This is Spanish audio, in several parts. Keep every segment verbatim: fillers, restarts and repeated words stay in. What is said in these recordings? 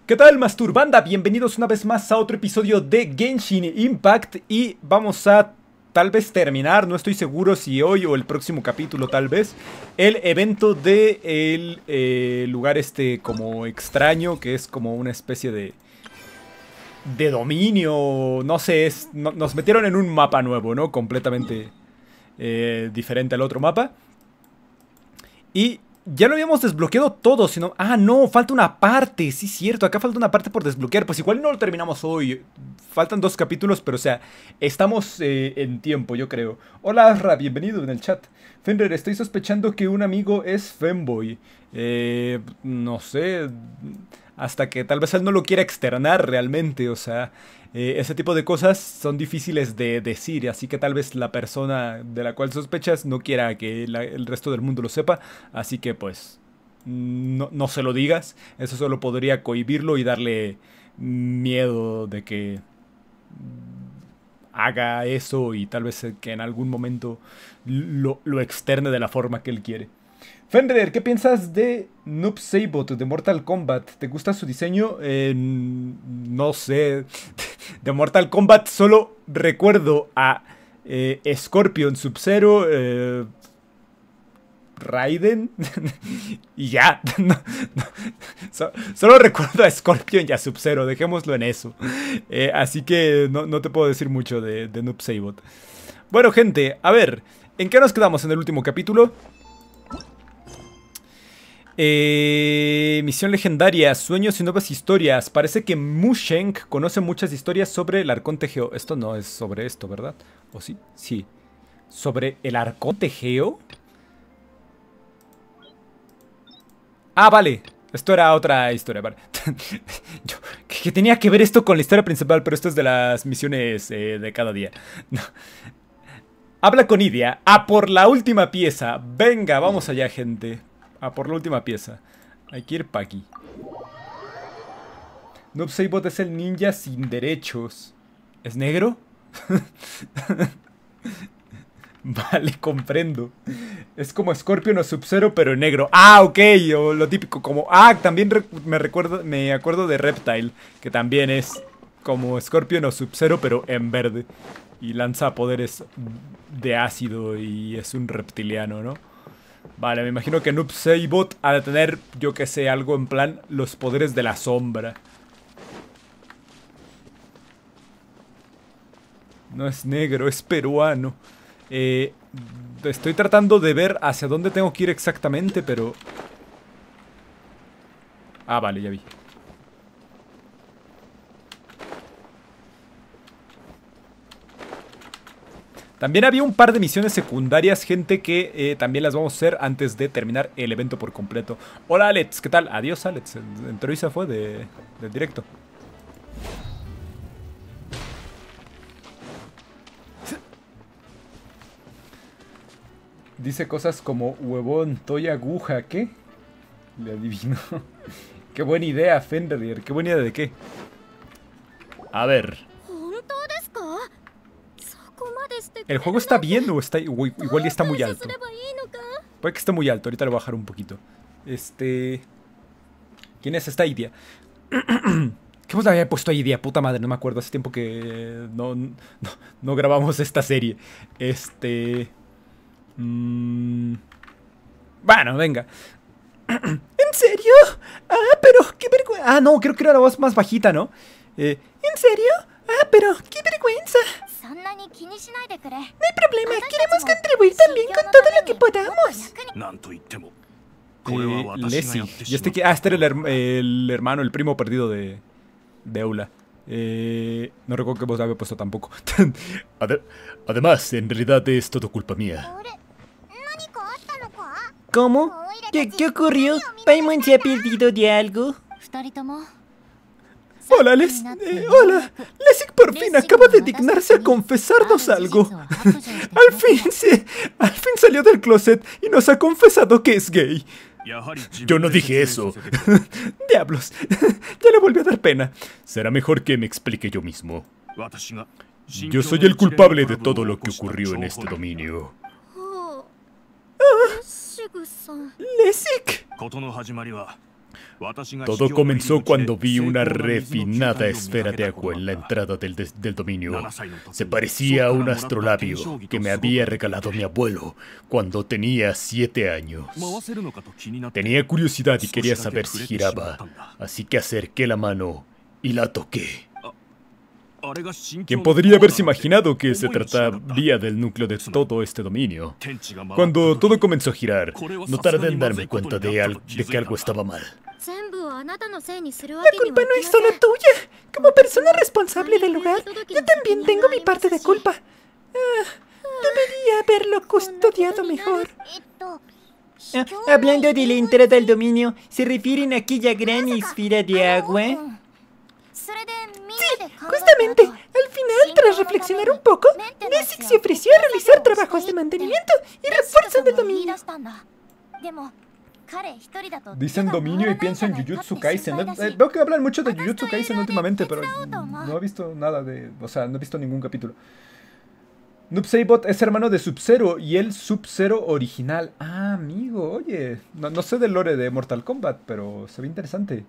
¿Qué tal, Masturbanda? Bienvenidos una vez más a otro episodio de Genshin Impact. Y vamos a tal vez terminar, no estoy seguro si hoy o el próximo capítulo tal vez, el evento de el eh, lugar este como extraño, que es como una especie de de dominio, no sé, es, no, nos metieron en un mapa nuevo, ¿no? Completamente eh, diferente al otro mapa. Y ya lo habíamos desbloqueado todo, sino... Ah, no, falta una parte, sí, cierto, acá falta una parte por desbloquear. Pues igual no lo terminamos hoy, faltan dos capítulos, pero o sea, estamos eh, en tiempo, yo creo. Hola, Asra, bienvenido en el chat. Fenrir, estoy sospechando que un amigo es Femboy. Eh, no sé, hasta que tal vez él no lo quiera externar realmente, o sea... Eh, ese tipo de cosas son difíciles de decir, así que tal vez la persona de la cual sospechas no quiera que la, el resto del mundo lo sepa, así que pues no, no se lo digas, eso solo podría cohibirlo y darle miedo de que haga eso y tal vez que en algún momento lo, lo externe de la forma que él quiere. Fenrir, ¿qué piensas de Noob Saibot de Mortal Kombat? ¿Te gusta su diseño? Eh, no sé. De Mortal Kombat solo recuerdo a eh, Scorpion, Sub-Zero, eh, Raiden y ya. No, no. So, solo recuerdo a Scorpion y a Sub-Zero, dejémoslo en eso. Eh, así que no, no te puedo decir mucho de, de Noob Saibot. Bueno, gente, a ver, ¿en qué nos quedamos en el último capítulo? Eh, misión legendaria, sueños y nuevas historias. Parece que Musheng conoce muchas historias sobre el Arconte Geo. Esto no es sobre esto, ¿verdad? ¿O sí? Sí. ¿Sobre el Arconte Geo? Ah, vale. Esto era otra historia, vale. Yo, que, que tenía que ver esto con la historia principal, pero esto es de las misiones eh, de cada día. No. Habla con Idia. A por la última pieza. Venga, vamos allá, gente. A por la última pieza. Hay que ir para aquí. Noob Saibot es el ninja sin derechos. ¿Es negro? Vale, comprendo. Es como Scorpion o Sub-Zero, pero negro. Ah, ok, o lo típico, como... Ah, también re me recuerdo, me acuerdo de Reptile, que también es como Scorpion o Sub-Zero, pero en verde. Y lanza poderes de ácido y es un reptiliano, ¿no? Vale, me imagino que Noob Saibot ha de tener, yo que sé, algo en plan los poderes de la sombra. No es negro, es peruano. Eh, estoy tratando de ver hacia dónde tengo que ir exactamente, pero... Ah, vale, ya vi. También había un par de misiones secundarias, gente, que eh, también las vamos a hacer antes de terminar el evento por completo. Hola, Alex, ¿qué tal? Adiós, Alex. Entró y se fue de, del directo. Dice cosas como huevón, toy aguja, ¿qué? Le adivino. Qué buena idea, Fenrir. ¿Qué buena idea de qué? A ver. ¿El juego está bien o está igual, igual ya está muy alto? Puede que esté muy alto, ahorita lo voy a bajar un poquito. Este... ¿Quién es esta Idia? ¿Qué más le había puesto a Idia? Puta madre, no me acuerdo. Hace tiempo que no, no, no grabamos esta serie. Este... Mmm... Bueno, venga. ¿En serio? Ah, pero qué vergüenza. Ah, no, creo que era la voz más bajita, ¿no? Eh, ¿En serio? Ah, pero qué vergüenza. No hay problema, queremos contribuir también con todo lo que podamos. Eh, Leslie. Y este que... Ah, este era el, her el hermano, el primo perdido de, de Eula. Eh, no recuerdo que vos había puesto tampoco. Ade Además, en realidad es todo culpa mía. ¿Cómo? ¿Qué, qué ocurrió? ¿Paimon se ha perdido de algo? Hola, Les... Eh, hola. Lessig por fin acaba de dignarse a confesarnos algo. Al fin se... Al fin salió del closet y nos ha confesado que es gay. Yo no dije eso. Diablos. Ya le volvió a dar pena. Será mejor que me explique yo mismo. Yo soy el culpable de todo lo que ocurrió en este dominio. Lessig. Todo comenzó cuando vi una refinada esfera de agua en la entrada del, del dominio. Se parecía a un astrolabio que me había regalado mi abuelo cuando tenía siete años. Tenía curiosidad y quería saber si giraba, así que acerqué la mano y la toqué. ¿Quién podría haberse imaginado que se trataría del núcleo de todo este dominio? Cuando todo comenzó a girar, no tardé en darme cuenta de, al de que algo estaba mal. La culpa no es solo tuya. Como persona responsable del lugar, yo también tengo mi parte de culpa. Ah, debería haberlo custodiado mejor. Ah, hablando de la entrada al dominio, ¿se refieren a aquella gran esfera de agua? Sí, justamente, al final, tras reflexionar un poco, Nezic se ofreció a realizar trabajos de mantenimiento y refuerzo del dominio. Dicen dominio y pienso en Jujutsu Kaisen. Eh, veo que hablan mucho de Jujutsu Kaisen últimamente, pero no he visto nada de... O sea, no he visto ningún capítulo. Noob Saibot es hermano de Sub-Zero y el Sub-Zero original. Ah, amigo, oye. No, no sé del lore de Mortal Kombat, pero se ve interesante.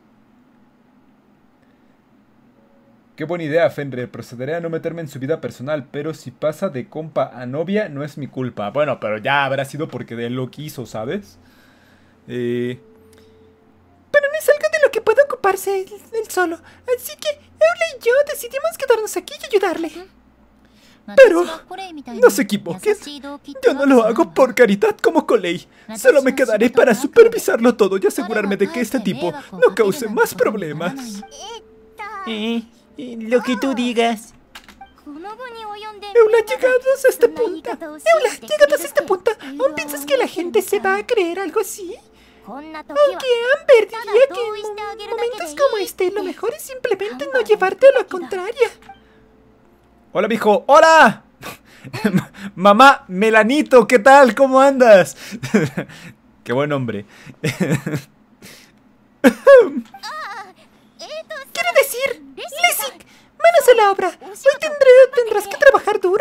Qué buena idea, Fenrir. Procederé a no meterme en su vida personal, pero si pasa de compa a novia, no es mi culpa. Bueno, pero ya habrá sido porque él lo quiso, ¿sabes? Eh... Pero no es algo de lo que puede ocuparse él, él solo. Así que Eula y yo decidimos quedarnos aquí y ayudarle. Pero no se equivoquen. Yo no lo hago por caridad como Colei. Solo me quedaré para supervisarlo todo y asegurarme de que este tipo no cause más problemas. Eh... Lo que tú digas. Eula, llegados a este punto. Eula, llegados a este punto, ¿aún piensas que la gente se va a creer algo así? Aunque Amber diría que en momentos como este lo mejor es simplemente no llevarte a la contraria. Hola, mijo. ¡Hola! Mamá, Melanito, ¿qué tal? ¿Cómo andas? Qué buen hombre. Quiero decir, Nezic, manos a la obra. Hoy tendré, tendrás que trabajar duro.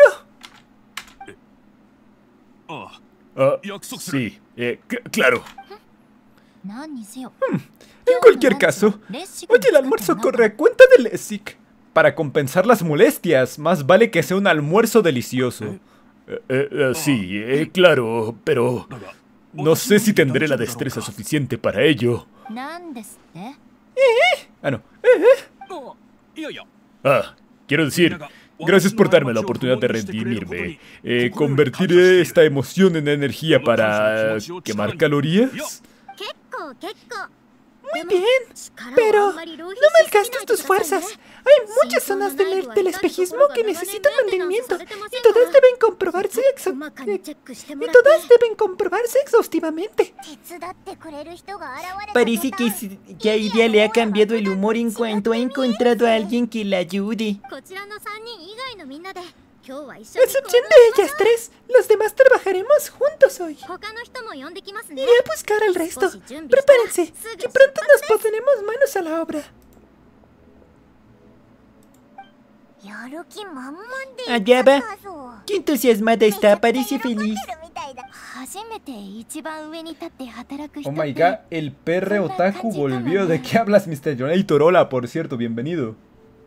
Uh, sí, eh, claro. Hmm, en cualquier caso, hoy el almuerzo corre a cuenta de Nezic. Para compensar las molestias, más vale que sea un almuerzo delicioso. Eh, eh, eh, sí, eh, claro, pero no sé si tendré la destreza suficiente para ello. ¿Eh? Ah, no. ¿Eh? Ah, quiero decir, gracias por darme la oportunidad de redimirme. Eh, ¿Convertiré esta emoción en energía para quemar calorías? Muy bien, pero no malgastes tus fuerzas. Hay muchas zonas del, del espejismo que necesitan mantenimiento y todas deben comprobarse exo y todas deben comprobarse exhaustivamente. Parece que, que a Iria le ha cambiado el humor en cuanto ha encontrado a alguien que la ayude. A excepción de ellas tres, los demás trabajaremos juntos hoy. Iré a buscar al resto. Prepárense, que pronto nos pondremos manos a la obra. Allá va. Qué entusiasmada está, parece feliz. Oh my god, el perre otaku volvió. ¿De qué hablas, mister Jonator? Hola, por cierto, bienvenido.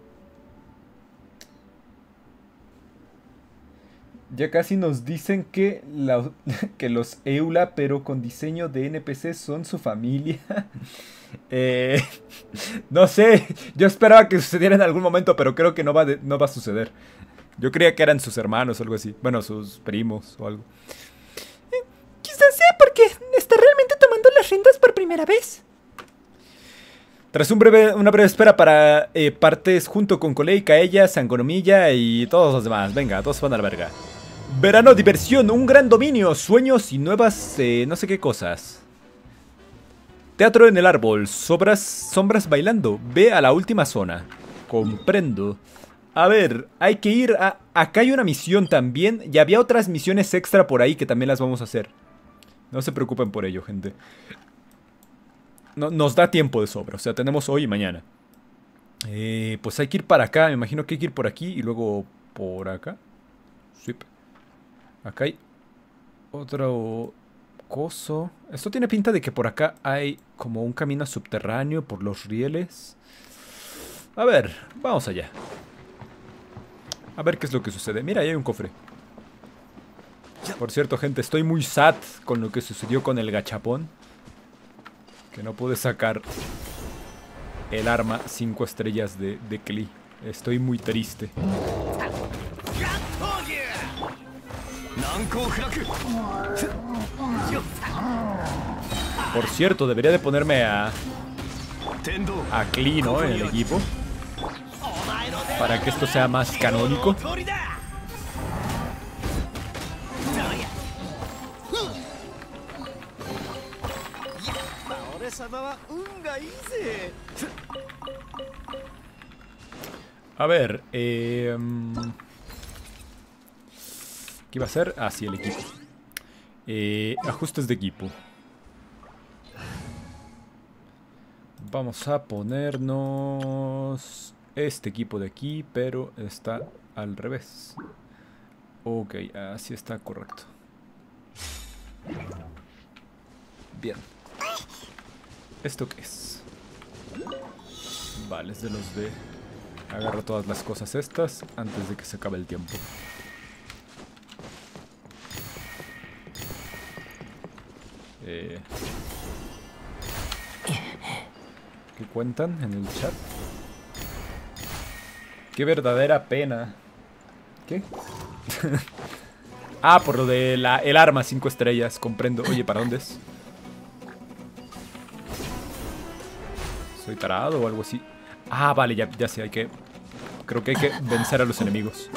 Ya casi nos dicen que, la, que los Eula, pero con diseño de N P C, son su familia. eh, no sé, yo esperaba que sucediera en algún momento, pero creo que no va, de, no va a suceder. Yo creía que eran sus hermanos o algo así. Bueno, sus primos o algo. Eh, quizás sea porque está realmente tomando las riendas por primera vez. Tras un breve, una breve espera para eh, partes junto con Colei, Kaeya, Sangonomiya y todos los demás. Venga, todos van a la verga. Verano, diversión, un gran dominio, sueños y nuevas eh, no sé qué cosas. Teatro en el árbol, sobras, sombras bailando. Ve a la última zona. Comprendo. A ver, hay que ir a... Acá hay una misión también. Y había otras misiones extra por ahí que también las vamos a hacer. No se preocupen por ello, gente. No, nos da tiempo de sobra. O sea, tenemos hoy y mañana. Eh, pues hay que ir para acá. Me imagino que hay que ir por aquí y luego por acá. Sí. Acá hay otro coso. Esto tiene pinta de que por acá hay como un camino subterráneo por los rieles. A ver, vamos allá. A ver qué es lo que sucede. Mira, ahí hay un cofre. Por cierto, gente, estoy muy sad con lo que sucedió con el gachapón. Que no pude sacar el arma cinco estrellas de, de Klee. Estoy muy triste. Por cierto, debería de ponerme a a Klee, ¿no? En el equipo, para que esto sea más canónico. A ver, eh, ¿qué iba a hacer? Ah, sí, el equipo. Eh, ajustes de equipo. Vamos a ponernos este equipo de aquí, pero está al revés. Ok, así está correcto. Bien. ¿Esto qué es? Vale, es de los de... Agarro todas las cosas estas antes de que se acabe el tiempo. Eh... ¿Qué cuentan en el chat? ¡Qué verdadera pena! ¿Qué? Ah, por lo de la, el arma cinco estrellas, comprendo. Oye, ¿para dónde es? ¿Soy tarado o algo así? Ah, vale, ya, ya sé, hay que... Creo que hay que vencer a los enemigos.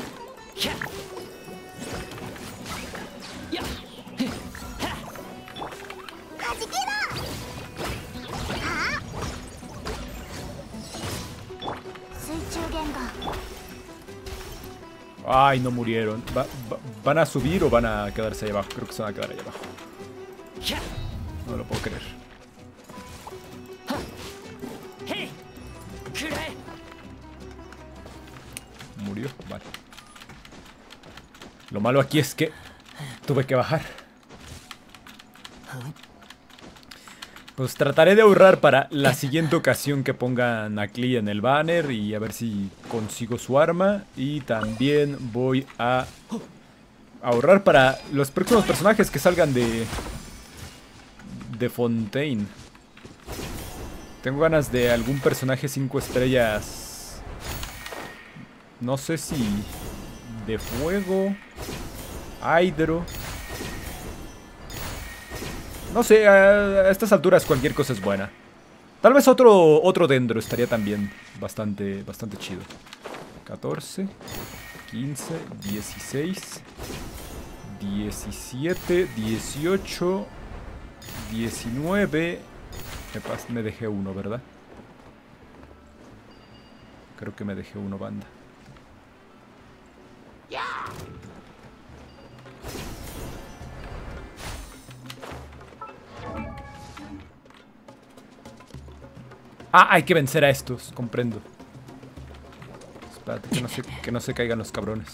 Ay, no murieron. Va, va, ¿Van a subir o van a quedarse ahí abajo? Creo que se van a quedar ahí abajo. No lo puedo creer. Murió, vale. Lo malo aquí es que tuve que bajar. Pues trataré de ahorrar para la siguiente ocasión que pongan a Klee en el banner y a ver si consigo su arma. Y también voy a ahorrar para los próximos personajes que salgan de de Fontaine. Tengo ganas de algún personaje cinco estrellas. No sé si de fuego, hidro. No sé, a estas alturas cualquier cosa es buena. Tal vez otro otro dendro estaría también bastante, bastante chido. catorce, quince, dieciséis, diecisiete, dieciocho, diecinueve. Me, me dejé uno, ¿verdad? Creo que me dejé uno, banda. Ah, hay que vencer a estos, comprendo. Espérate, que no se, que no se caigan los cabrones.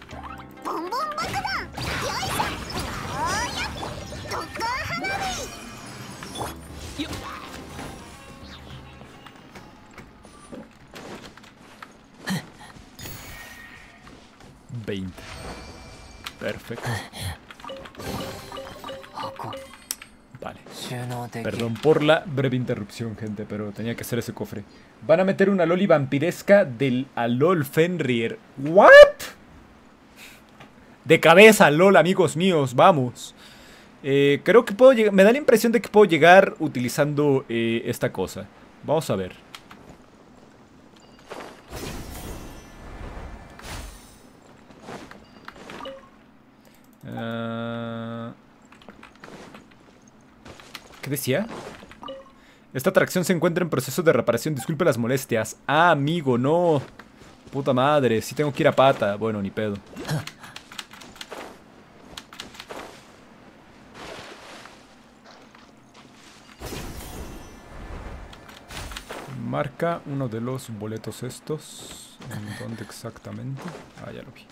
veinte. Perfecto. Vale. Perdón por la breve interrupción, gente, pero tenía que hacer ese cofre. Van a meter una loli vampiresca del Alol Fenrir. ¿What? De cabeza, LOL, amigos míos, vamos. Eh, creo que puedo llegar... Me da la impresión de que puedo llegar utilizando eh, esta cosa. Vamos a ver. Uh... ¿Qué decía? Esta atracción se encuentra en proceso de reparación. Disculpe las molestias. Ah, amigo, no. Puta madre, sí tengo que ir a pata. Bueno, ni pedo. Marca uno de los boletos estos. ¿Dónde exactamente? Ah, ya lo vi.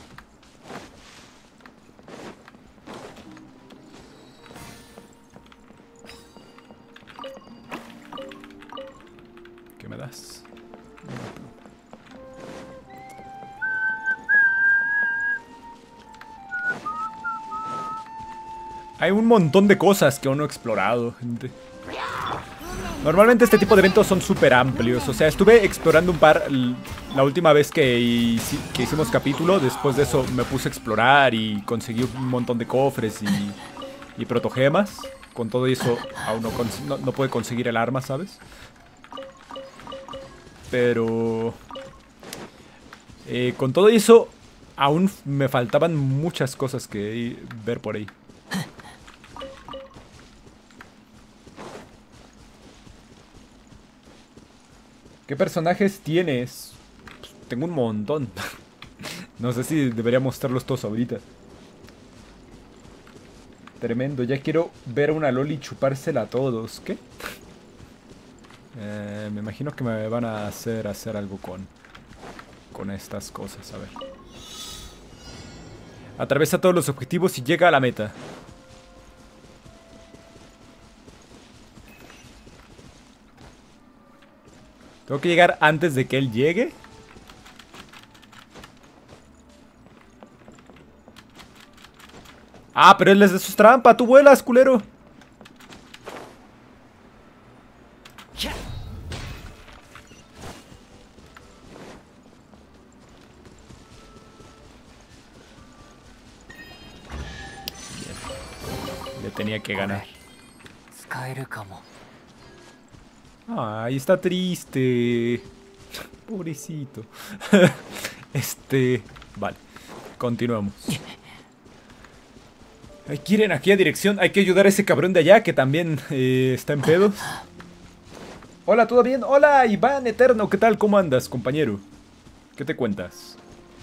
Hay un montón de cosas que aún no he explorado, gente. Normalmente este tipo de eventos son súper amplios. O sea, estuve explorando un par la última vez que, hici que hicimos capítulo. Después de eso me puse a explorar y conseguí un montón de cofres y, y protogemas. Con todo eso aún no, no, no pude conseguir el arma, ¿sabes? Pero... Eh, con todo eso aún me faltaban muchas cosas que ver por ahí. ¿Qué personajes tienes? Pues, tengo un montón. No sé si debería mostrarlos todos ahorita. Tremendo, ya quiero ver a una loli chupársela a todos. ¿Qué? Eh, me imagino que me van a hacer hacer algo con Con estas cosas, a ver. Atraviesa todos los objetivos y llega a la meta. ¿Tengo que llegar antes de que él llegue? Ah, pero él es de sus trampas. Tú vuelas, culero. Le tenía que ganar. Ay, está triste. Pobrecito. Este... Vale. Continuamos. Ay, quieren aquí a dirección. Hay que ayudar a ese cabrón de allá que también eh, está en pedos. Hola, ¿todo bien? Hola, Iván Eterno. ¿Qué tal? ¿Cómo andas, compañero? ¿Qué te cuentas?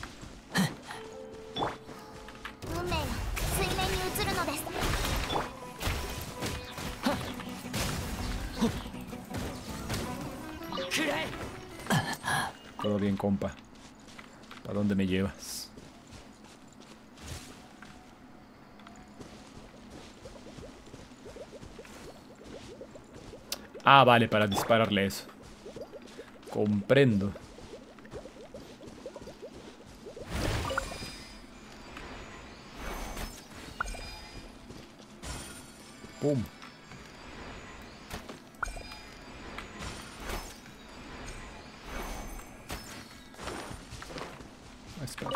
Todo bien, compa. ¿Para dónde me llevas? Ah, vale, para dispararle eso. Comprendo. Pum. Espera.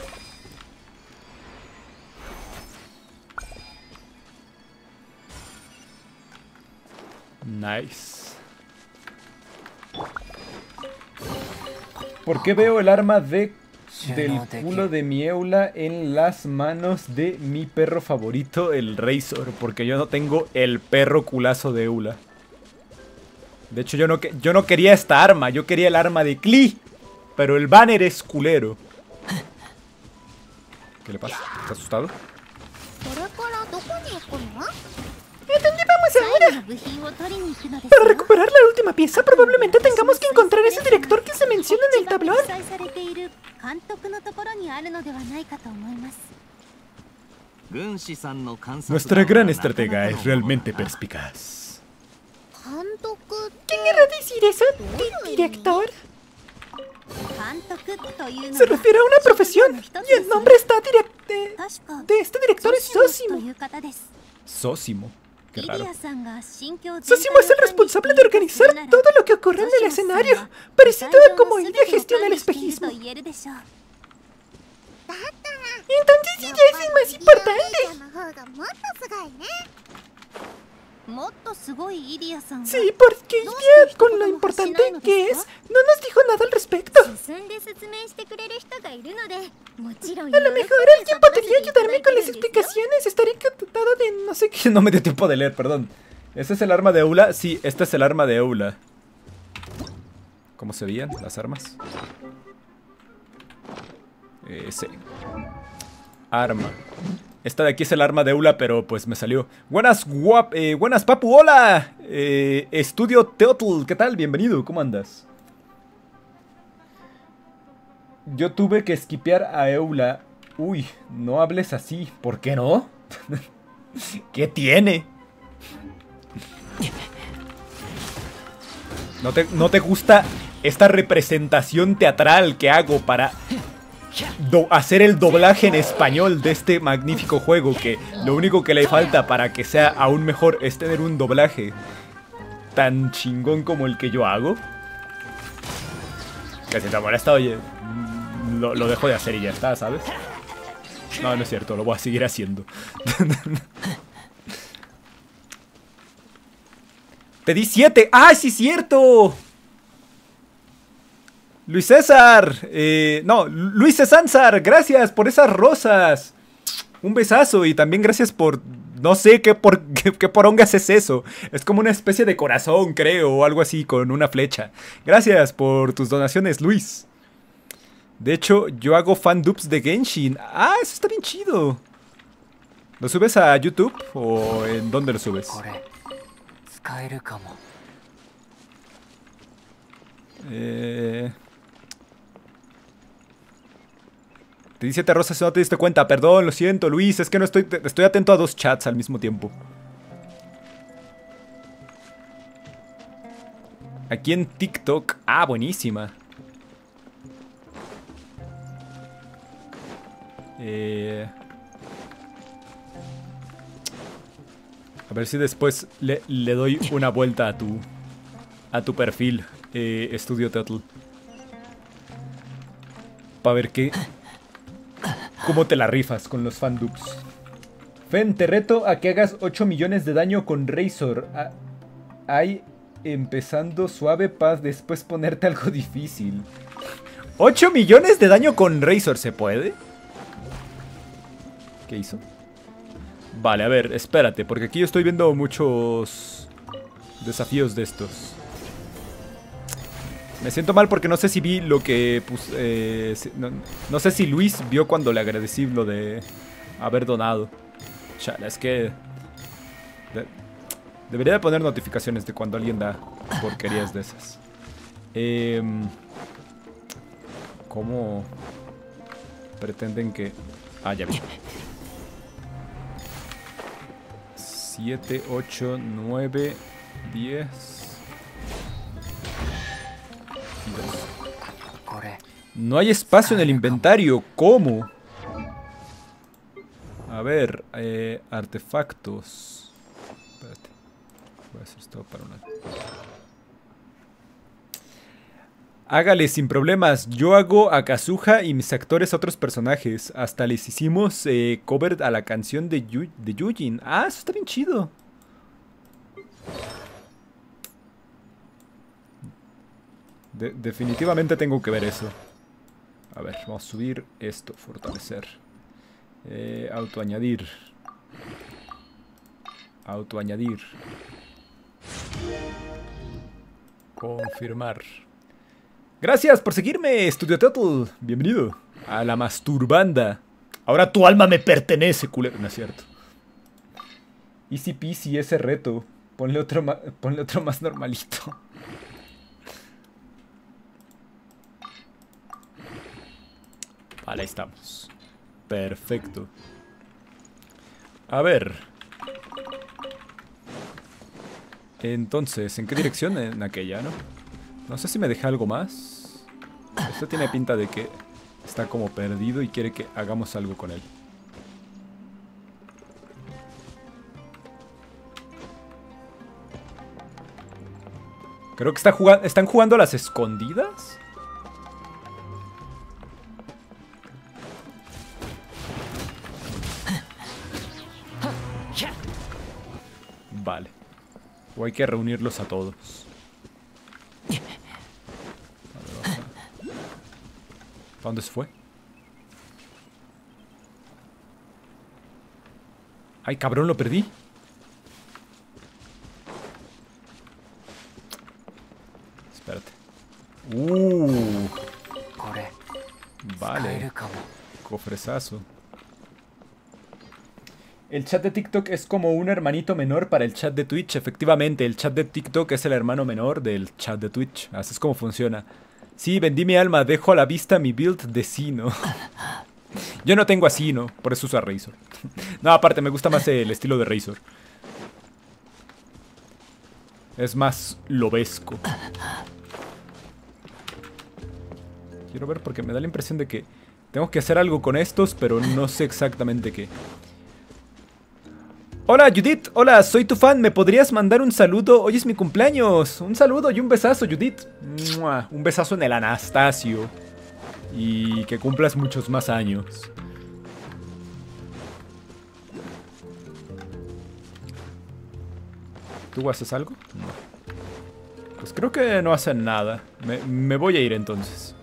Nice. ¿Por qué veo el arma de del culo de mi Eula en las manos de mi perro favorito, el Razor? Porque yo no tengo el perro culazo de Eula. De hecho, yo no, yo no quería esta arma. Yo quería el arma de Klee. Pero el banner es culero. ¿Qué le pasa? ¿Está asustado? ¿A dónde vamos ahora? Para recuperar la última pieza, probablemente tengamos que encontrar ese director que se menciona en el tablón. Nuestra gran estratega es realmente perspicaz. ¿Quién querrá decir eso? ¿Di- ¿Director? Se refiere a una profesión, y el nombre está directe de este director es Zosimo. Zosimo. Qué raro. Zosimo es el responsable de organizar todo lo que ocurre en el escenario, parecido a como Iria gestiona el espejismo. Entonces ella es el más importante. Sí, porque Iria, con lo importante que es, no nos dijo nada al respecto. A lo mejor alguien podría ayudarme con las explicaciones. Estaré encantado de no sé qué. No me dio tiempo de leer, perdón. ¿Este es el arma de Eula? Sí, este es el arma de Eula. ¿Cómo se veían las armas? Eh, sí. Arma. Esta de aquí es el arma de Eula, pero pues me salió. Buenas, guap, eh, buenas, papu, hola. Eh, Estudio Teotl, ¿qué tal? Bienvenido, ¿cómo andas? Yo tuve que esquipear a Eula. Uy, no hables así, ¿por qué no? ¿Qué tiene? ¿No te, no te gusta esta representación teatral que hago para do hacer el doblaje en español de este magnífico juego, que lo único que le falta para que sea aún mejor es tener un doblaje tan chingón como el que yo hago. Que si te molesta, oye, lo, lo dejo de hacer y ya está, ¿sabes? No, no es cierto, lo voy a seguir haciendo. Te di siete. ¡Ah, sí es cierto! Luis César. Eh, no, Luis César, gracias por esas rosas. Un besazo y también gracias por... No sé qué, por, qué, qué porongas es eso. Es como una especie de corazón, creo, o algo así, con una flecha. Gracias por tus donaciones, Luis. De hecho, yo hago fan dubs de Genshin. Ah, eso está bien chido. ¿Lo subes a YouTube o en dónde lo subes? Eh... Te di siete rosas y no te diste cuenta. Perdón, lo siento, Luis. Es que no estoy... Estoy atento a dos chats al mismo tiempo. Aquí en TikTok. Ah, buenísima. Eh... A ver si después le, le doy una vuelta a tu... A tu perfil. Eh, Estudio Turtle. Para ver qué... ¿Cómo te la rifas con los fandubs? Fen, te reto a que hagas ocho millones de daño con Razor. Ah, ahí empezando suave para después ponerte algo difícil. ¿ocho millones de daño con Razor se puede? ¿Qué hizo? Vale, a ver, espérate, porque aquí yo estoy viendo muchos desafíos de estos. Me siento mal porque no sé si vi lo que puse, eh, no, no sé si Luis vio cuando le agradecí lo de haber donado. Chala, es que de, debería de poner notificaciones de cuando alguien da porquerías de esas. eh, ¿Cómo pretenden que... Ah, ya vi. siete, ocho, nueve, diez... No hay espacio en el inventario. ¿Cómo? A ver, eh, artefactos. Espérate. Voy a hacer esto para una... Hágale sin problemas. Yo hago a Kazuha y mis actores a otros personajes. Hasta les hicimos eh, cover a la canción de, Yu de Yujin. Ah, eso está bien chido. De definitivamente tengo que ver eso. A ver, vamos a subir esto, fortalecer. Eh, autoañadir. Autoañadir. Confirmar. Gracias por seguirme, Studio Turtle. Bienvenido a la masturbanda. Ahora tu alma me pertenece, culero. No es cierto. Easy peasy ese reto. Ponle otro, ponle otro más normalito. Vale, ahí estamos. Perfecto. A ver. Entonces, ¿en qué dirección? En aquella, ¿no? No sé si me dejé algo más. Esto tiene pinta de que está como perdido y quiere que hagamos algo con él. Creo que está jugando, están jugando a las escondidas. Vale. O hay que reunirlos a todos. ¿Para dónde se fue? Ay, cabrón, lo perdí. Espérate. Uh. Vale. Cofresazo. El chat de TikTok es como un hermanito menor para el chat de Twitch. Efectivamente, el chat de TikTok es el hermano menor del chat de Twitch. Así es como funciona. Sí, vendí mi alma. Dejo a la vista mi build de Sino. Yo no tengo a Sino, por eso uso a Razor. No, aparte, me gusta más el estilo de Razor. Es más lobesco. Quiero ver porque me da la impresión de que tengo que hacer algo con estos, pero no sé exactamente qué. Hola Judith, hola, soy tu fan, ¿me podrías mandar un saludo? Hoy es mi cumpleaños. Un saludo y un besazo, Judith. ¡Mua! Un besazo en el Anastasio. Y que cumplas muchos más años. ¿Tú haces algo? No. Pues creo que no hacen nada. Me, me voy a ir entonces.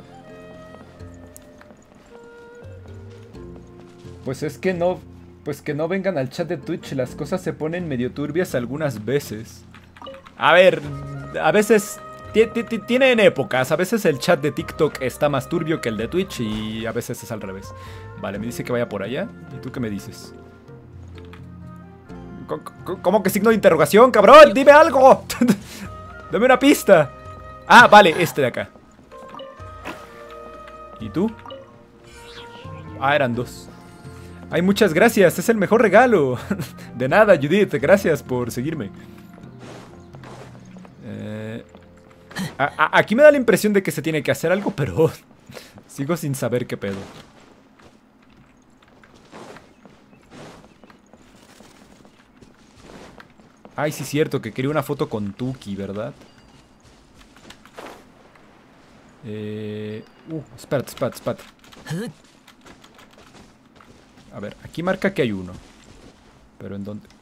Pues es que no... Pues que no vengan al chat de Twitch. Las cosas se ponen medio turbias algunas veces. A ver... A veces... Tienen épocas. A veces el chat de TikTok está más turbio que el de Twitch. Y a veces es al revés. Vale, me dice que vaya por allá. ¿Y tú qué me dices? ¿Cómo que signo de interrogación, cabrón? ¡Dime algo! ¡Dame una pista! Ah, vale, este de acá. ¿Y tú? Ah, eran dos. Ay, muchas gracias, es el mejor regalo. De nada, Judith, gracias por seguirme. Eh, a, a, aquí me da la impresión de que se tiene que hacer algo, pero sigo sin saber qué pedo. Ay, sí es cierto, que quería una foto con Tuki, ¿verdad? Eh... Uh, espérate, espérate, espérate. A ver, aquí marca que hay uno. Pero ¿en dónde?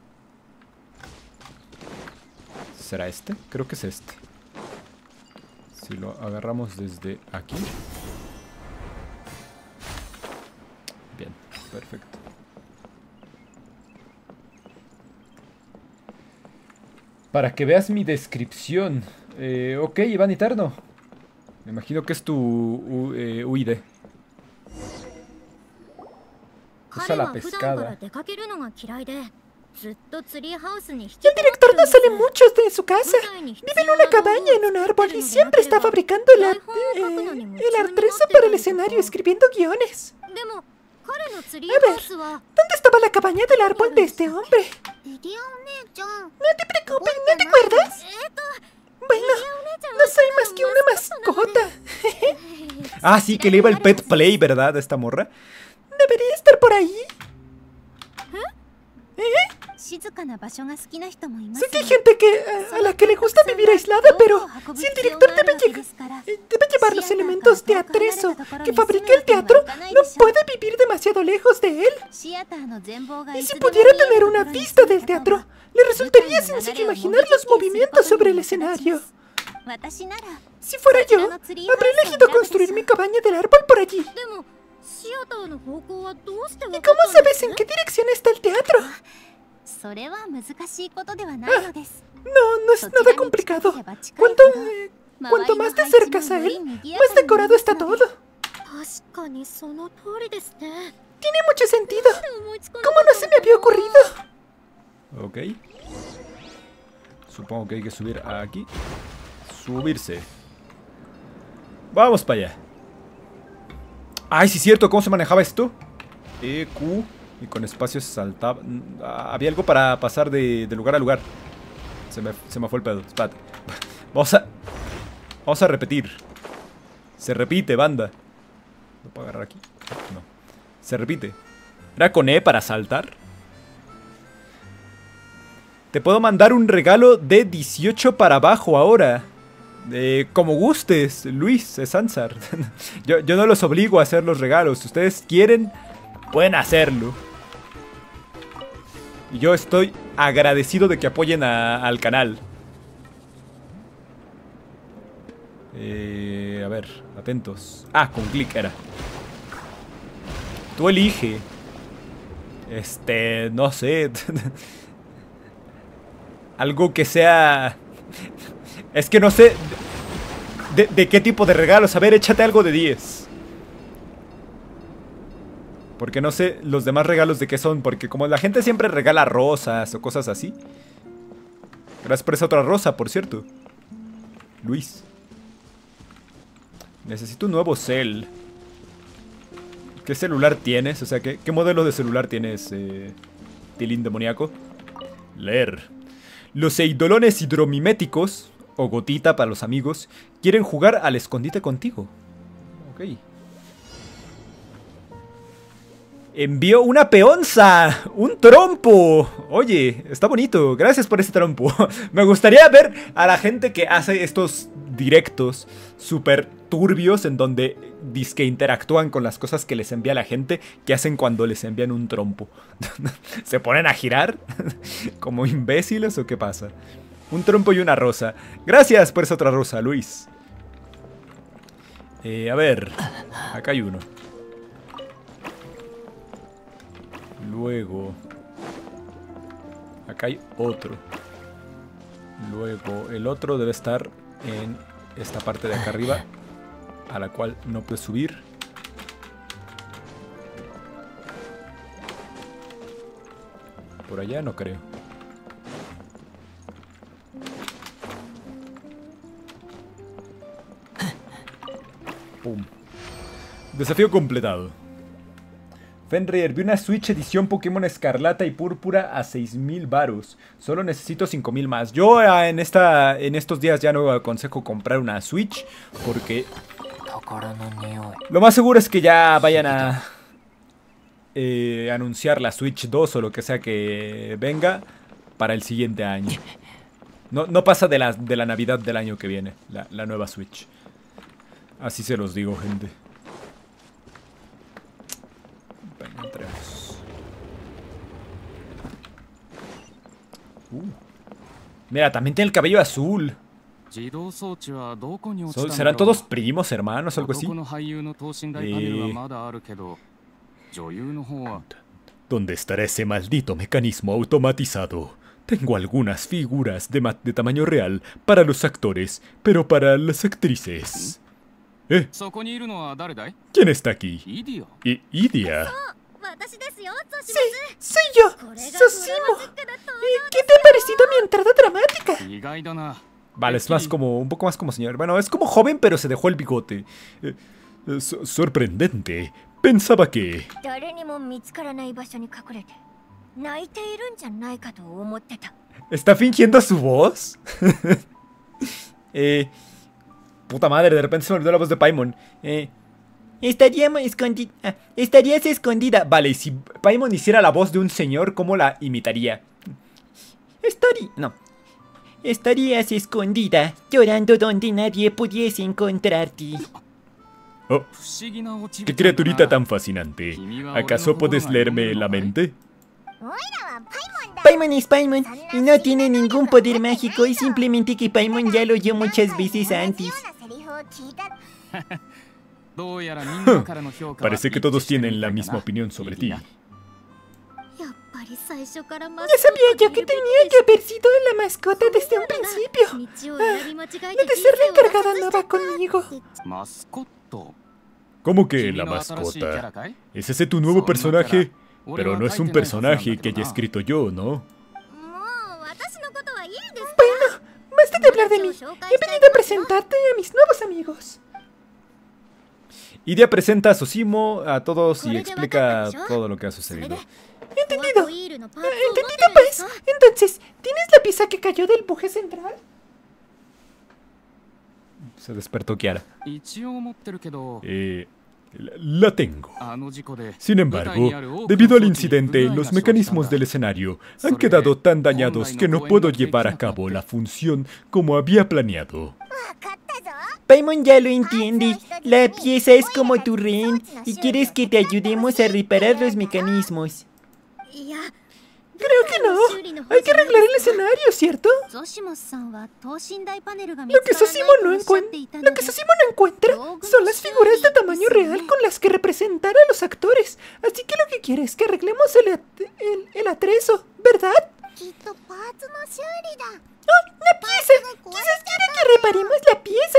¿Será este? Creo que es este. Si lo agarramos desde aquí. Bien, perfecto. Para que veas mi descripción. Eh, ok, Iván Eterno. Me imagino que es tu U, eh, U I D. Usa la pescada. Y el director no sale mucho de su casa. Vive en una cabaña en un árbol y siempre está fabricando el, ar eh, el artrezo para el escenario, escribiendo guiones. A ver, ¿dónde estaba la cabaña del árbol de este hombre? No te preocupes, ¿no te acuerdas? Bueno, no soy más que una mascota. Ah, sí, que le iba el pet play, ¿verdad? A esta morra. Debería estar por ahí. ¿Eh? Sé que hay gente que, a, a la que le gusta vivir aislada, pero si el director debe, debe llevar los elementos de atrezo que fabrica el teatro, no puede vivir demasiado lejos de él. Y si pudiera tener una vista del teatro, le resultaría sencillo imaginar los movimientos sobre el escenario. Si fuera yo, habría elegido construir mi cabaña del árbol por allí. ¿Y cómo sabes en qué dirección está el teatro? Ah, no, no es nada complicado. Cuanto, eh, cuanto más te acercas a él, más decorado está todo. Tiene mucho sentido. ¿Cómo no se me había ocurrido? Ok. Supongo que hay que subir aquí. Subirse. Vamos para allá. Ay, sí es cierto, ¿cómo se manejaba esto? E, Q, y con espacio se saltaba. Había algo para pasar de, de lugar a lugar. Se me, se me fue el pedo, espérate. Vamos a... Vamos a repetir. Se repite, banda. ¿Lo puedo agarrar aquí? No. Se repite. ¿Era con E para saltar? Te puedo mandar un regalo de dieciocho para abajo ahora. Eh, como gustes, Luis Sansar. yo, yo no los obligo a hacer los regalos. Si ustedes quieren, pueden hacerlo. Y yo estoy agradecido de que apoyen a, al canal. Eh, a ver, atentos. Ah, con clic era. Tú elige. Este, no sé. Algo que sea... Es que no sé de, de qué tipo de regalos. A ver, échate algo de diez. Porque no sé los demás regalos de qué son. Porque como la gente siempre regala rosas o cosas así. Gracias por esa otra rosa, por cierto, Luis. Necesito un nuevo cel. ¿Qué celular tienes? O sea, ¿qué, qué modelo de celular tienes, eh, Tilín demoníaco? Leer. Los eidolones hidromiméticos, o gotita para los amigos, quieren jugar al escondite contigo. Ok. Envió una peonza, un trompo. Oye, está bonito, gracias por ese trompo. Me gustaría ver a la gente que hace estos directos súper turbios en donde dizque interactúan con las cosas que les envía la gente, que hacen cuando les envían un trompo. ¿Se ponen a girar? ¿Como imbéciles o qué pasa? Un trompo y una rosa. Gracias por esa otra rosa, Luis. Eh, a ver, acá hay uno. Luego, acá hay otro. Luego, el otro debe estar en esta parte de acá arriba, a la cual no puedes subir. Por allá no creo. Pum. Desafío completado. Fenrir, vi una Switch edición Pokémon Escarlata y Púrpura a seis mil varos. Solo necesito cinco mil más. Yo eh, en, esta, en estos días ya no aconsejo comprar una Switch, porque lo más seguro es que ya vayan a eh, anunciar la Switch dos o lo que sea que venga para el siguiente año. No, no pasa de la, de la Navidad del año que viene, la, la nueva Switch. Así se los digo, gente. Venga, entremos. Uh. Mira, también tiene el cabello azul. Son, ¿serán todos primos, hermanos, algo así? Eh... ¿Dónde estará ese maldito mecanismo automatizado? Tengo algunas figuras de, de tamaño real para los actores, pero para las actrices... ¿Eh? ¿Quién está aquí? ¿I Idia? Sí, soy yo, Zosimo. ¿Qué te ha parecido mi entrada dramática? Vale, es más como, un poco más como señor. Bueno, es como joven, pero se dejó el bigote. Eh, eh, so sorprendente. Pensaba que... ¿Está fingiendo su voz? eh... Puta madre, de repente se me olvidó la voz de Paimon. Eh, estaríamos escondida. Ah, estarías escondida. Vale, y si Paimon hiciera la voz de un señor, ¿cómo la imitaría? Estaría... No. Estarías escondida, llorando donde nadie pudiese encontrarte. Oh, qué criaturita tan fascinante. ¿Acaso puedes leerme la mente? Paimon es Paimon y no tiene ningún poder mágico, y simplemente que Paimon ya lo oyó muchas veces antes. Parece que todos tienen la misma opinión sobre ti. Ya sabía yo que tenía que haber sido la mascota desde un principio. Ah, no de ser la encargada nueva conmigo. ¿Cómo que la mascota? ¿Es ese tu nuevo personaje? Pero no es un personaje que haya escrito yo, ¿no? Bueno, basta de hablar de mí. He venido a presentarte a mis nuevos amigos. Idia presenta a Zosimo a todos y explica todo lo que ha sucedido. Entendido. Entendido, pues. Entonces, ¿tienes la pieza que cayó del buje central? Se despertó Kiara. Eh... La tengo. Sin embargo, debido al incidente, los mecanismos del escenario han quedado tan dañados que no puedo llevar a cabo la función como había planeado. Paimon ya lo entiende. La pieza es como tu rehén y quieres que te ayudemos a reparar los mecanismos. Creo que no. Hay que arreglar el escenario, ¿cierto? Lo que Zosimo no encuentra, lo que Zosimo no encuentra son las figuras de tamaño real con las que representar a los actores. Así que lo que quiere es que arreglemos el, el, el atrezo, ¿verdad? ¡Oh, la pieza! Quizás quiera que reparemos la pieza.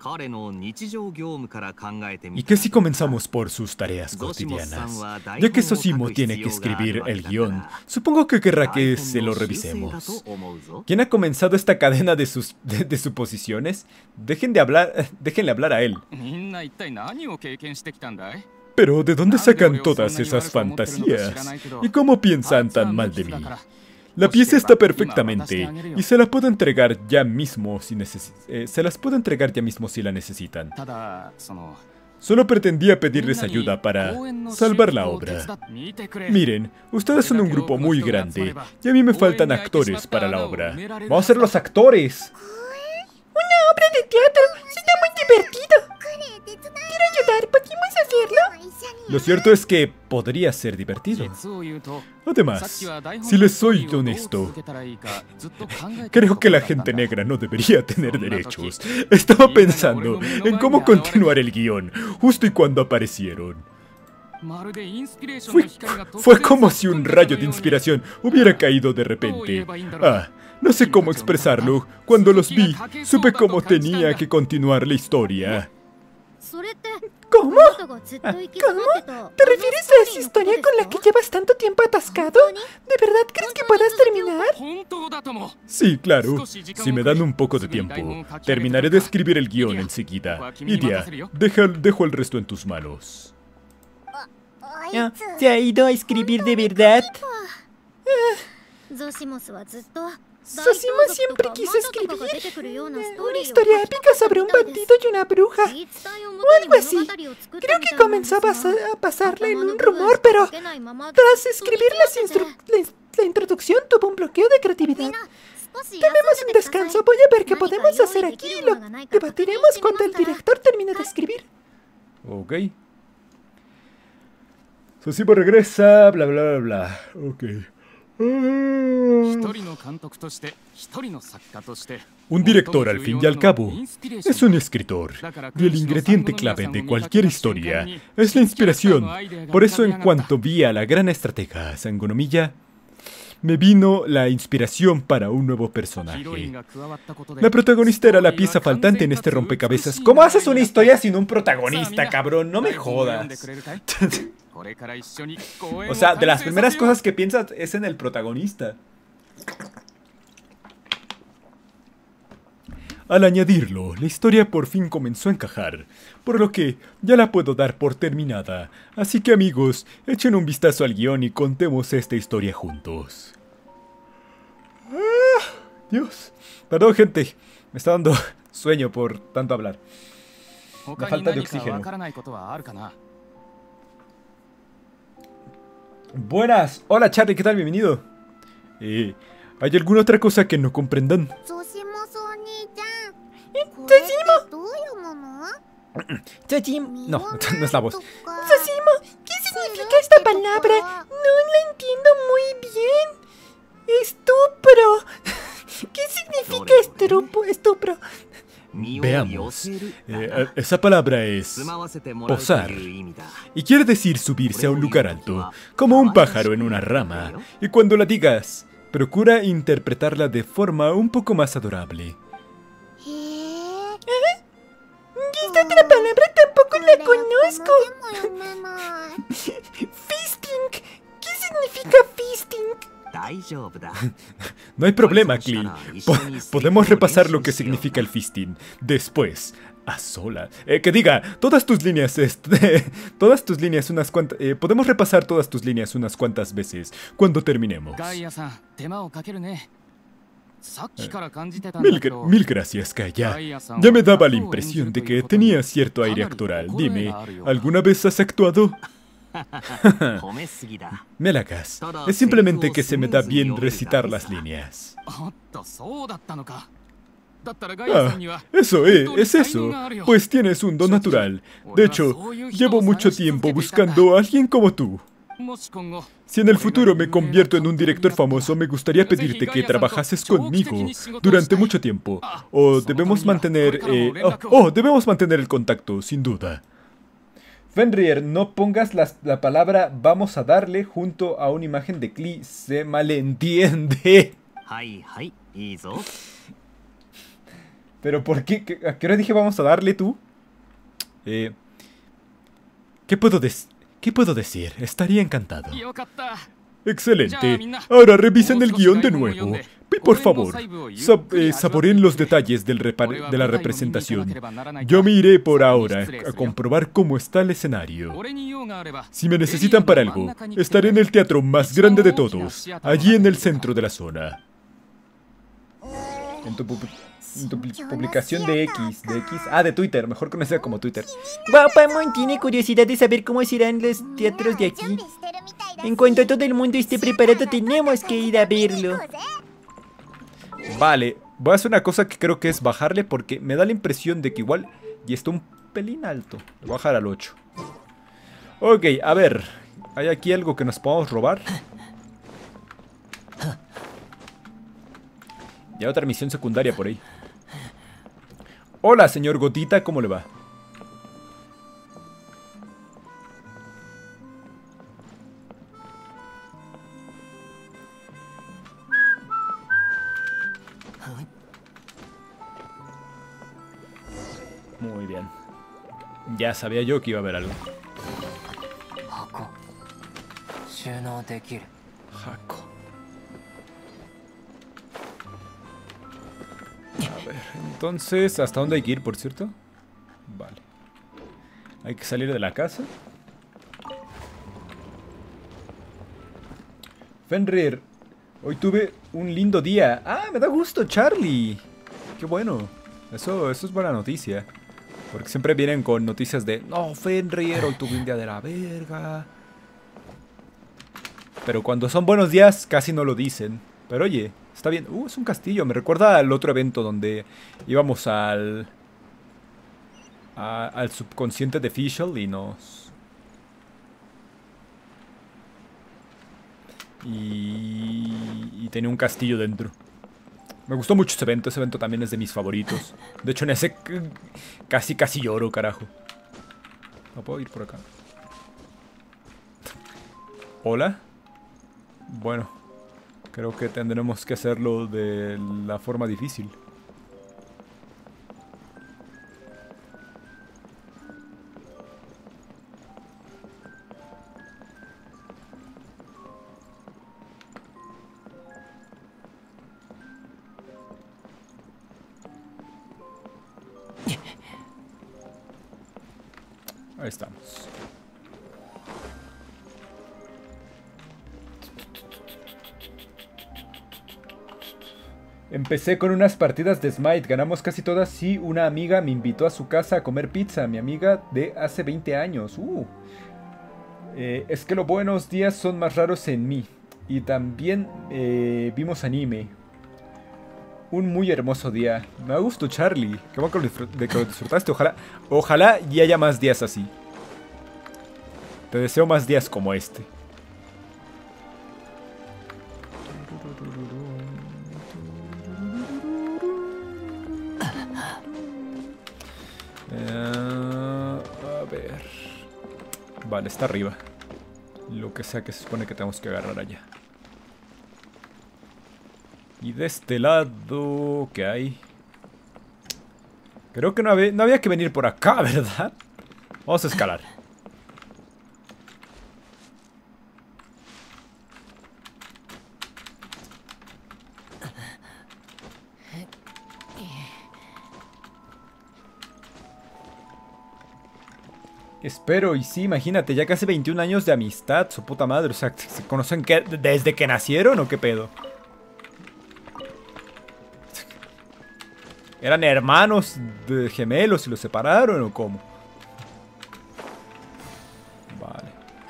¿Y qué si comenzamos por sus tareas cotidianas? Ya que Zosimo tiene que escribir el guión, supongo que querrá que se lo revisemos. ¿Quién ha comenzado esta cadena de, sus, de, de suposiciones? Dejen de hablar, déjenle hablar a él. Pero ¿de dónde sacan todas esas fantasías? ¿Y cómo piensan tan mal de mí? La pieza está perfectamente y se la puedo entregar ya mismo si neces eh, se las puedo entregar ya mismo si la necesitan. Solo pretendía pedirles ayuda para salvar la obra. Miren, ustedes son un grupo muy grande y a mí me faltan actores para la obra. Vamos a ser los actores. Una obra de teatro. Será muy divertido. Quiero ayudar. ¿Podemos hacerlo? Lo cierto es que podría ser divertido. Además, si les soy honesto, creo que la gente negra no debería tener derechos. Estaba pensando en cómo continuar el guión, justo y cuando aparecieron. Fue, fue como si un rayo de inspiración hubiera caído de repente. Ah, no sé cómo expresarlo. Cuando los vi, supe cómo tenía que continuar la historia. ¿Cómo? ¿Cómo? ¿Te refieres a esa historia con la que llevas tanto tiempo atascado? ¿De verdad crees que puedas terminar? Sí, claro. Si me dan un poco de tiempo, terminaré de escribir el guión enseguida. Idia, deja, dejo el resto en tus manos. ¿Se ha ido a escribir de verdad? Zosimo siempre quiso escribir una historia épica sobre un bandido y una bruja, o algo así. Creo que comenzó a, pasar, a pasarle en un rumor, pero tras escribir las instru la, la introducción tuvo un bloqueo de creatividad. Tomemos un descanso, voy a ver qué podemos hacer aquí y lo debatiremos cuando el director termine de escribir. Ok. Zosimo regresa, bla bla bla bla. Ok. Un director, al fin y al cabo, es un escritor, y el ingrediente clave de cualquier historia es la inspiración. Por eso, en cuanto vi a la gran estratega Sangonomiya, me vino la inspiración para un nuevo personaje. La protagonista era la pieza faltante en este rompecabezas. ¿Cómo haces una historia sin un protagonista, cabrón? No me jodas. O sea, de las primeras cosas que piensas es en el protagonista. Al añadirlo, la historia por fin comenzó a encajar, por lo que ya la puedo dar por terminada. Así que amigos, echen un vistazo al guión y contemos esta historia juntos. Ah, Dios. Perdón, gente. Me está dando sueño por tanto hablar. La falta de oxígeno. Buenas. Hola, Charlie. ¿Qué tal? Bienvenido. Eh, ¿hay alguna otra cosa que no comprendan? ¿Zosimo? Zosimo. No, no es la voz. Zosimo, ¿qué significa esta palabra? No la entiendo muy bien. Estupro. ¿Qué significa estupro? Estupro. Veamos. Eh, esa palabra es posar. Y quiere decir subirse a un lugar alto, como un pájaro en una rama. Y cuando la digas, procura interpretarla de forma un poco más adorable. Esta otra palabra tampoco la conozco. Fisting. ¿Qué significa fisting? No hay problema, Klee. Po podemos repasar lo que significa el fisting después, a solas. Eh, que diga, todas tus líneas, este, todas tus líneas unas cuantas. Eh, podemos repasar todas tus líneas unas cuantas veces cuando terminemos. Eh, mil, mil gracias, Kaya. Ya me daba la impresión de que tenía cierto aire actoral. Dime, ¿alguna vez has actuado? Me halagas. Es simplemente que se me da bien recitar las líneas. Ah, eso es, es eso. Pues tienes un don natural. De hecho, llevo mucho tiempo buscando a alguien como tú. Si en el futuro me convierto en un director famoso, me gustaría pedirte que trabajases conmigo durante mucho tiempo. O debemos mantener... Eh, oh, oh, debemos mantener el contacto, sin duda. Fenrir, no pongas las, la palabra vamos a darle junto a una imagen de Klee. Se malentiende. Pero ¿por qué? ¿A qué hora dije vamos a darle tú? Eh, ¿Qué puedo decir? ¿Qué puedo decir? Estaría encantado. Excelente. Ahora revisen el guión de nuevo. Por favor, sab eh, saboreen los detalles del de la representación. Yo me iré por ahora a comprobar cómo está el escenario. Si me necesitan para algo, estaré en el teatro más grande de todos, allí en el centro de la zona. En tu En tu publicación de X, de X. Ah, de Twitter, mejor conocida como Twitter. Wow, Paimon tiene curiosidad de saber cómo serán los teatros de aquí. En cuanto todo el mundo esté preparado, tenemos que ir a verlo. Vale, voy a hacer una cosa que creo que es bajarle porque me da la impresión de que igual y está un pelín alto. Voy a bajar al ocho. Ok, a ver. ¿Hay aquí algo que nos podamos robar? Y hay otra misión secundaria por ahí. Hola, señor Gotita, ¿cómo le va? Muy bien. Ya sabía yo que iba a haber algo. Jaco. A ver, entonces, ¿hasta dónde hay que ir, por cierto? Vale. Hay que salir de la casa. Fenrir, hoy tuve un lindo día. Ah, me da gusto, Charlie. Qué bueno. Eso, eso es buena noticia. Porque siempre vienen con noticias de no, Fenrir, hoy tuve un día de la verga. Pero cuando son buenos días casi no lo dicen. Pero oye, está bien. Uh, es un castillo. Me recuerda al otro evento donde íbamos al... A, al subconsciente de Fischl y nos... Y... Y tenía un castillo dentro. Me gustó mucho ese evento. Ese evento también es de mis favoritos. De hecho en ese casi casi lloro, carajo. No puedo ir por acá. Hola. Bueno, creo que tendremos que hacerlo de la forma difícil. Ahí estamos. Empecé con unas partidas de Smite, ganamos casi todas y una amiga me invitó a su casa a comer pizza, mi amiga de hace veinte años. Uh. Eh, es que los buenos días son más raros en mí. Y también eh, vimos anime. Un muy hermoso día. Me gusto, Charlie. Qué bueno que lo, disfr de que lo disfrutaste. Ojalá, ojalá y haya más días así. Te deseo más días como este. Uh, a ver. Vale, está arriba. Lo que sea que se supone que tenemos que agarrar allá. Y de este lado, ¿qué hay? Creo que no había, no había que venir por acá, ¿verdad? Vamos a escalar. Espero, y sí, imagínate, ya casi veintiún años de amistad, su puta madre. O sea, ¿se conocen que, desde que nacieron o qué pedo? ¿Eran hermanos de gemelos y los separaron o cómo? Vale.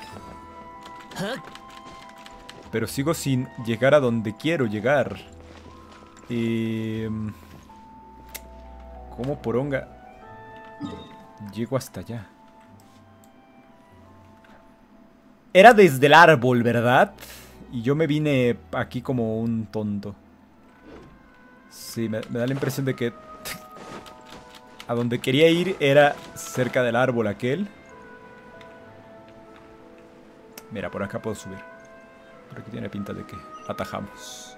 Pero sigo sin llegar a donde quiero llegar. Eh, ¿Cómo poronga llego hasta allá? Era desde el árbol, ¿verdad? Y yo me vine aquí como un tonto. Sí, me, me da la impresión de que a donde quería ir era cerca del árbol aquel. Mira, por acá puedo subir. Por aquí tiene pinta de que atajamos.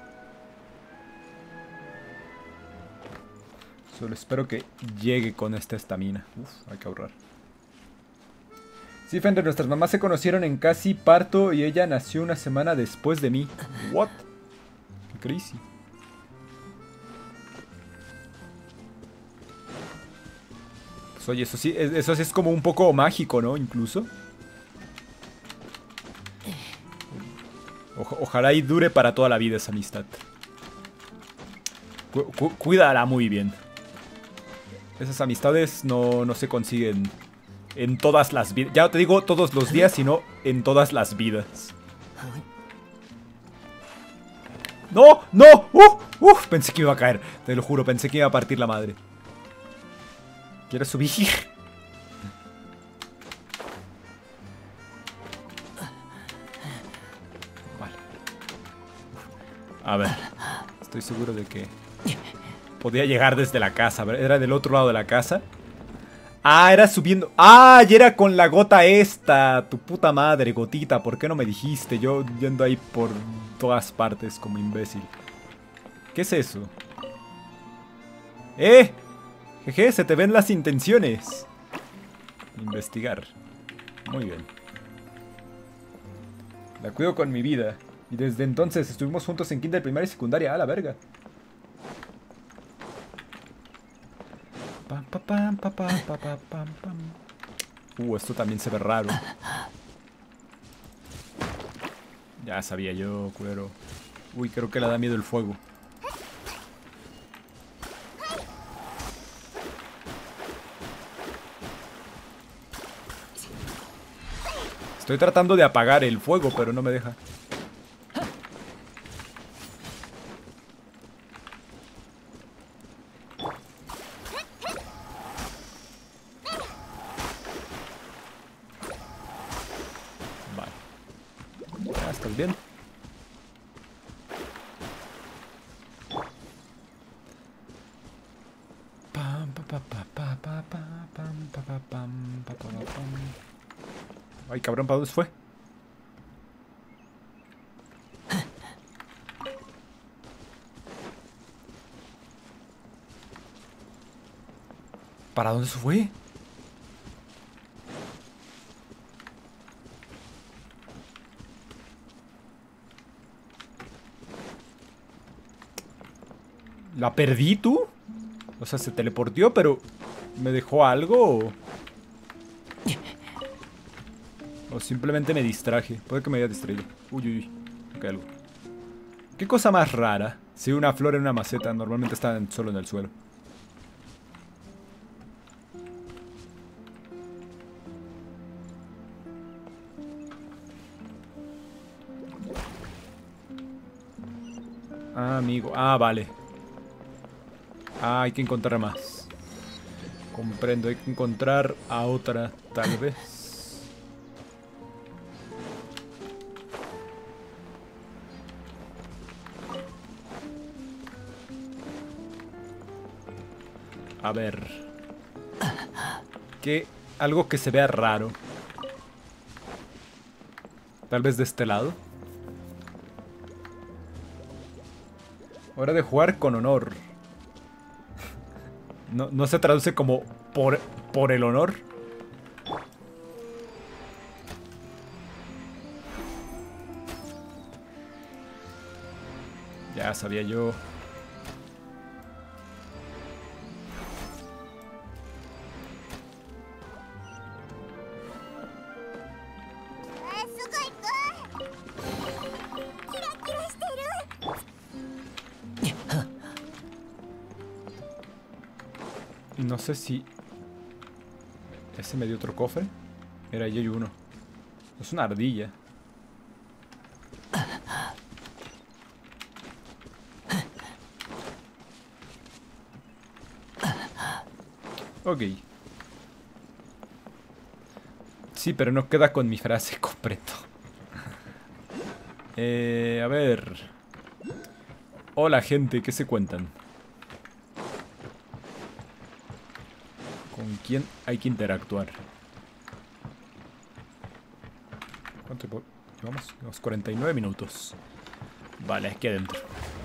Solo espero que llegue con esta estamina. Uf, hay que ahorrar. Sí, Fender, nuestras mamás se conocieron en casi parto y ella nació una semana después de mí. What? Qué crazy. Pues oye, eso sí, eso sí es como un poco mágico, ¿no? Incluso. O, ojalá y dure para toda la vida esa amistad. Cu cu cuídala muy bien. Esas amistades no, no se consiguen en todas las vidas. Ya no te digo todos los días, sino en todas las vidas. ¡No! ¡No! ¡Uf! ¡Uf! Pensé que iba a caer. Te lo juro, pensé que iba a partir la madre. ¿Quieres subir? Vale. A ver. Estoy seguro de que podía llegar desde la casa. Era del otro lado de la casa. Ah, era subiendo. Ah, y era con la gota esta. Tu puta madre, gotita. ¿Por qué no me dijiste? Yo yendo ahí por todas partes como imbécil. ¿Qué es eso? ¡Eh! Jeje, se te ven las intenciones. Investigar. Muy bien. La cuido con mi vida. Y desde entonces estuvimos juntos en kinder, primaria y secundaria. ¡A la verga! Pam, pam, pam, pam, pam, pam, pam, pam. Uh, esto también se ve raro. Ya sabía yo, culero. Uy, creo que le da miedo el fuego. Estoy tratando de apagar el fuego, pero no me deja. Bien. Ay, cabrón, ¿para dónde fue? ¿Para dónde se fue? ¿La perdí tú? O sea, se teleportó, pero ¿me dejó algo? O, o simplemente me distraje. Puede que me haya distraído. Uy, uy, uy. Okay, algo. ¿Qué cosa más rara? Si una flor en una maceta normalmente está solo en el suelo. Ah, amigo. Ah, vale. Ah, hay que encontrar más. Comprendo, hay que encontrar a otra, tal vez. A ver. Que algo que se vea raro. Tal vez de este lado. Hora de jugar con honor. No, no se traduce como por, por el honor. Ya sabía yo. No sé si... Ese me dio otro cofre. Era ahí hay uno. Es una ardilla. Ok. Sí, pero no queda con mi frase completo. Eh, a ver. Hola gente, ¿qué se cuentan? ¿Con quién hay que interactuar? ¿Cuánto llevamos? Llevamos cuarenta y nueve minutos. Vale, aquí adentro.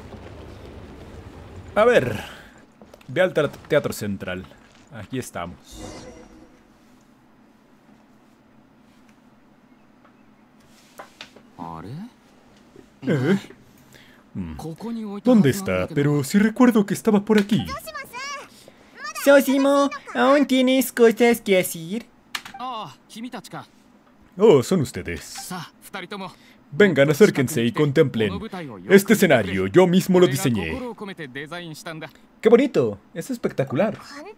A ver. Ve al Teatro Central. Aquí estamos. ¿Eh? Mm. ¿Dónde está? Pero sí recuerdo que estaba por aquí. Sosimo, ¿aún tienes cosas que decir? Oh, son ustedes. Vengan, acérquense y contemplen. Este escenario, yo mismo lo diseñé. ¡Qué bonito! Es espectacular.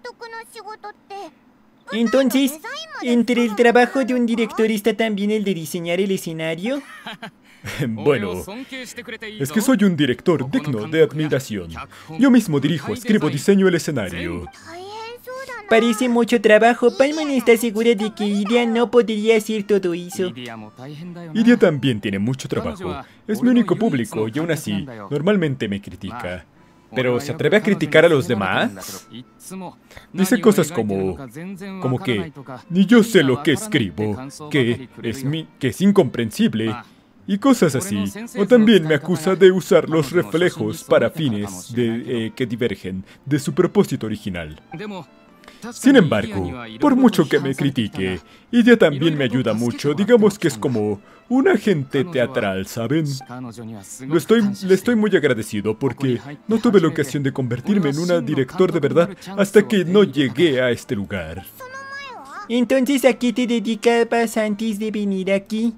Entonces, ¿entre el trabajo de un director está también el de diseñar el escenario? Bueno, es que soy un director digno de admiración. Yo mismo dirijo, escribo, diseño el escenario. Parece mucho trabajo. Paimon está segura de que Iria no podría hacer todo eso. Iria también tiene mucho trabajo. Es mi único público y aún así, normalmente me critica. ¿Pero se atreve a criticar a los demás? Dice cosas como... Como que... Ni yo sé lo que escribo. Que es, mi, que es incomprensible. Y cosas así. O también me acusa de usar los reflejos para fines de, eh, que divergen de su propósito original. Sin embargo, por mucho que me critique, ella también me ayuda mucho. Digamos que es como un agente teatral, ¿saben? Lo estoy, le estoy muy agradecido porque no tuve la ocasión de convertirme en un director de verdad hasta que no llegué a este lugar. Entonces, ¿a qué te dedicabas antes de venir aquí?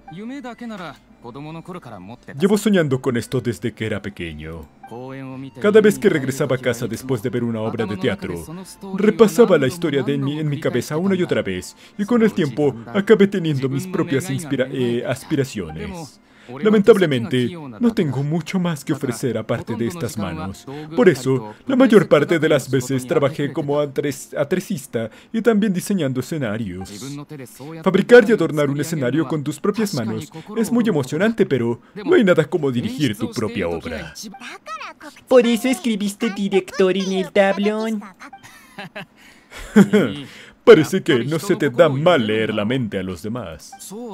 Llevo soñando con esto desde que era pequeño. Cada vez que regresaba a casa después de ver una obra de teatro, repasaba la historia de mi, en mi cabeza una y otra vez, y con el tiempo acabé teniendo mis propias inspira eh, aspiraciones. Lamentablemente, no tengo mucho más que ofrecer aparte de estas manos. Por eso, la mayor parte de las veces trabajé como atrecista y también diseñando escenarios. Fabricar y adornar un escenario con tus propias manos es muy emocionante, pero no hay nada como dirigir tu propia obra. Por eso escribiste director en el tablón. Parece que no se te da mal leer la mente a los demás.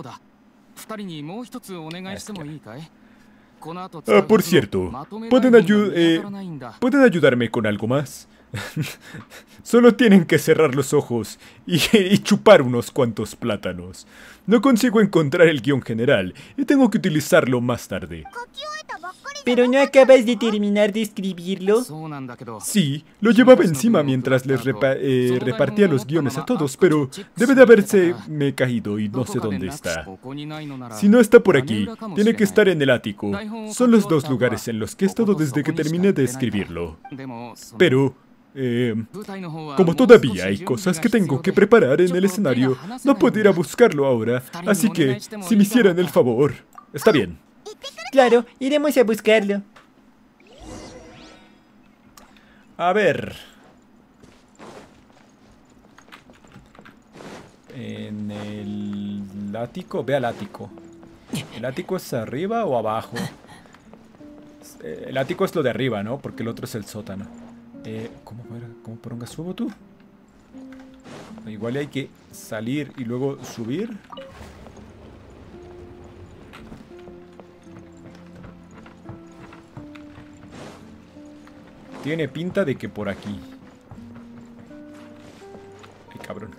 Ah, por cierto, ¿pueden, ayu eh, ¿pueden ayudarme con algo más? Solo tienen que cerrar los ojos y, y chupar unos cuantos plátanos. No consigo encontrar el guión general y tengo que utilizarlo más tarde. ¿Pero no acabas de terminar de escribirlo? Sí, lo llevaba encima mientras les repa eh, repartía los guiones a todos, pero debe de haberse me caído y no sé dónde está. Si no está por aquí, tiene que estar en el ático. Son los dos lugares en los que he estado desde que terminé de escribirlo. Pero... Eh, como todavía hay cosas que tengo que preparar en el escenario, no puedo ir a buscarlo ahora, así que, si me hicieran el favor, está bien. Claro, iremos a buscarlo. A ver. En el ático, ve al ático. ¿El ático es arriba o abajo? El ático es lo de arriba, ¿no? Porque el otro es el sótano. Eh, ¿Cómo, cómo poronga subo tú? Igual hay que salir y luego subir. Tiene pinta de que por aquí. Ay, cabrón.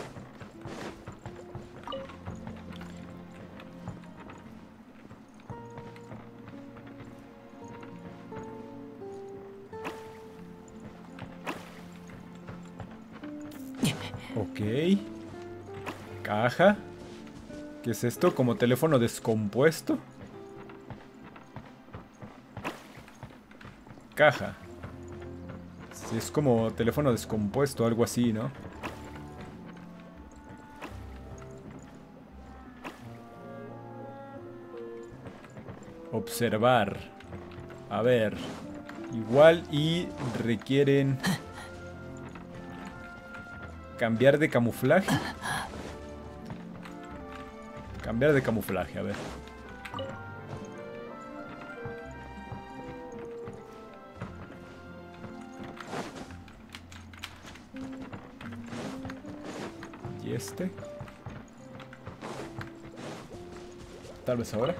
Ok. Caja. ¿Qué es esto? ¿Como teléfono descompuesto? Caja. Sí, es como teléfono descompuesto, algo así, ¿no? Observar. A ver. Igual y requieren... Cambiar de camuflaje. Cambiar de camuflaje, a ver. Y este. Tal vez ahora.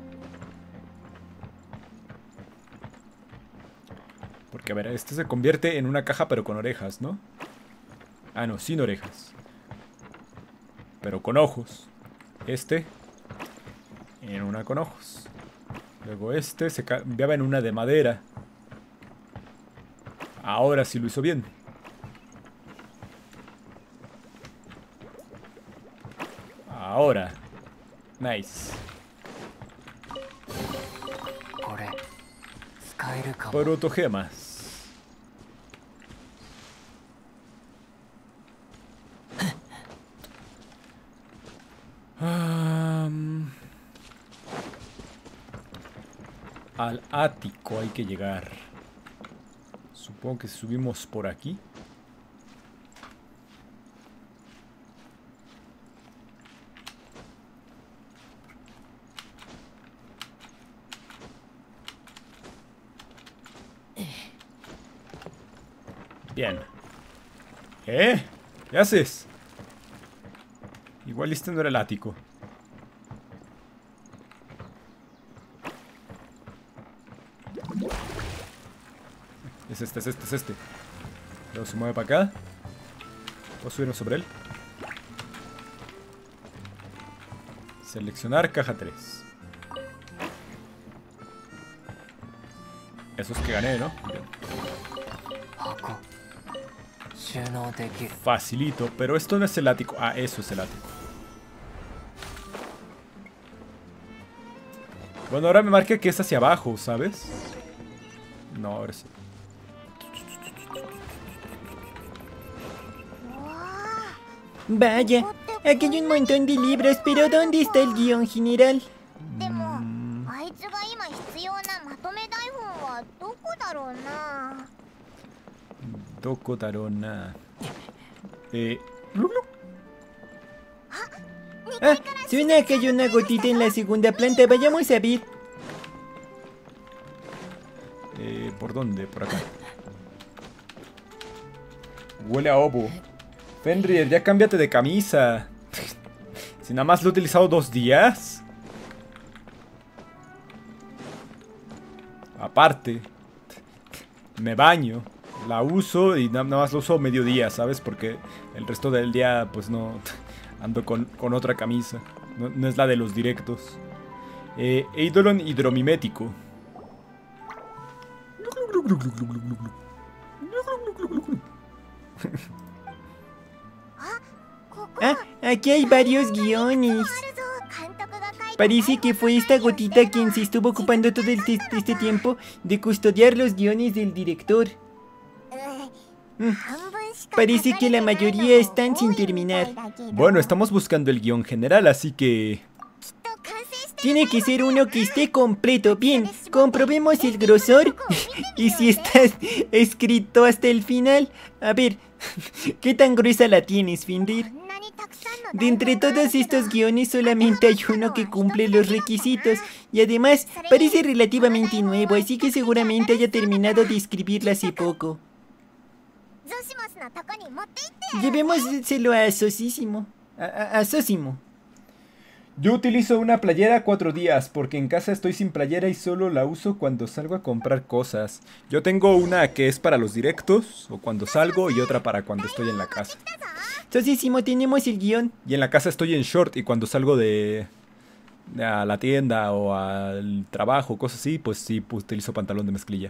Porque a ver, este se convierte en una caja pero con orejas, ¿no? Ah, no, sin orejas. Pero con ojos. Este. En una con ojos. Luego este se cambiaba en una de madera. Ahora sí lo hizo bien. Ahora. Nice. Protogemas. Um, al ático hay que llegar. Supongo que subimos por aquí. Bien. ¿Eh? ¿Qué haces? Igual este no era el ático. Es este, es este, es este. Luego se mueve para acá. Puedo subirnos sobre él. Seleccionar caja tres. Eso es que gané, ¿no? Bien. Facilito, pero esto no es el ático. Ah, eso es el ático. Bueno, ahora me marca que es hacia abajo, ¿sabes? No, ahora sí. Vaya, aquí hay un montón de libros, pero ¿dónde está el guión general? Mm. Doko Tarona. Eh. Ah, suena que hay una gotita en la segunda planta. Vayamos a ver. Eh, ¿por dónde? Por acá. Huele a obo. Fenrir, ya cámbiate de camisa. Si nada más lo he utilizado dos días. Aparte, me baño, la uso y nada más lo uso mediodía, ¿sabes? Porque el resto del día, pues no, ando con, con otra camisa. No, no es la de los directos. Eh, Eidolon hidromimético. Ah, aquí hay varios guiones. Parece que fue esta gotita quien se estuvo ocupando todo el este tiempo de custodiar los guiones del director. Mm. Parece que la mayoría están sin terminar. Bueno, estamos buscando el guión general, así que... Tiene que ser uno que esté completo. Bien, comprobemos el grosor y si está escrito hasta el final. A ver, ¿qué tan gruesa la tienes, Fenrir? De entre todos estos guiones solamente hay uno que cumple los requisitos y además parece relativamente nuevo, así que seguramente haya terminado de escribirlo hace poco. Llevémoselo a Sosísimo. A, a, a Sosimo. Yo utilizo una playera cuatro días porque en casa estoy sin playera y solo la uso cuando salgo a comprar cosas. Yo tengo una que es para los directos o cuando salgo y otra para cuando estoy en la casa. Sosísimo, tenemos el guión. Y en la casa estoy en short y cuando salgo de, de a la tienda o al trabajo, cosas así, pues sí, pues, utilizo pantalón de mezclilla.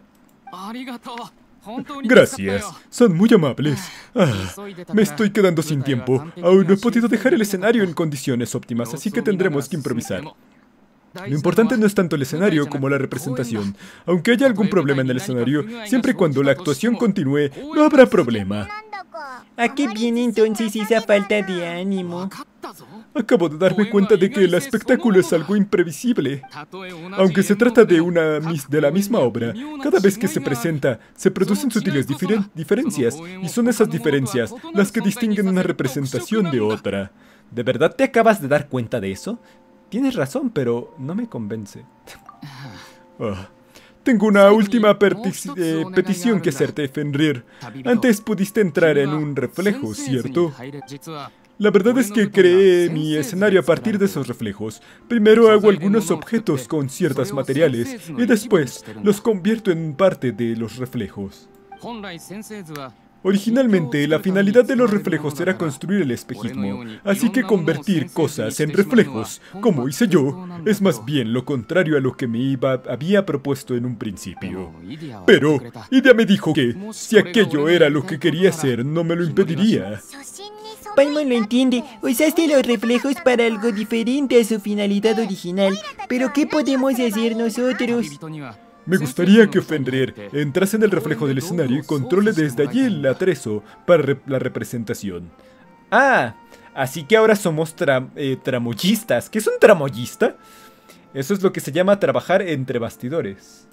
Gracias, son muy amables. Ah, me estoy quedando sin tiempo. Aún no he podido dejar el escenario en condiciones óptimas, así que tendremos que improvisar. Lo importante no es tanto el escenario como la representación. Aunque haya algún problema en el escenario, siempre y cuando la actuación continúe, no habrá problema. ¿A qué viene entonces esa falta de ánimo? Acabo de darme cuenta de que el espectáculo es algo imprevisible. Aunque se trata de una de la misma obra, cada vez que se presenta, se producen sutiles diferen diferencias, y son esas diferencias las que distinguen una representación de otra. ¿De verdad te acabas de dar cuenta de eso? Tienes razón, pero no me convence. Oh. Tengo una última eh, petición que hacerte, Fenrir. Antes pudiste entrar en un reflejo, ¿cierto? La verdad es que creé mi escenario a partir de esos reflejos. Primero hago algunos objetos con ciertos materiales y después los convierto en parte de los reflejos. Originalmente, la finalidad de los reflejos era construir el espejismo, así que convertir cosas en reflejos, como hice yo, es más bien lo contrario a lo que me iba, había propuesto en un principio. Pero, Idia me dijo que, si aquello era lo que quería hacer, no me lo impediría. Paimon lo entiende. Usaste los reflejos para algo diferente a su finalidad original. Pero ¿qué podemos hacer nosotros? Me gustaría que Fenrir entrase en el reflejo del escenario y controle desde allí el atrezo para re la representación. Ah, así que ahora somos tra eh, tramoyistas. ¿Qué es un tramoyista? Eso es lo que se llama trabajar entre bastidores.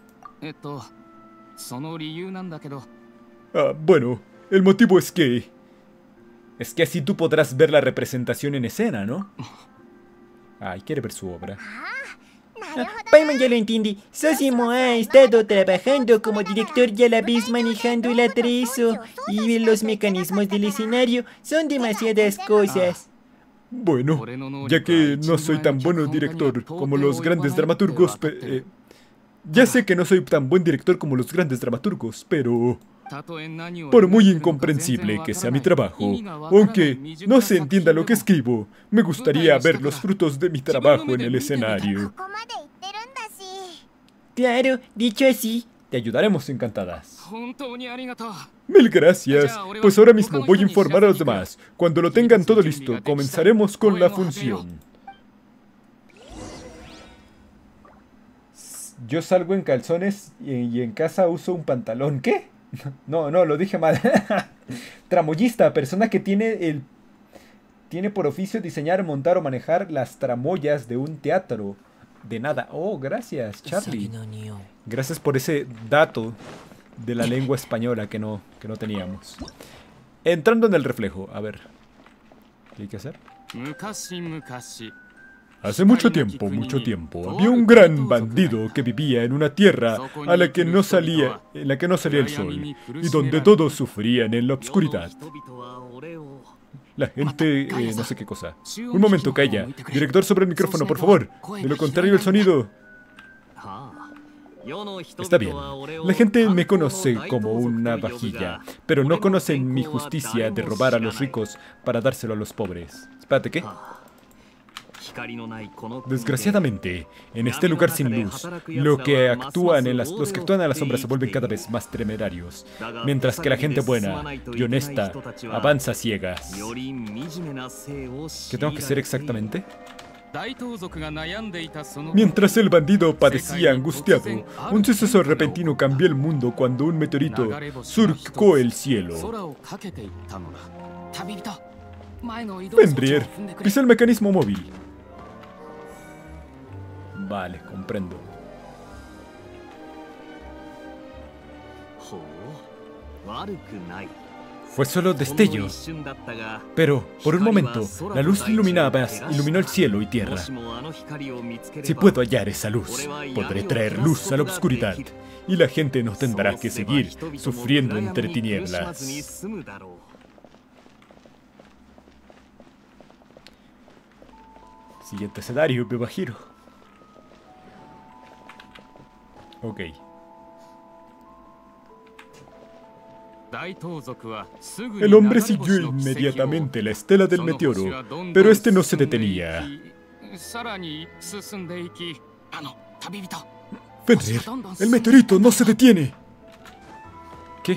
Ah, bueno, el motivo es que... Es que así tú podrás ver la representación en escena, ¿no? Ay, quiere ver su obra. Ah, Paimon ya lo entiende. Sosimo ha estado trabajando como director y a la vez manejando el atrezo. Y los mecanismos del escenario son demasiadas cosas. Bueno, ya que no soy tan bueno director como los grandes dramaturgos... Eh, ya sé que no soy tan buen director como los grandes dramaturgos, pero... Por muy incomprensible que sea mi trabajo, aunque no se entienda lo que escribo, me gustaría ver los frutos de mi trabajo en el escenario. Claro, dicho así, te ayudaremos encantadas. Mil gracias, pues ahora mismo voy a informar a los demás. Cuando lo tengan todo listo, comenzaremos con la función. Yo salgo en calzones y en casa uso un pantalón. ¿Qué? No, no, lo dije mal. Tramoyista, persona que tiene el tiene por oficio diseñar, montar o manejar las tramoyas de un teatro. De nada. Oh, gracias, Charlie. Gracias por ese dato de la lengua española que no, que no teníamos. Entrando en el reflejo, a ver. ¿Qué hay que hacer? Hace mucho tiempo, mucho tiempo, había un gran bandido que vivía en una tierra a la que no salía, en la que no salía el sol, y donde todos sufrían en la oscuridad. La gente, eh, no sé qué cosa. Un momento, calla. Director, sobre el micrófono, por favor. De lo contrario, el sonido... Está bien. La gente me conoce como una vajilla, pero no conocen mi justicia de robar a los ricos para dárselo a los pobres. Espérate, ¿qué? Desgraciadamente, en este lugar sin luz, lo que actúan en las, los que actúan a la sombra se vuelven cada vez más temerarios, mientras que la gente buena y honesta avanza a ciegas. ¿Qué tengo que hacer exactamente? Mientras el bandido padecía angustiado, un suceso repentino cambió el mundo cuando un meteorito surcó el cielo. Fenrir, pisa el mecanismo móvil. Vale, comprendo. Fue solo destello, pero por un momento la luz iluminaba, iluminó el cielo y tierra. Si puedo hallar esa luz, podré traer luz a la oscuridad, y la gente no tendrá que seguir sufriendo entre tinieblas. Siguiente escenario, Bebajiro. Ok. El hombre siguió inmediatamente la estela del meteoro, pero este no se detenía. Fenrir, el meteorito no se detiene. ¿Qué?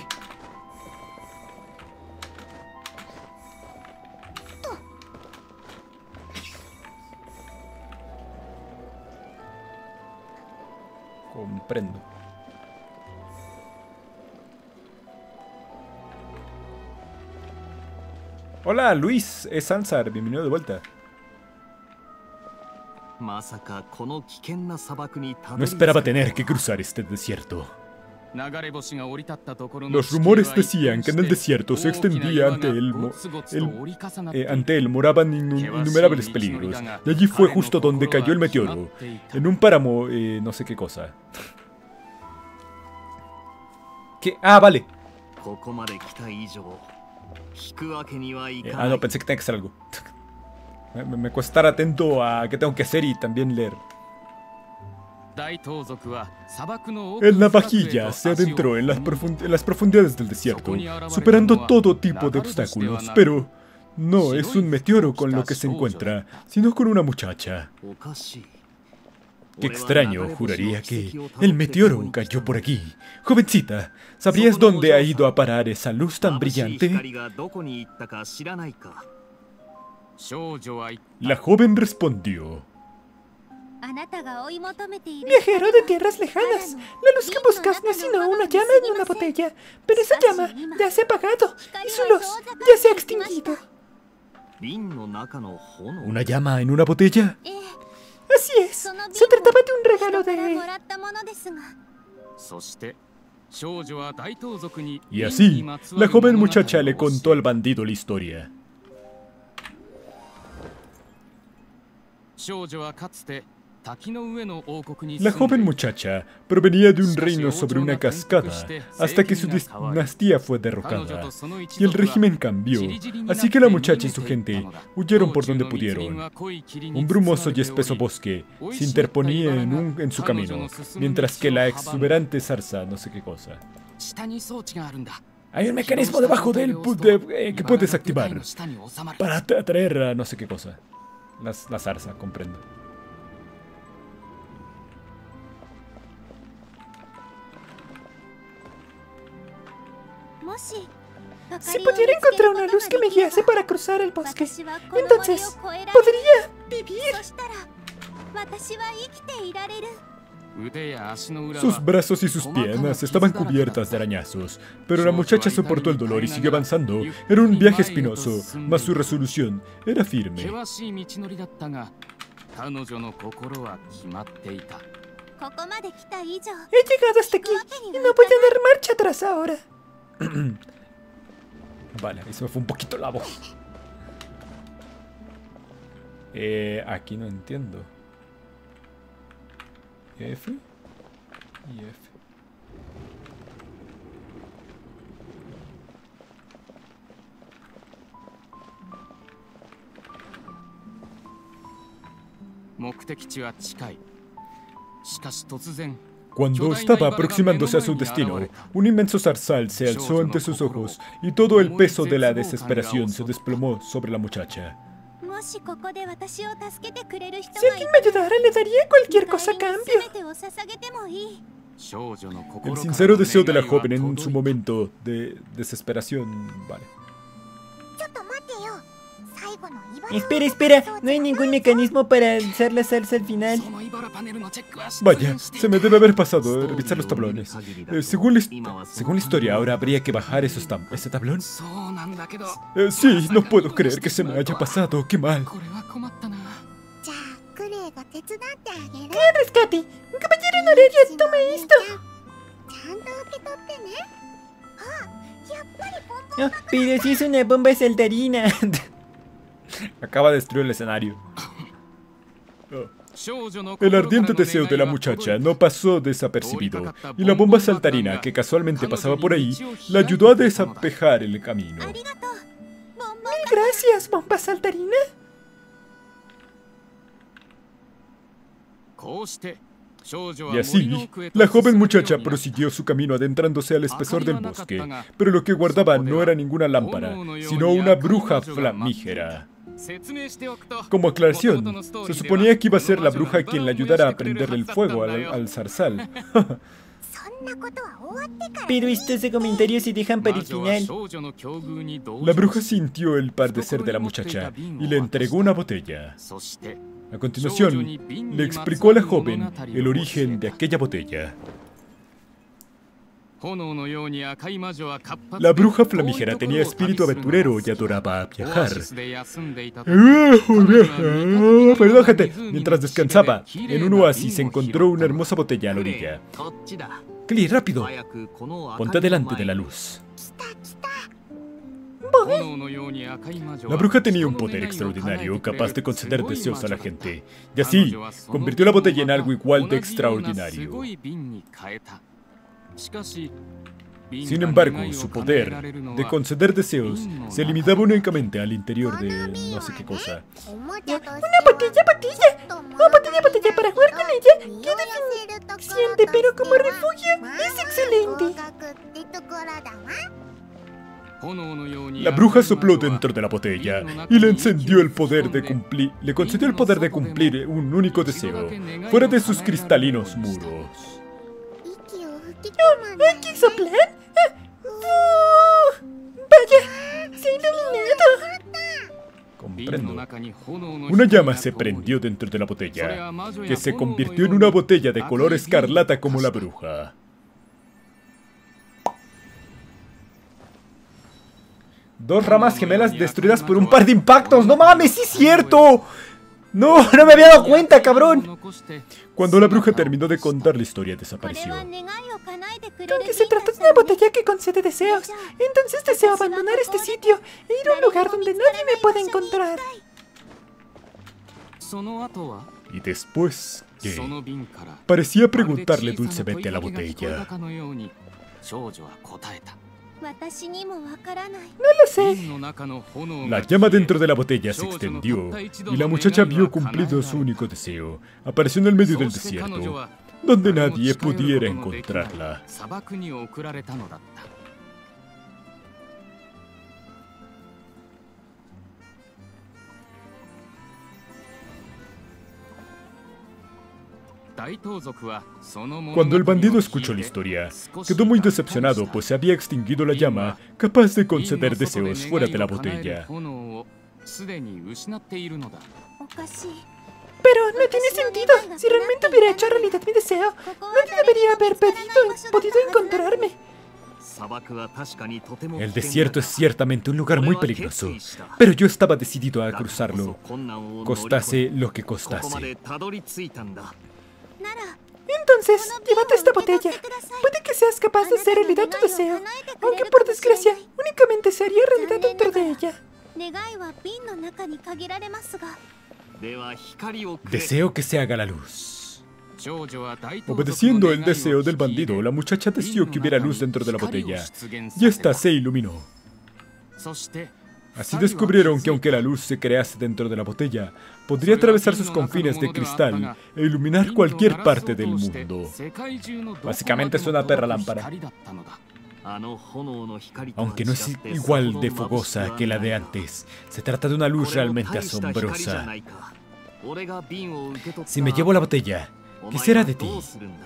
Comprendo. Hola, Luis, es Ansar, bienvenido de vuelta. No esperaba tener que cruzar este desierto. Los rumores decían que en el desierto se extendía ante él, el, eh, ante él moraban innumerables peligros, y allí fue justo donde cayó el meteoro, en un páramo, eh, no sé qué cosa. ¿Qué? Ah, vale. Eh, ah, no, pensé que tenía que hacer algo. me, me cuesta estar atento a qué tengo que hacer y también leer. El navajilla se adentró en las, en las profundidades del desierto, superando todo tipo de obstáculos, pero no es un meteoro con lo que se encuentra, sino con una muchacha. Qué extraño, juraría que el meteoro cayó por aquí. Jovencita, ¿sabrías dónde ha ido a parar esa luz tan brillante? La joven respondió: Viajero de tierras lejanas, la luz que buscas no es sino una llama en una botella, pero esa llama ya se ha apagado y su luz ya se ha extinguido. ¿Una llama en una botella? Así es, se trataba de un regalo de... Y así, la joven muchacha le contó al bandido la historia. La joven muchacha provenía de un reino sobre una cascada hasta que su dinastía fue derrocada y el régimen cambió, así que la muchacha y su gente huyeron por donde pudieron. Un brumoso y espeso bosque se interponía en, un, en su camino, mientras que la exuberante zarza no sé qué cosa. Hay un mecanismo debajo de él de, eh, que puedes activar para atraer a no sé qué cosa. La, la zarza, comprendo. Si pudiera encontrar una luz que me guiase para cruzar el bosque, entonces podría vivir. Sus brazos y sus piernas estaban cubiertas de arañazos, pero la muchacha soportó el dolor y siguió avanzando. Era un viaje espinoso, mas su resolución era firme. He llegado hasta aquí y no voy a dar marcha atrás ahora. Vale, ahí se me fue un poquito la voz. Eh, aquí no entiendo. F y F. Cuando estaba aproximándose a su destino, un inmenso zarzal se alzó ante sus ojos y todo el peso de la desesperación se desplomó sobre la muchacha. Si alguien me ayudara, le daría cualquier cosa a cambio. El sincero deseo de la joven en su momento de desesperación, vale. Espera, espera, no hay ningún mecanismo para alzar la salsa al final. Vaya, se me debe haber pasado de revisar los tablones. Eh, según, la según la historia, ahora habría que bajar esos tab ese tablón. Eh, sí, no puedo creer que se me haya pasado, qué mal. ¡Qué rescate! ¡Un caballero honorario, tome esto! Oh, pero si es una bomba saltarina. Acaba de destruir el escenario. El ardiente deseo de la muchacha no pasó desapercibido, y la bomba saltarina que casualmente pasaba por ahí la ayudó a despejar el camino. Mil gracias, bomba saltarina. Y así, la joven muchacha prosiguió su camino adentrándose al espesor del bosque, pero lo que guardaba no era ninguna lámpara, sino una bruja flamígera. Como aclaración, se suponía que iba a ser la bruja quien le ayudara a prender el fuego al, al zarzal. Pero estos comentarios se dejan para el final. La bruja sintió el padecer de la muchacha y le entregó una botella. A continuación, le explicó a la joven el origen de aquella botella. La bruja flamígera tenía espíritu aventurero y adoraba viajar. Perdón, gente. Mientras descansaba, en un oasis encontró una hermosa botella a la orilla. Clee, rápido. Ponte delante de la luz. La bruja tenía un poder extraordinario, capaz de conceder deseos a la gente. Y así, convirtió la botella en algo igual de extraordinario. Sin embargo, su poder de conceder deseos se limitaba únicamente al interior de no sé qué cosa. Una botella, botella. Una botella, botella para jugar con ella. ¡Qué deficiente! Pero como refugio es excelente. La bruja sopló dentro de la botella y le encendió el poder de cumplir, le concedió el poder de cumplir un único deseo, fuera de sus cristalinos muros. ¿Hay que soplar? ¡Oh! ¡Vaya! ¡Se ha iluminado! Comprendo. Una llama se prendió dentro de la botella, que se convirtió en una botella de color escarlata como la bruja. Dos ramas gemelas destruidas por un par de impactos. ¡No mames! ¡Sí es cierto! ¡No! ¡No me había dado cuenta, cabrón! Cuando la bruja terminó de contar la historia, desapareció. Creo que se trata de una botella que concede deseos. Entonces deseo abandonar este sitio e ir a un lugar donde nadie me pueda encontrar. Y después, ¿qué? Parecía preguntarle dulcemente a la botella. No lo sé. La llama dentro de la botella se extendió y la muchacha vio cumplido su único deseo. Apareció en el medio del desierto, donde nadie pudiera encontrarla. Cuando el bandido escuchó la historia, quedó muy decepcionado, pues se había extinguido la llama capaz de conceder deseos fuera de la botella. Pero no tiene sentido. Si realmente hubiera hecho realidad mi deseo, nadie debería haber pedido, podido encontrarme. El desierto es ciertamente un lugar muy peligroso, pero yo estaba decidido a cruzarlo, costase lo que costase. Entonces, llévate esta botella. Puede que seas capaz de hacer realidad tu deseo, aunque por desgracia, únicamente se haría realidad dentro de ella. Deseo que se haga la luz. Obedeciendo el deseo del bandido, la muchacha deseó que hubiera luz dentro de la botella, y ésta se iluminó. Así descubrieron que aunque la luz se crease dentro de la botella, podría atravesar sus confines de cristal e iluminar cualquier parte del mundo. Básicamente es una perra lámpara. Aunque no es igual de fogosa que la de antes, se trata de una luz realmente asombrosa. Si me llevo la botella, ¿qué será de ti?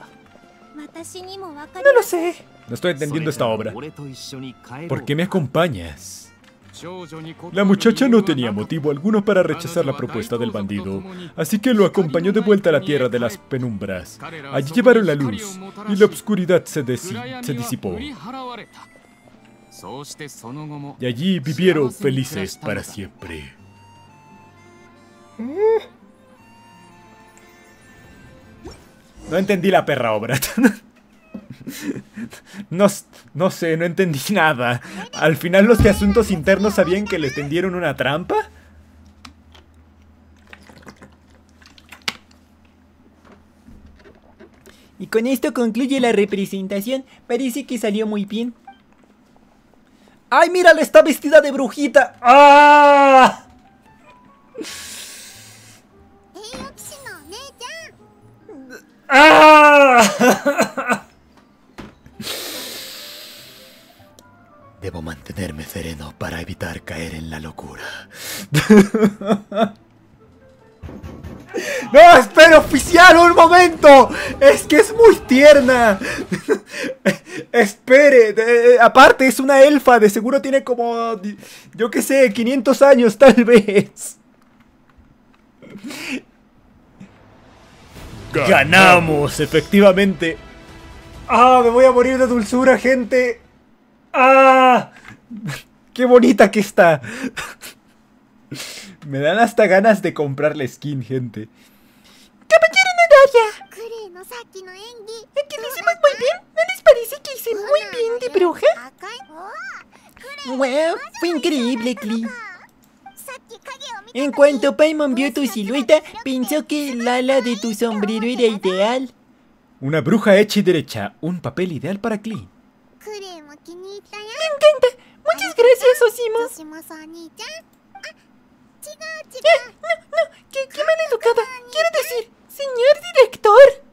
No lo sé. No estoy entendiendo esta obra. ¿Por qué me acompañas? La muchacha no tenía motivo alguno para rechazar la propuesta del bandido, así que lo acompañó de vuelta a la tierra de las penumbras. Allí llevaron la luz, y la oscuridad se, se disipó. Y allí vivieron felices para siempre. No entendí la perra obra. No, no sé, no entendí nada. Al final los de asuntos internos sabían que les tendieron una trampa. Y con esto concluye la representación. Parece que salió muy bien. ¡Ay, mírala! Está vestida de brujita. ¡Ah! ¡Ah! Debo mantenerme sereno para evitar caer en la locura. ¡No, espera, oficial! ¡Un momento! ¡Es que es muy tierna! Espere, de, aparte es una elfa, de seguro tiene como, yo qué sé, quinientos años tal vez. ¡Ganamos! Efectivamente. ¡Ah, me voy a morir de dulzura, gente! ¡Ah! ¡Qué bonita que está! Me dan hasta ganas de comprar la skin, gente. ¡Caballero Naraya! ¿Aquí lo hicimos muy bien? ¿No les parece que hice muy bien de bruja? ¡Wow! Fue increíble, Klee. En cuanto Paimon vio tu silueta, pensó que el ala de tu sombrero era ideal. Una bruja hecha y derecha. Un papel ideal para Klee. ¡Me encanta! ¡Muchas gracias, Osimo! Eh, no, no, qué, qué maleducada. Quiero decir, señor director.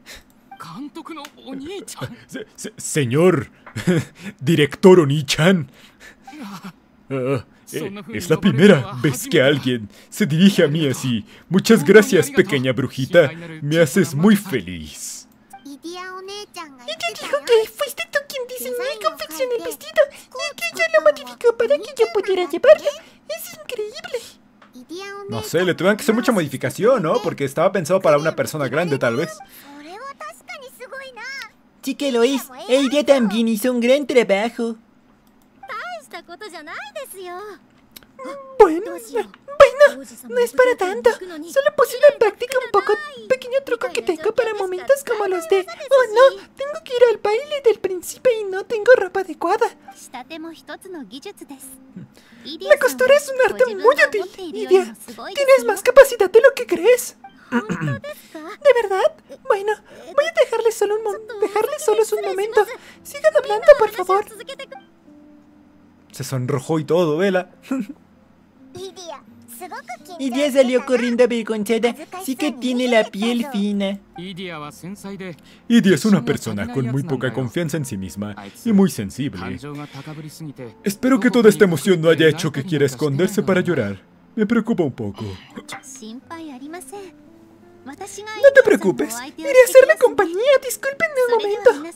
Se, se, señor director Oni-chan. Uh, eh, es la primera vez que alguien se dirige a mí así. Muchas gracias, pequeña brujita. Me haces muy feliz. Ella dijo que fuiste tú quien diseñó y confeccionó el vestido y que ella lo modificó para que yo pudiera llevarlo. Es increíble. No sé, le tuvieron que hacer mucha modificación, ¿no? Porque estaba pensado para una persona grande, tal vez. Sí que lo es. Ella también hizo un gran trabajo. Bueno, bueno, no es para tanto. Solo puse en práctica un poco, un pequeño truco que tengo para momentos como los de... Oh no, tengo que ir al baile del príncipe y no tengo ropa adecuada. La costura es un arte muy útil, Lidia. Tienes más capacidad de lo que crees. ¿De verdad? Bueno, voy a dejarles solo un mo dejarles solos un momento. Sigan hablando, por favor. Se sonrojó y todo, vela. Lidia salió corriendo avergonzada. Sí que tiene la piel fina. Idia es una persona con muy poca confianza en sí misma y muy sensible. Espero que toda esta emoción no haya hecho que quiera esconderse para llorar. Me preocupa un poco. No te preocupes, iré a hacerle compañía. Discúlpenme un momento.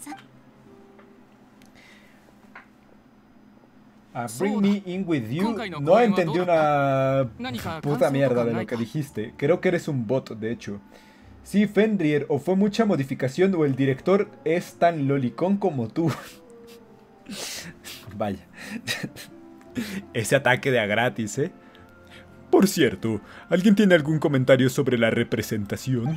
A bring me in with you. No entendí una puta mierda de lo que dijiste. Creo que eres un bot, de hecho. Sí, Fenrir, o fue mucha modificación o el director es tan lolicón como tú. Vaya. Ese ataque de a gratis, ¿eh? Por cierto, ¿alguien tiene algún comentario sobre la representación?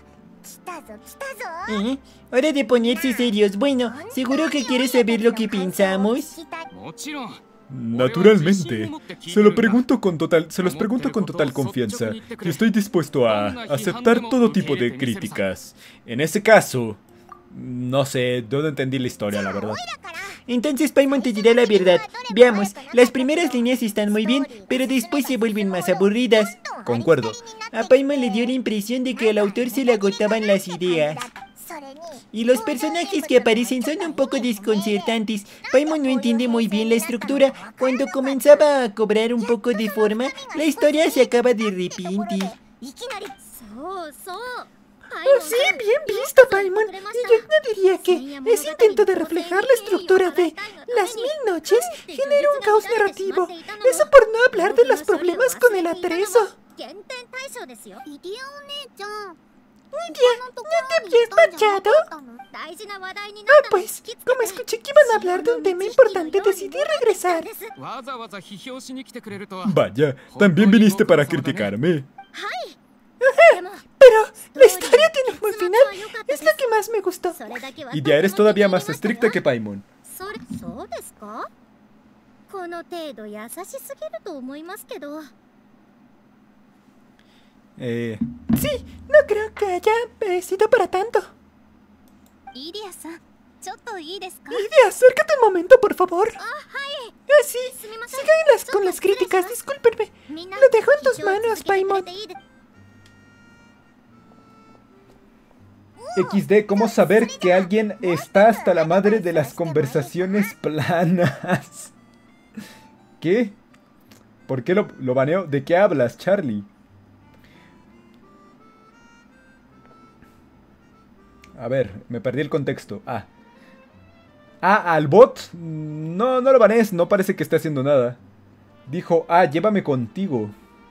¿Eh? Hora de ponerse serios. Bueno, ¿seguro que quieres saber lo que pensamos? Naturalmente. Se lo pregunto con total, se los pregunto con total confianza. Y estoy dispuesto a aceptar todo tipo de críticas. En ese caso, no sé, no entendí la historia, la verdad. Entonces Paimon te dirá la verdad. Veamos, las primeras líneas están muy bien, pero después se vuelven más aburridas. Concuerdo. A Paimon le dio la impresión de que al autor se le agotaban las ideas. Y los personajes que aparecen son un poco desconcertantes. Paimon no entiende muy bien la estructura. Cuando comenzaba a cobrar un poco de forma, la historia se acaba de repente. Oh, sí, bien visto, Paimon. Y yo no diría que ese intento de reflejar la estructura de Las Mil Noches genera un caos narrativo. Eso por no hablar de los problemas con el atrezo. Lidia, ¿no te habías marchado? Ah, pues, como escuché que iban a hablar de un tema importante, decidí regresar. Vaya, también viniste para criticarme. Pero la historia tiene un buen final. Es lo que más me gustó. Y ya eres todavía más estricta que Paimon. Eh... Sí, no creo que haya eh, sido para tanto. Lidia, acércate un momento, por favor. Ah, sí, sigan con las críticas, discúlpenme. Lo dejo en tus manos, Paimon. equis de, ¿cómo saber que alguien está hasta la madre de las conversaciones planas? ¿Qué? ¿Por qué lo, lo baneo? ¿De qué hablas, Charlie? A ver, me perdí el contexto. Ah. Ah, al bot. No, no lo banees, no parece que esté haciendo nada. Dijo, ah, llévame contigo.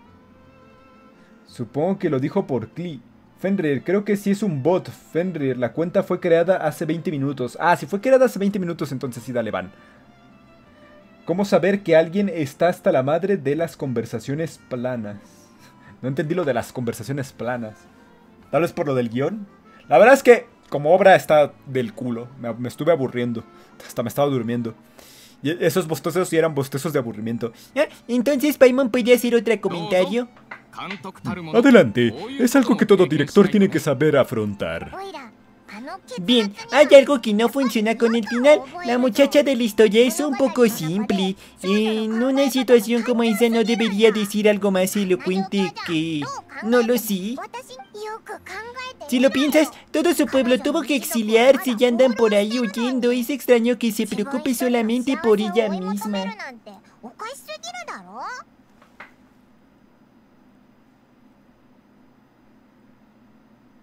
Supongo que lo dijo por Klee. Fenrir, creo que sí es un bot. Fenrir, la cuenta fue creada hace veinte minutos. Ah, si fue creada hace veinte minutos, entonces sí, dale, van. ¿Cómo saber que alguien está hasta la madre de las conversaciones planas? No entendí lo de las conversaciones planas. Tal vez por lo del guión. La verdad es que como obra está del culo. Me, me estuve aburriendo. Hasta me estaba durmiendo. Y esos bostezos sí eran bostezos de aburrimiento. Ah, entonces Paimon puede hacer otro comentario. Adelante. Es algo que todo director tiene que saber afrontar. Bien, hay algo que no funciona con el final. La muchacha de la historia es un poco simple. En una situación como esa no debería decir algo más elocuente que... No lo sé. Si lo piensas, todo su pueblo tuvo que exiliarse y andan por ahí huyendo. Es extraño que se preocupe solamente por ella misma.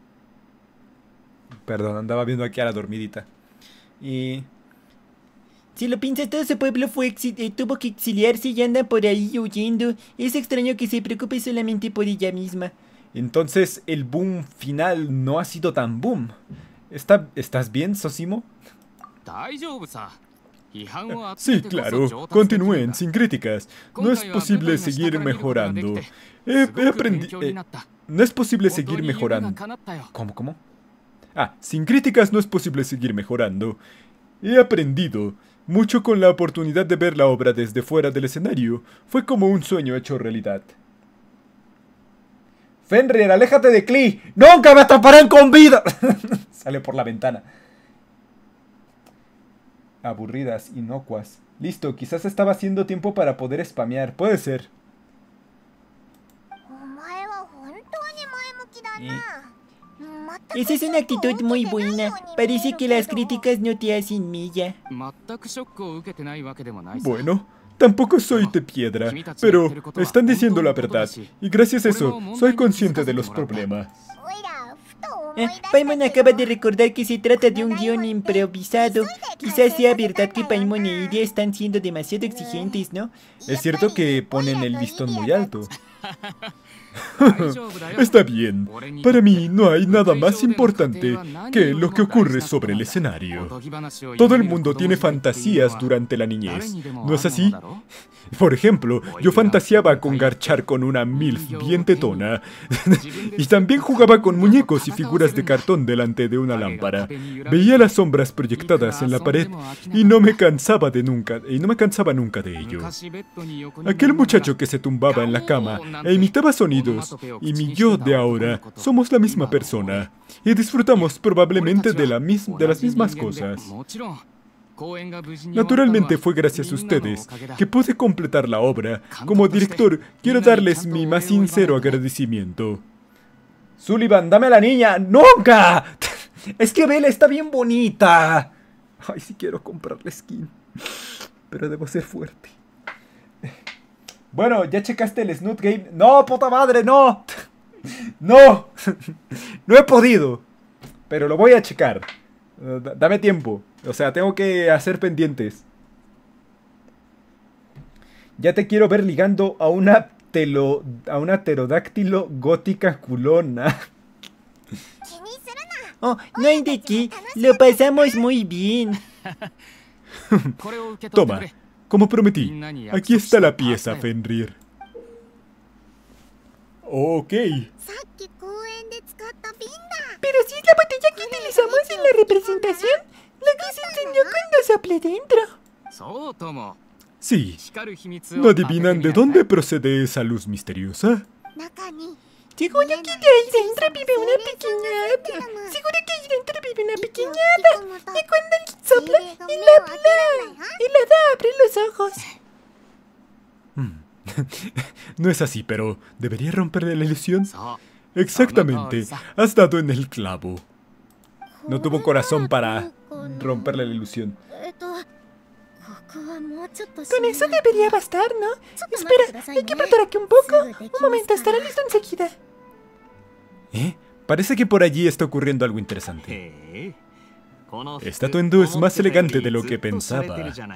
Perdón, andaba viendo aquí a la dormidita. Y... Si lo piensas, todo su pueblo fue exi eh, tuvo que exiliarse y anda por ahí huyendo. Es extraño que se preocupe solamente por ella misma. Entonces el boom final no ha sido tan boom. ¿Está, ¿Estás bien, Zosimo? Sí, claro. Continúen, sin críticas. No es posible seguir mejorando. He, he aprendido... Eh, no es posible seguir mejorando. ¿Cómo, cómo? Ah, sin críticas no es posible seguir mejorando. He aprendido mucho con la oportunidad de ver la obra desde fuera del escenario. Fue como un sueño hecho realidad. Fenrir, aléjate de Klee. ¡Nunca me atraparán con vida! Sale por la ventana. Aburridas, inocuas. Listo, quizás estaba haciendo tiempo para poder spamear. Puede ser. Eh. Esa es una actitud muy buena. Parece que las críticas no te hacen mella. Bueno, tampoco soy de piedra, pero están diciendo la verdad. Y gracias a eso, soy consciente de los problemas. Eh, Paimon acaba de recordar que se trata de un guión improvisado. Quizás sea verdad que Paimon e Iria están siendo demasiado exigentes, ¿no? Es cierto que ponen el listón muy alto. Está bien. Para mí no hay nada más importante que lo que ocurre sobre el escenario. Todo el mundo tiene fantasías durante la niñez, ¿no es así? Por ejemplo, yo fantaseaba con garchar con una milf bien tetona. Y también jugaba con muñecos y figuras de cartón delante de una lámpara. Veía las sombras proyectadas en la pared y no me cansaba de nunca, y no me cansaba nunca de ello. Aquel muchacho que se tumbaba en la cama e imitaba sonidos, y mi yo de ahora somos la misma persona. Y disfrutamos probablemente de, la mis de las mismas cosas. Naturalmente fue gracias a ustedes que pude completar la obra. Como director, quiero darles mi más sincero agradecimiento. Sullivan, dame a la niña. ¡Nunca! Es que Bella está bien bonita. Ay, sí quiero comprarle skin. Pero debo ser fuerte. Bueno, ¿ya checaste el Snoot Game? ¡No, puta madre, no! ¡No! No he podido. Pero lo voy a checar. Uh, dame tiempo. O sea, tengo que hacer pendientes. Ya te quiero ver ligando a una telo, a una pterodáctilo gótica culona. Oh, no hay de qué. Lo pasamos muy bien. Toma, como prometí. Aquí está la pieza, Fenrir. Ok. Pero si es la botella que utilizamos en la representación, la que se enseñó cuando soplé dentro. Sí. ¿No adivinan de dónde procede esa luz misteriosa? Seguro que de ahí dentro vive una pequeña hada. Seguro que ahí dentro vive una pequeña hada. Y cuando él sopla, el hada, el hada abre los ojos. No es así, pero ¿debería romperle la ilusión? Exactamente, has dado en el clavo. No tuvo corazón para romperle la ilusión. Con eso debería bastar, ¿no? Espera, hay que matar aquí un poco. Un momento, estará listo enseguida. ¿Eh? Parece que por allí está ocurriendo algo interesante. Este atuendo es más elegante de lo que pensaba.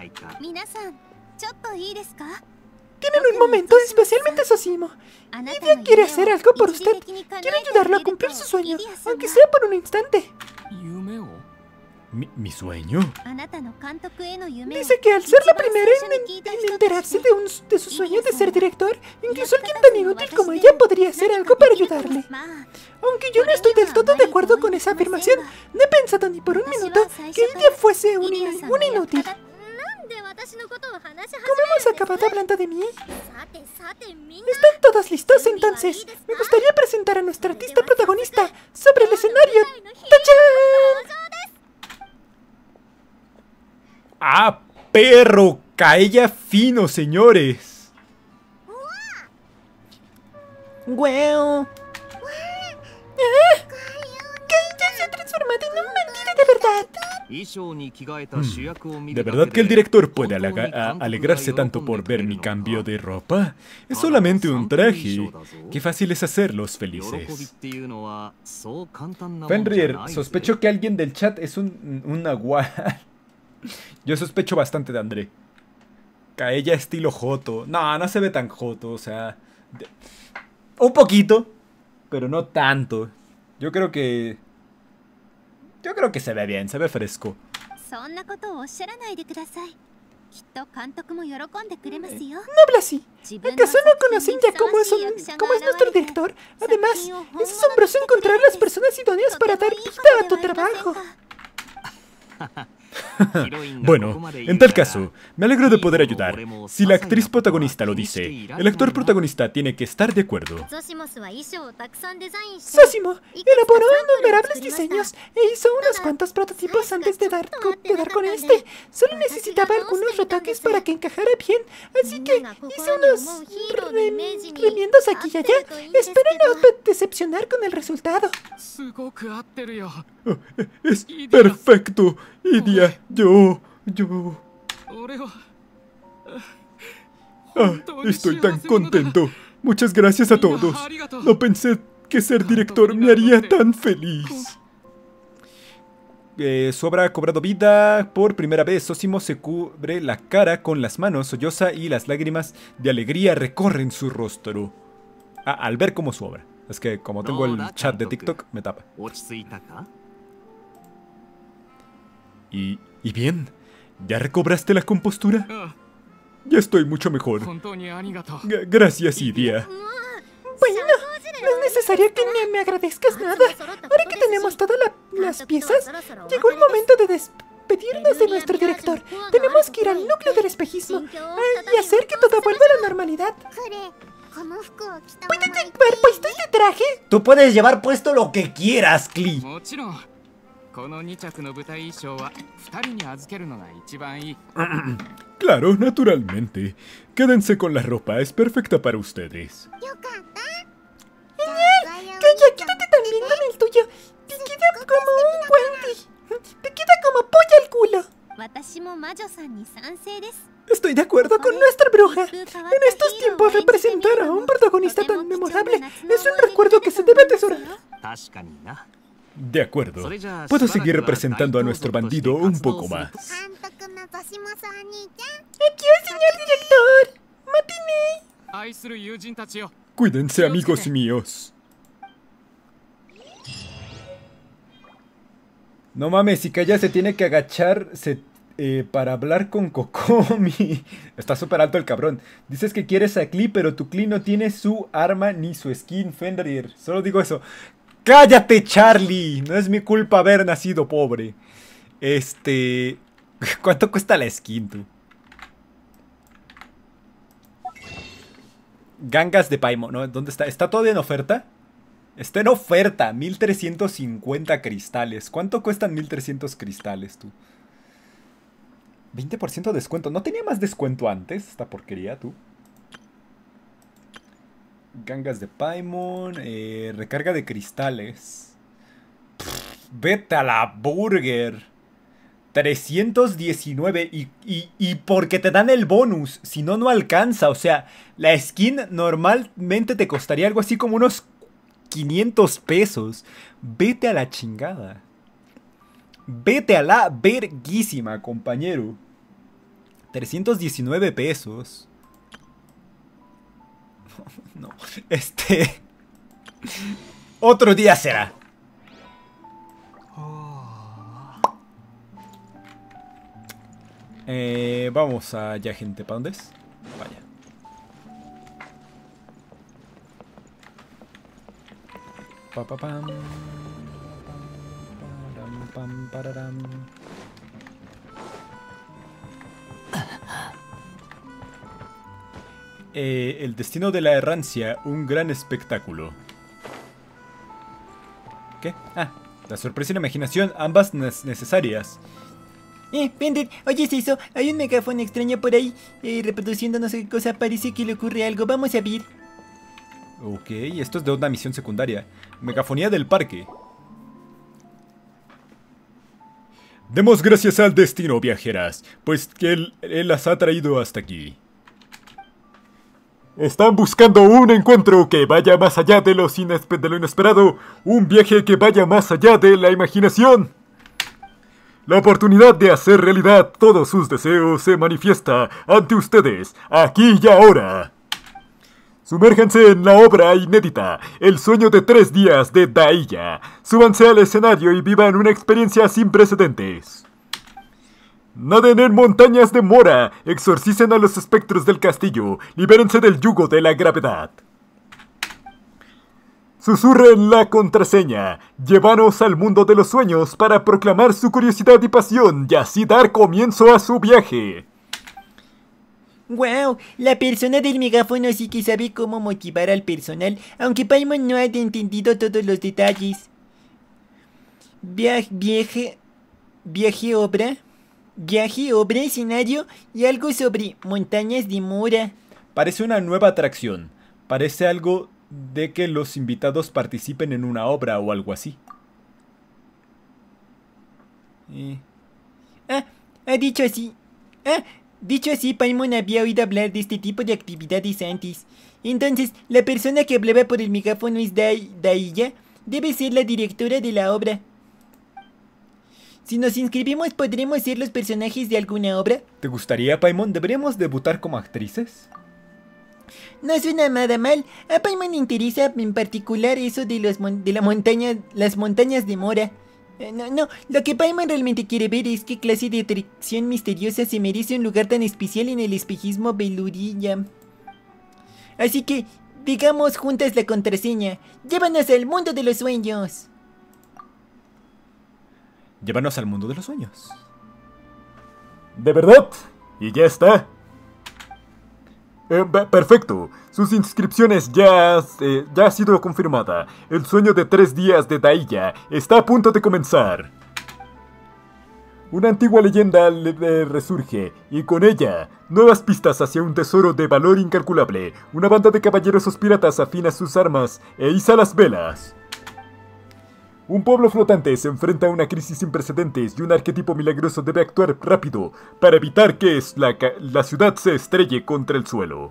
Tienen un momento, especialmente Zosimo. Iria quiere hacer algo por usted. Quiere ayudarlo a cumplir su sueño, aunque sea por un instante. ¿Mi, mi sueño? Dice que al ser la primera en, en, en enterarse de, un, de su sueño de ser director, incluso alguien tan inútil como ella podría hacer algo para ayudarle. Aunque yo no estoy del todo de acuerdo con esa afirmación, no he pensado ni por un minuto que ella fuese un, in, un inútil. ¿Cómo hemos acabado hablando de mí? ¿Están todos listos entonces? Me gustaría presentar a nuestra artista protagonista sobre el escenario. ¡Tachán! ¡Ah, perro! ¡Caella fino, señores! ¡Guau! ¡Ah! ¡Caella se ha transformado en un bandido de verdad! Hmm. ¿De verdad que el director puede a alegrarse tanto por ver mi cambio de ropa? Es solamente un traje. Qué fácil es hacerlos felices. Fenrir, sospecho que alguien del chat es un, un nahual. Yo sospecho bastante de André. Ella estilo joto. No, no se ve tan joto, o sea... De... Un poquito, pero no tanto. Yo creo que... Yo creo que se ve bien, se ve fresco. No habla así. ¿Acaso no conocen ya cómo es, un, cómo es nuestro director? Además, es asombroso encontrar las personas idóneas para dar vida a tu trabajo. Bueno, en tal caso, me alegro de poder ayudar. Si la actriz protagonista lo dice, el actor protagonista tiene que estar de acuerdo. Zosimo elaboró innumerables diseños e hizo unos cuantos prototipos antes de dar, de dar con este. Solo necesitaba algunos retoques para que encajara bien, así que hice unos rem remiendos aquí y allá. Espero no decepcionar con el resultado. Oh, es perfecto. Idia, yo, yo... Ah, estoy tan contento. Muchas gracias a todos. No pensé que ser director me haría tan feliz. Eh, su obra ha cobrado vida. Por primera vez, Zosimo se cubre la cara con las manos, solloza y las lágrimas de alegría recorren su rostro. Ah, al ver cómo su obra. Es que como tengo el chat de TikTok, me tapa. Y, y bien, ¿ya recobraste la compostura? Ya estoy mucho mejor. G gracias, Idia. Bueno, no es necesario que ni me agradezcas nada. Ahora que tenemos todas la, las piezas, llegó el momento de despedirnos de nuestro director. Tenemos que ir al núcleo del espejismo y hacer que todo vuelva a la normalidad. ¿Puedo llevar puesto este traje? Tú puedes llevar puesto lo que quieras, Klee. Claro, naturalmente. Quédense con la ropa, es perfecta para ustedes. Genial. Kaya, quédate también con el tuyo. Te queda como un guante. Te queda como polla al culo. Estoy de acuerdo con nuestra bruja. En estos tiempos representar a un protagonista tan memorable es un recuerdo que se debe atesorar. De acuerdo. Puedo seguir representando a nuestro bandido un poco más. Adiós, señor director. Matiné. Cuídense, amigos míos. No mames, si Kaya se tiene que agachar se, eh, para hablar con Kokomi. Está súper alto el cabrón. Dices que quieres a Klee, pero tu Klee no tiene su arma ni su skin Fenrir. Solo digo eso. ¡Cállate, Charlie! No es mi culpa haber nacido pobre. Este... ¿Cuánto cuesta la skin, tú? Gangas de Paimon, ¿no? ¿Dónde está? ¿Está todavía en oferta? Está en oferta, mil trescientos cincuenta cristales. ¿Cuánto cuestan mil trescientos cristales, tú? veinte por ciento de descuento. ¿No tenía más descuento antes esta porquería, tú? Gangas de Paimon, eh, recarga de cristales. Pff, vete a la burger. trescientos diecinueve y, y, y porque te dan el bonus, si no, no alcanza. O sea, la skin normalmente te costaría algo así como unos quinientos pesos. Vete a la chingada. Vete a la verguísima, compañero. trescientos diecinueve pesos. No, este... Otro día será. Eh, vamos allá, gente. ¿Para dónde es? Vaya. Pa, pa, pam. Pam, pam, pararam. Eh, el destino de la errancia, un gran espectáculo. ¿Qué? Ah, la sorpresa y la imaginación, ambas necesarias. Eh, Pender, oye eso, hay un megáfono extraño por ahí, eh, reproduciendo no sé qué cosa, parece que le ocurre algo, vamos a ver. Ok, esto es de una misión secundaria. Megafonía del parque. Demos gracias al destino, viajeras, pues que él, él las ha traído hasta aquí. Están buscando un encuentro que vaya más allá de lo, de lo inesperado, un viaje que vaya más allá de la imaginación. La oportunidad de hacer realidad todos sus deseos se manifiesta ante ustedes, aquí y ahora. Sumérjanse en la obra inédita, El sueño de tres días de Daiya. Súbanse al escenario y vivan una experiencia sin precedentes. Naden en montañas de mora, exorcicen a los espectros del castillo, libérense del yugo de la gravedad. Susurren la contraseña, llévanos al mundo de los sueños para proclamar su curiosidad y pasión y así dar comienzo a su viaje. Wow, la persona del megáfono sí que sabe cómo motivar al personal, aunque Paimon no ha entendido todos los detalles. Viaje, viaje, viaje, obra, viaje, obra, escenario y algo sobre montañas de mora. Parece una nueva atracción, parece algo de que los invitados participen en una obra o algo así. Eh. Ah, ha dicho así. Ah, dicho así, Paimon había oído hablar de este tipo de actividades antes. Entonces, la persona que hablaba por el megáfono es Dai, Daiya. Debe ser la directora de la obra. Si nos inscribimos, ¿podremos ser los personajes de alguna obra? ¿Te gustaría, Paimon? ¿Deberíamos debutar como actrices? No suena nada mal. A Paimon le interesa en particular eso de, los de la montaña, las montañas de mora. Eh, no, no, lo que Paimon realmente quiere ver es qué clase de atracción misteriosa se merece un lugar tan especial en el espejismo Beluriya. Así que, digamos juntas la contraseña. Llévanos al mundo de los sueños. Llévanos al mundo de los sueños. ¿De verdad? ¿Y ya está? Eh, perfecto. Sus inscripciones ya, eh, ya ha sido confirmada. El sueño de tres días de Daiya está a punto de comenzar. Una antigua leyenda le, le resurge, y con ella, nuevas pistas hacia un tesoro de valor incalculable. Una banda de caballerosos piratas afina sus armas e iza las velas. Un pueblo flotante se enfrenta a una crisis sin precedentes y un arquetipo milagroso debe actuar rápido para evitar que la, la ciudad se estrelle contra el suelo.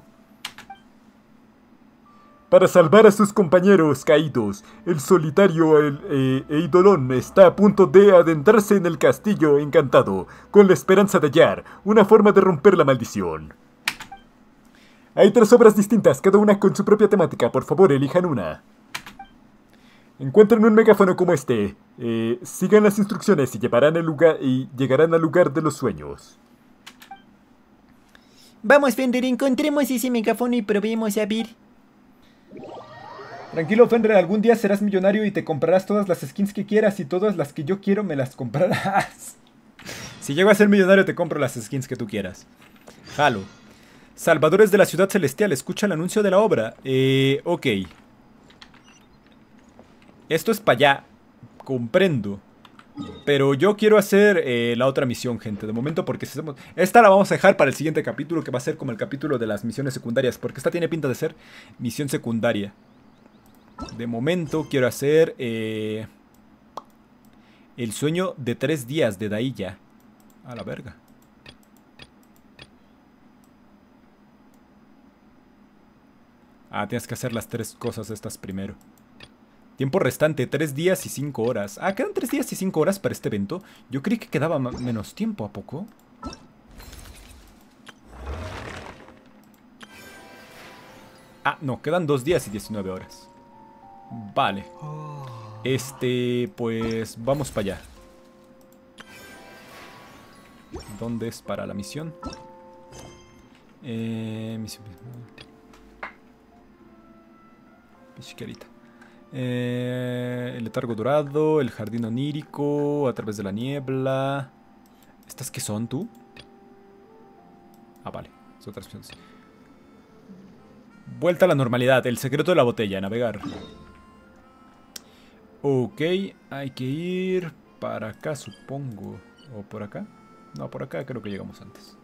Para salvar a sus compañeros caídos, el solitario el, eh, Eidolon está a punto de adentrarse en el castillo encantado, con la esperanza de hallar una forma de romper la maldición. Hay tres obras distintas, cada una con su propia temática. Por favor, elijan una. Encuentren un megáfono como este, eh, sigan las instrucciones y, llevarán el lugar, y llegarán al lugar de los sueños. Vamos, Fender, encontremos ese megáfono y probemos a ver. Tranquilo, Fender, algún día serás millonario y te comprarás todas las skins que quieras y todas las que yo quiero me las comprarás. Si llego a ser millonario te compro las skins que tú quieras. Jalo. Salvadores de la Ciudad Celestial, escucha el anuncio de la obra. Eh, ok. Esto es para allá, comprendo. Pero yo quiero hacer eh, la otra misión, gente. De momento, porque si hacemos... esta la vamos a dejar para el siguiente capítulo, que va a ser como el capítulo de las misiones secundarias. Porque esta tiene pinta de ser misión secundaria. De momento quiero hacer eh, el sueño de tres días de Daiya. A la verga. Ah, tienes que hacer las tres cosas estas primero. Tiempo restante, tres días y cinco horas. Ah, quedan tres días y cinco horas para este evento. Yo creí que quedaba menos tiempo, ¿a poco? Ah, no, quedan dos días y diecinueve horas. Vale. Este, pues vamos para allá. ¿Dónde es para la misión? Eh, misión... Piscarita. Eh, el letargo dorado, el jardín onírico, a través de la niebla. ¿Estas qué son, tú? Ah, vale, son otras opciones. Vuelta a la normalidad, el secreto de la botella, navegar. Ok, hay que ir para acá, supongo. ¿O por acá? No, por acá creo que llegamos antes.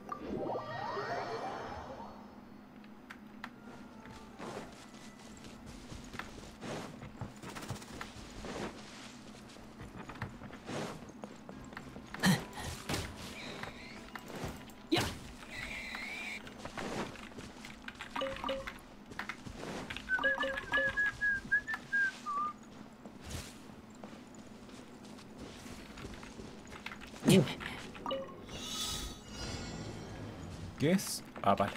¿Qué es? Ah, vale.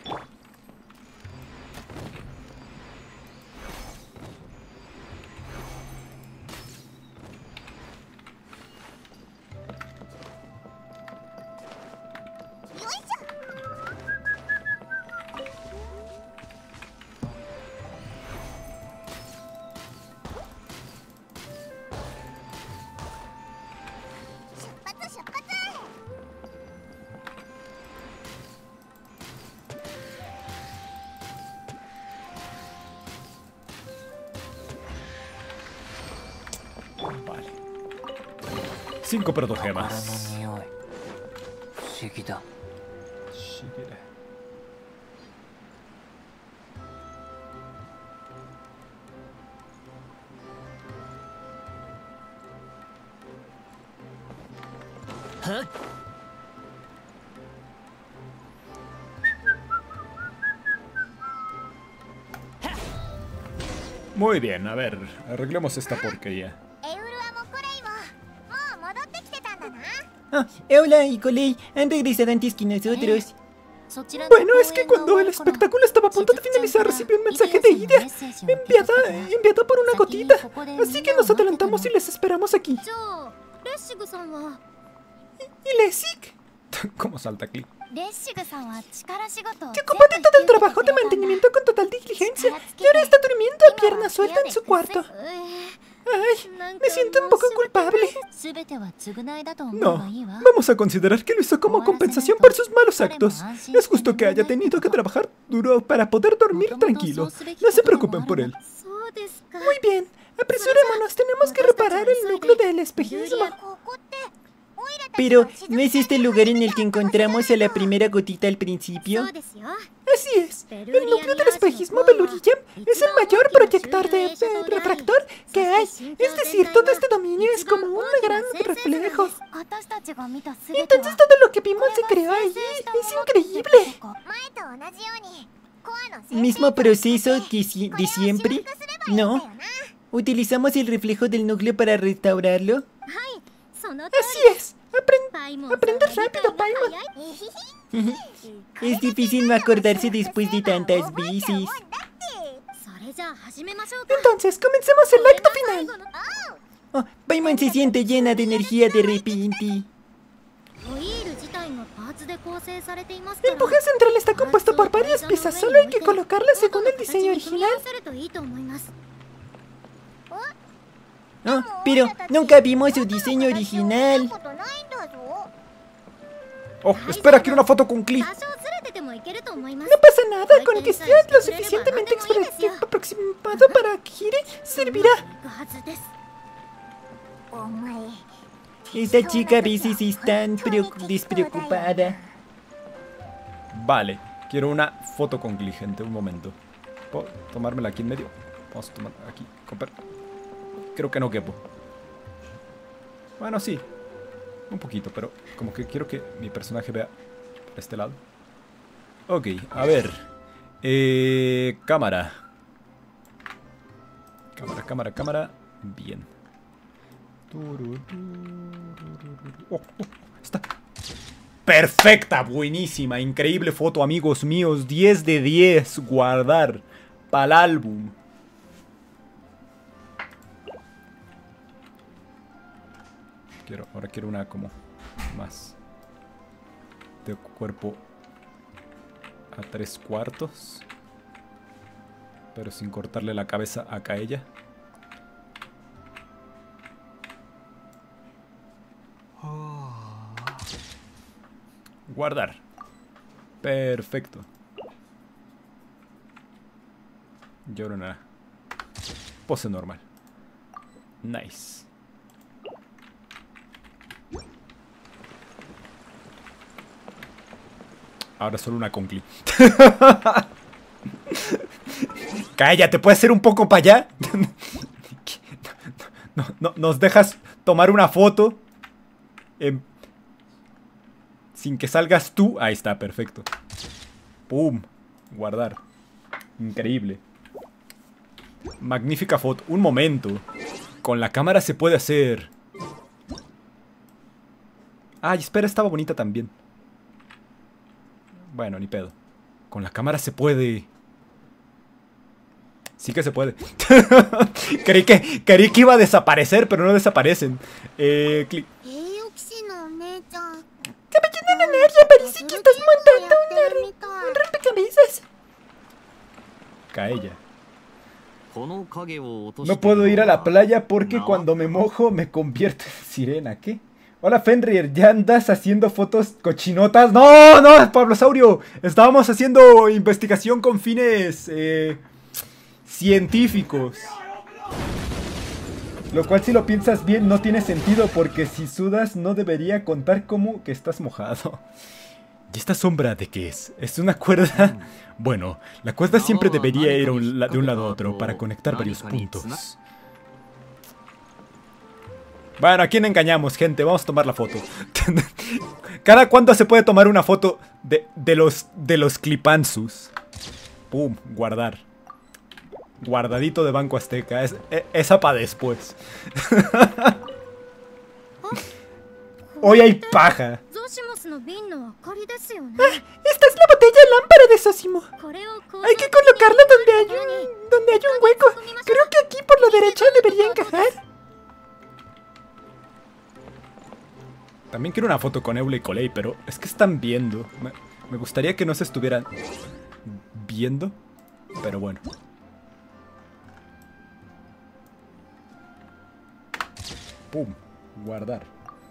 Vale. Cinco protogemas. Shigira. Muy bien, a ver, arreglemos esta porquería. Ah, Eula y Colei han regresado antes que nosotros. Bueno, es que cuando el espectáculo estaba a punto de finalizar recibí un mensaje de Iria, enviada, enviada por una gotita. Así que nos adelantamos y les esperamos aquí. ¿Y Lessig? ¿Cómo salta aquí? Que ocupó de todo el trabajo de mantenimiento con total diligencia y ahora está durmiendo a pierna suelta en su cuarto. Ay, me siento un poco culpable. No, vamos a considerar que lo hizo como compensación por sus malos actos. Es justo que haya tenido que trabajar duro para poder dormir tranquilo. No se preocupen por él. Muy bien, apresurémonos, tenemos que reparar el núcleo del espejismo. Pero, ¿no es este el lugar en el que encontramos a la primera gotita al principio? Así es, el núcleo del espejismo Veluriyam es el mayor proyector de, de refractor que hay. Es decir, todo este dominio es como un gran reflejo. Y entonces todo lo que vimos se creó ahí. Es increíble. ¿Mismo proceso que si de siempre? No. ¿Utilizamos el reflejo del núcleo para restaurarlo? Así es. Aprend Aprendes rápido, Paimon. Es difícil no acordarse después de tantas veces. Entonces, comencemos el acto final. Oh, Paimon se siente llena de energía de repente. El empuje central está compuesto por varias piezas, solo hay que colocarlas según el diseño original. Oh, pero nunca vimos su diseño original. Oh, espera, quiero una foto con Klee. No pasa nada, con que sea lo suficientemente aproximado para que gire, servirá. Esta chica a veces es tan despreocupada. Vale, quiero una foto con Klee, gente, un momento. ¿Puedo tomármela aquí en medio? Vamos a tomar aquí, comprar. Creo que no quepo. Bueno, sí. Un poquito, pero como que quiero que mi personaje vea por este lado. Ok, a ver. Eh, cámara. Cámara, cámara, cámara. Bien. Oh, oh, está. Perfecta, buenísima, increíble foto, amigos míos. diez de diez. Guardar. Para el álbum. Quiero, ahora quiero una como más de cuerpo a tres cuartos, pero sin cortarle la cabeza a Kaeya. Guardar. Perfecto. Y ahora una pose normal. Nice. Ahora solo una con Klee. Cállate, ¿puedes ser un poco para allá? no, no, ¿Nos dejas tomar una foto? Eh, sin que salgas tú. Ahí está, perfecto. Pum. Guardar. Increíble. Magnífica foto. Un momento. Con la cámara se puede hacer Ay, espera, estaba bonita también. Bueno, ni pedo. Con la cámara se puede. Sí que se puede. creí, que, creí que iba a desaparecer, pero no desaparecen. Eh, clic. Caballero Nanaria, parece que estás montando una, un rompecabezas. Caella. No puedo ir a la playa porque cuando me mojo me convierto en sirena. ¿Qué? Hola Fenrir, ¿ya andas haciendo fotos cochinotas? ¡No, no, Pablosaurio! Estábamos haciendo investigación con fines eh, científicos. Lo cual, si lo piensas bien, no tiene sentido porque si sudas no debería contar como que estás mojado. ¿Y esta sombra de qué es? ¿Es una cuerda? Bueno, la cuerda siempre debería ir un de un lado a otro para conectar varios puntos. Bueno, ¿a quién engañamos, gente? Vamos a tomar la foto. ¿Cada cuánto se puede tomar una foto de, de los, de los clipanzus? Pum, guardar. Guardadito de Banco Azteca. Es, es, esa para después. Hoy hay paja. Ah, esta es la botella lámpara de Zósimo. Hay que colocarla donde hay un, donde hay un hueco. Creo que aquí por la derecha debería encajar. También quiero una foto con Eula y Colei, pero es que están viendo. Me, me gustaría que no se estuvieran viendo, pero bueno. Pum, guardar.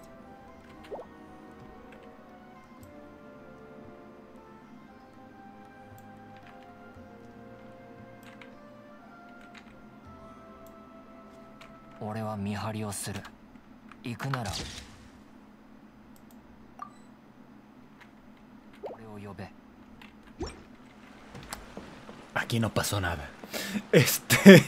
Aquí no pasó nada. Este...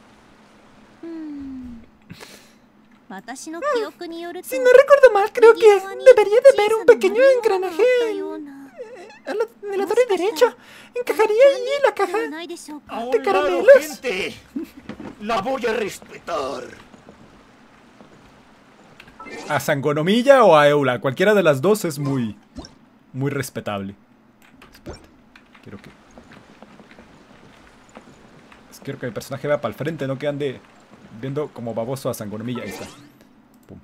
Si no recuerdo mal, creo que debería de haber un pequeño engranaje en el lado derecho. Encajaría ahí la caja de caramelos. Gente, la voy a respetar. ¿A Sangonomilla o a Eula? Cualquiera de las dos es muy, muy respetable. Espérate, quiero que... Quiero que el personaje vea para el frente, no que ande viendo como baboso a Sangonomilla. Ahí está. Pum.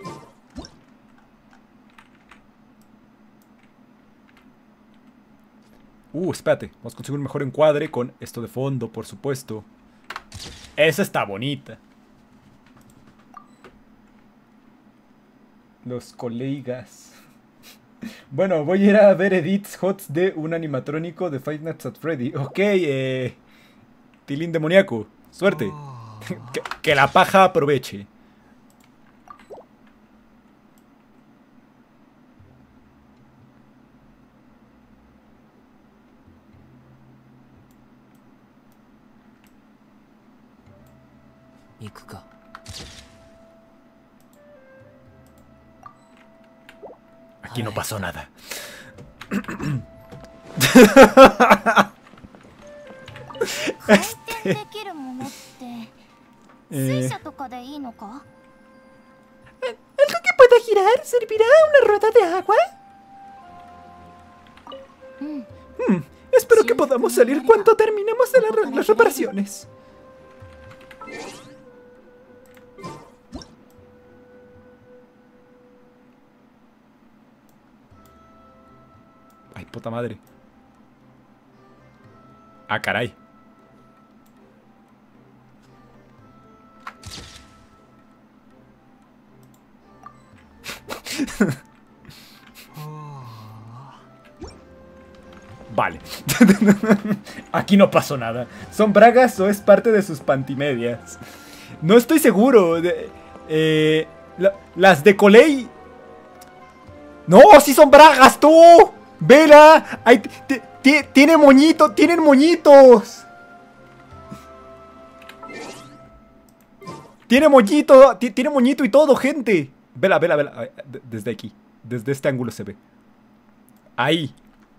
Uh, espérate. Vamos a conseguir un mejor encuadre con esto de fondo, por supuesto. Esa está bonita. Los colegas. Bueno, voy a ir a ver edits hots de un animatrónico de Five Nights at Freddy. Ok, eh... Tilín demoníaco. Suerte. Oh. que, que la paja aproveche. Aquí no pasó nada. Este... eh... ¿Algo que pueda girar? ¿Servirá una rueda de agua? Hmm, espero que podamos salir cuando terminemos de la, las reparaciones. Ay, puta madre. Ah, caray. Vale. Aquí no pasó nada. ¿Son bragas o es parte de sus pantimedias? No estoy seguro. De, eh, la, las de Colei. ¡No! ¡Sí son bragas, tú! ¡Vela! Hay, ¡Tiene moñito! ¡Tienen moñitos! ¡Tiene moñito! ¡Tiene moñito y todo, gente! Vela, vela, vela. Desde aquí. Desde este ángulo se ve. Ahí.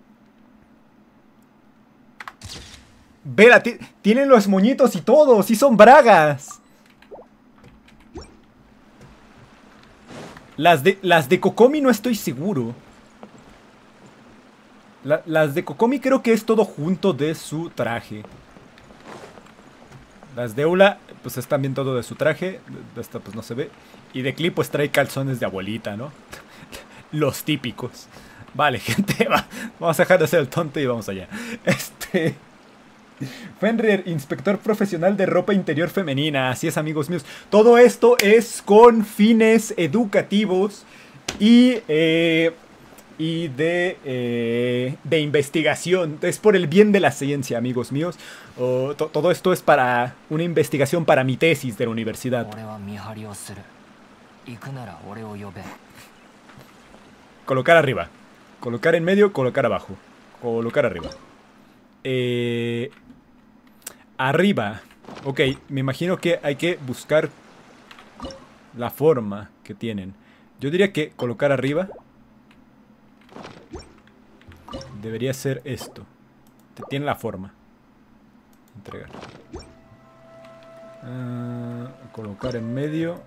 Vela, tienen los moñitos y todo. ¡Sí son bragas! Las de, las de Kokomi no estoy seguro. La, las de Kokomi creo que es todo junto de su traje. Las de Eula, pues es también todo de su traje. De esta pues no se ve. Y de Clip pues trae calzones de abuelita, ¿no? Los típicos. Vale, gente, va. Vamos a dejar de hacer el tonto y vamos allá. Este... Fenrir, inspector profesional de ropa interior femenina. Así es, amigos míos. Todo esto es con fines educativos y... Eh, y de, eh, de investigación. Es por el bien de la ciencia, amigos míos. Oh, to, todo esto es para una investigación para mi tesis de la universidad. Colocar arriba. Colocar en medio, colocar abajo. Colocar arriba. Eh, arriba. Ok, me imagino que hay que buscar la forma que tienen. Yo diría que colocar arriba debería ser esto. Tiene la forma. Entregar. Uh, colocar en medio.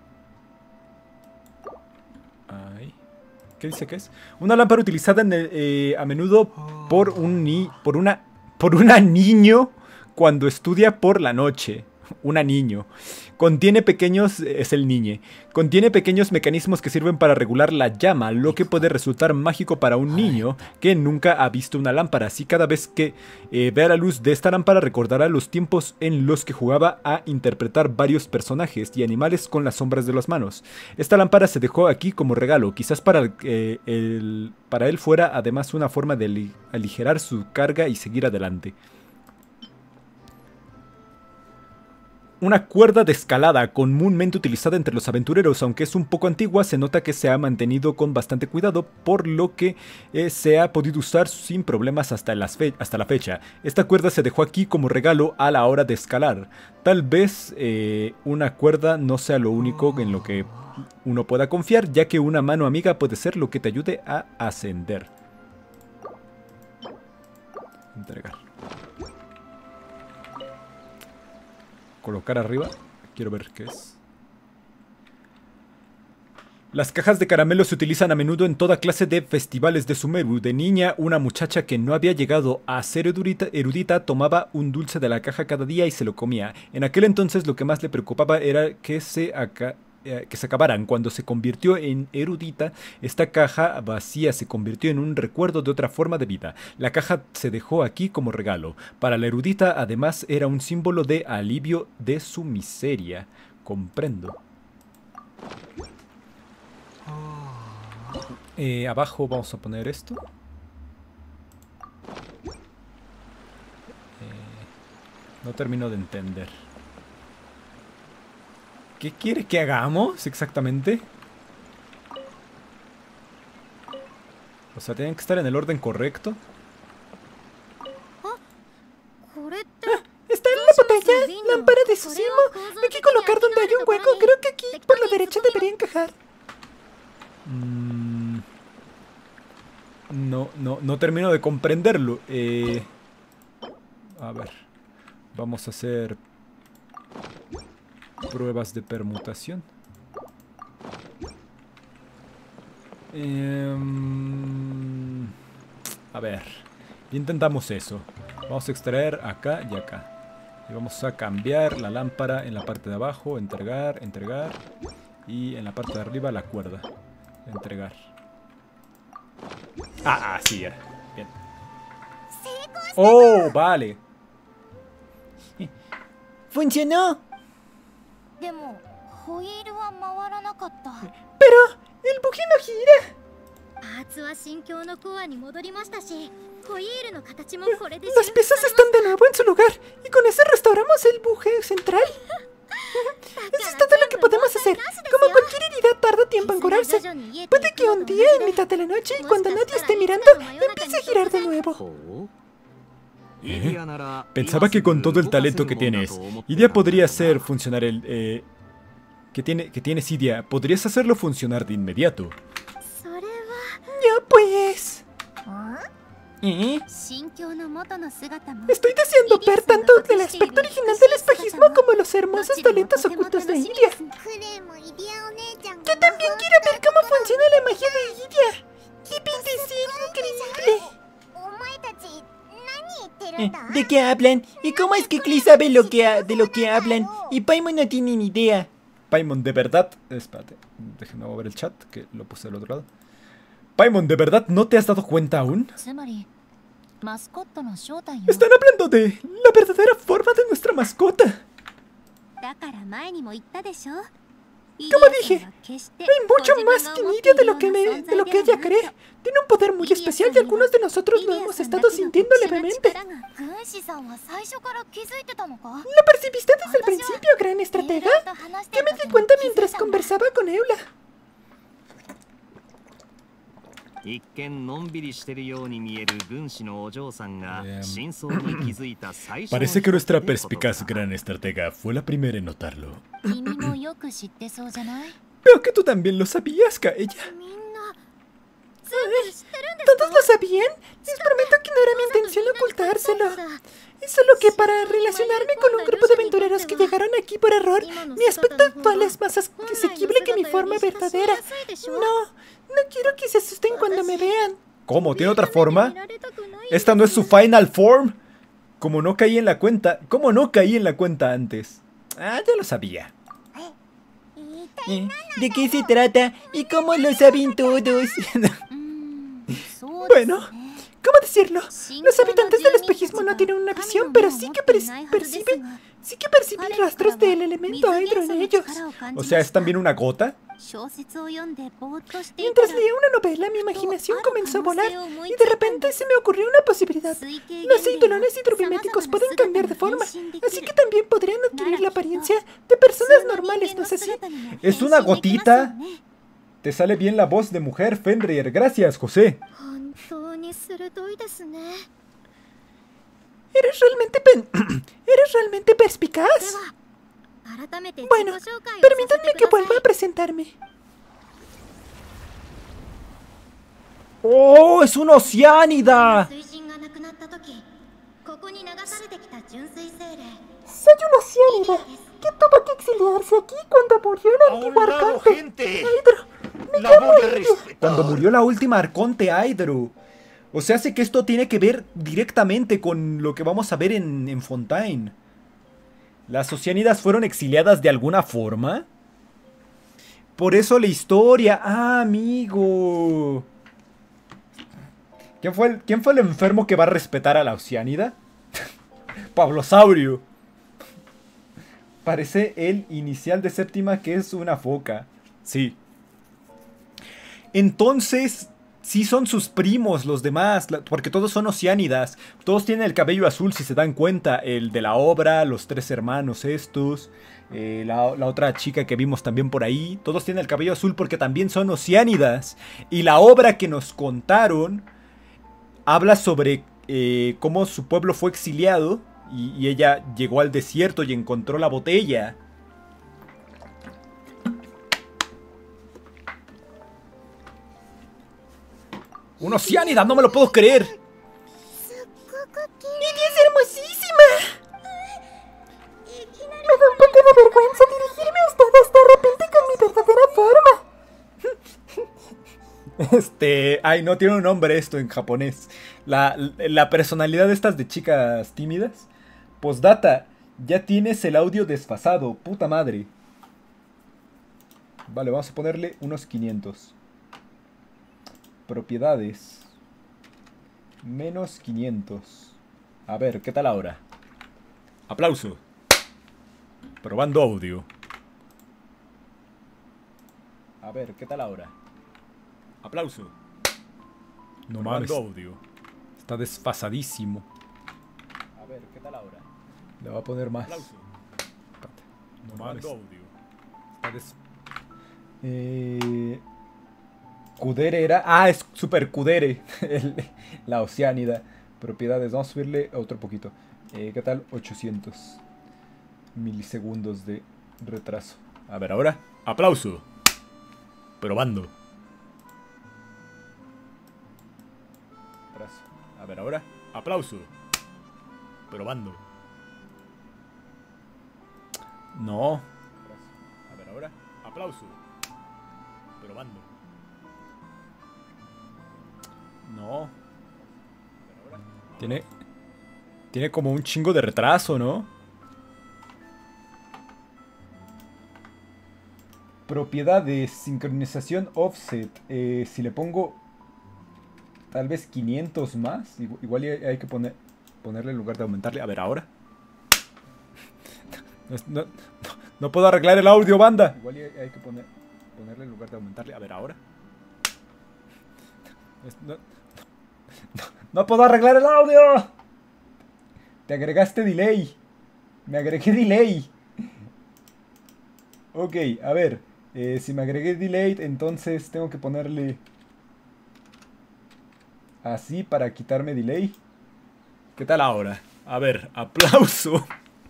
Ahí. ¿Qué dice que es? Una lámpara utilizada en el, eh, a menudo por un ni por una por una niño cuando estudia por la noche. Una niño. Contiene pequeños... Es el niñe. Contiene pequeños mecanismos que sirven para regular la llama, lo que puede resultar mágico para un niño que nunca ha visto una lámpara. Así cada vez que eh, vea la luz de esta lámpara recordará los tiempos en los que jugaba a interpretar varios personajes y animales con las sombras de las manos. Esta lámpara se dejó aquí como regalo. Quizás para, eh, el, para él fuera además una forma de aligerar su carga y seguir adelante. Una cuerda de escalada comúnmente utilizada entre los aventureros, aunque es un poco antigua, se nota que se ha mantenido con bastante cuidado, por lo que eh, se ha podido usar sin problemas hasta, las fe hasta la fecha. Esta cuerda se dejó aquí como regalo a la hora de escalar. Tal vez eh, una cuerda no sea lo único en lo que uno pueda confiar, ya que una mano amiga puede ser lo que te ayude a ascender. Entregar. Colocar arriba. Quiero ver qué es. Las cajas de caramelo se utilizan a menudo en toda clase de festivales de Sumeru. De niña, una muchacha que no había llegado a ser erudita, erudita tomaba un dulce de la caja cada día y se lo comía. En aquel entonces lo que más le preocupaba era que se, aca eh, que se acabaran. Cuando se convirtió en erudita, esta caja vacía se convirtió en un recuerdo de otra forma de vida. La caja se dejó aquí como regalo. Para la erudita, además, era un símbolo de alivio de su miseria. Comprendo. Eh, abajo vamos a poner esto. Eh, no termino de entender. ¿Qué quiere que hagamos exactamente? O sea, tienen que estar en el orden correcto. Ah, está en la botella, lámpara de Susimo. Hay que colocar donde hay un hueco. Creo que aquí, por la derecha, debería encajar. Mm, no, no, no termino de comprenderlo. Eh, a ver. Vamos a hacer pruebas de permutación. Eh, a ver. Intentamos eso. Vamos a extraer acá y acá. Y vamos a cambiar la lámpara en la parte de abajo. Entregar, entregar. Y en la parte de arriba la cuerda. Entregar. Ah, ah, sí, era. Bien. Oh, vale. ¡Funcionó! Pero el buje no gira. Las piezas están de nuevo en su lugar. Y con eso restauramos el buje central. Eso es todo lo que podemos hacer. Como cualquier herida tarda tiempo en curarse. Puede que un día, en mitad de la noche, y cuando nadie esté mirando, empiece a girar de nuevo. ¿Eh? Pensaba que con todo el talento que tienes, Idia podría hacer funcionar el... Eh, que tiene, que tienes, Idia, podrías hacerlo funcionar de inmediato. Ya pues... ¿Eh? Estoy deseando ver tanto el aspecto original del espejismo como los hermosos talentos ocultos de Idia. Yo también quiero ver cómo funciona la magia de Lidia. Debe de ser increíble. Eh, ¿De qué hablan? ¿Y cómo es que Klee sabe lo que ha- de lo que hablan? Y Paimon no tiene ni idea. Paimon, de verdad... Espérate, déjenme mover el chat, que lo puse al otro lado. Paimon, ¿de verdad no te has dado cuenta aún? Están hablando de la verdadera forma de nuestra mascota. Como dije, hay mucho más que Nidia de lo que, me, de lo que ella cree. Tiene un poder muy especial y algunos de nosotros lo hemos estado sintiendo levemente. ¿Lo percibiste desde el principio, gran estratega? Yo me di cuenta mientras conversaba con Eula. Parece que nuestra perspicaz gran estratega fue la primera en notarlo. Veo que tú también lo sabías, Kaeya. ¿Todos lo sabían? Les prometo que no era mi intención ocultárselo. Es solo que para relacionarme con un grupo de aventureros que llegaron aquí por error, mi aspecto actual es más asequible que mi forma verdadera. No, no quiero que se asusten cuando me vean. ¿Cómo? ¿Tiene otra forma? ¿Esta no es su final form? Como no caí en la cuenta... ¿Cómo no caí en la cuenta antes? Ah, ya lo sabía. Eh, ¿De qué se trata? ¿Y cómo lo saben todos? Bueno, ¿cómo decirlo? Los habitantes del espejismo no tienen una visión, pero sí que perciben... Sí que percibí rastros del elemento hidro en ellos. O sea, ¿es también una gota? Mientras leía una novela, mi imaginación comenzó a volar y de repente se me ocurrió una posibilidad. Los eidolones hidrobiméticos pueden cambiar de forma, así que también podrían adquirir la apariencia de personas normales, ¿no es así? ¿Es una gotita? Te sale bien la voz de mujer, Fenrir. Gracias, José. ¿Eres realmente pen... ¿Eres realmente perspicaz? Bueno, permítanme que vuelva a presentarme. ¡Oh, es una oceánida! Soy una oceánida que tuvo que exiliarse aquí cuando murió el antiguo arconte Hydro. La voy a respetar. Cuando murió la última arconte Hydro. O sea, sé que esto tiene que ver directamente con lo que vamos a ver en, en Fontaine. ¿Las oceánidas fueron exiliadas de alguna forma? Por eso la historia... ¡Ah, amigo! ¿Quién fue el, quién fue el enfermo que va a respetar a la oceánida? Pablosaurio. Parece el inicial de séptima que es una foca. Sí. Entonces... sí son sus primos los demás, porque todos son oceánidas. Todos tienen el cabello azul, si se dan cuenta. El de la obra, los tres hermanos estos, eh, la, la otra chica que vimos también por ahí. Todos tienen el cabello azul porque también son oceánidas. Y la obra que nos contaron habla sobre eh, cómo su pueblo fue exiliado. Y, y ella llegó al desierto y encontró la botella. ¡Una oceánida! ¡No me lo puedo creer! ¡Lidia es hermosísima! Me da un poco de vergüenza dirigirme a usted hasta de repente con mi verdadera forma. Este... Ay, no tiene un nombre esto en japonés. La, la personalidad de estas de chicas tímidas. Postdata, ya tienes el audio desfasado. Puta madre. Vale, vamos a ponerle unos quinientos. Propiedades. Menos quinientos. A ver, ¿qué tal ahora? Aplauso. Probando audio. A ver, ¿qué tal ahora? Aplauso. No mames. Audio. Está desfasadísimo. A ver, ¿qué tal ahora? Le voy a poner más. Aplauso. No mames. Audio. Está des... Eh... Kudere era... Ah, es super Kudere. La oceánida. Propiedades. Vamos a subirle otro poquito. Eh, ¿Qué tal? ochocientos milisegundos de retraso. A ver, ahora. Aplauso. Probando. Retraso. A ver, ahora. Aplauso. Probando. No. A ver, ahora. Aplauso. Probando. No. Tiene... Tiene como un chingo de retraso, ¿no? Propiedades, sincronización offset. Eh, si le pongo tal vez quinientos más, igual hay que poner, ponerle en lugar de aumentarle. A ver, ahora. No, no, no puedo arreglar el audio, banda. Igual hay que poner, ponerle en lugar de aumentarle. A ver, ahora. No, no, no puedo arreglar el audio. Te agregaste delay. Me agregué delay. Ok, a ver. Eh, si me agregué delay, entonces tengo que ponerle así para quitarme delay. ¿Qué tal ahora? A ver, aplauso.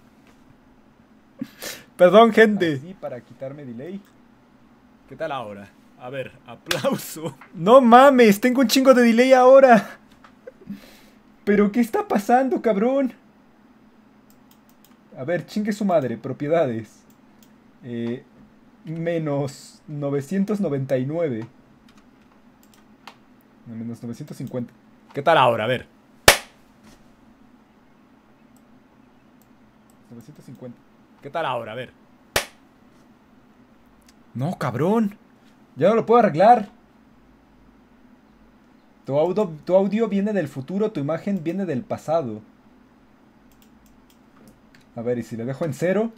Perdón, gente. Así para quitarme delay. ¿Qué tal ahora? A ver, aplauso. No mames, tengo un chingo de delay ahora. ¿Pero qué está pasando, cabrón? A ver, chingue su madre, propiedades. Eh... Menos novecientos noventa y nueve. Menos novecientos cincuenta. ¿Qué tal ahora? A ver. novecientos cincuenta. ¿Qué tal ahora? A ver. No, cabrón. Ya no lo puedo arreglar. Tu audio, tu audio viene del futuro, tu imagen viene del pasado. A ver, ¿y si le dejo en cero?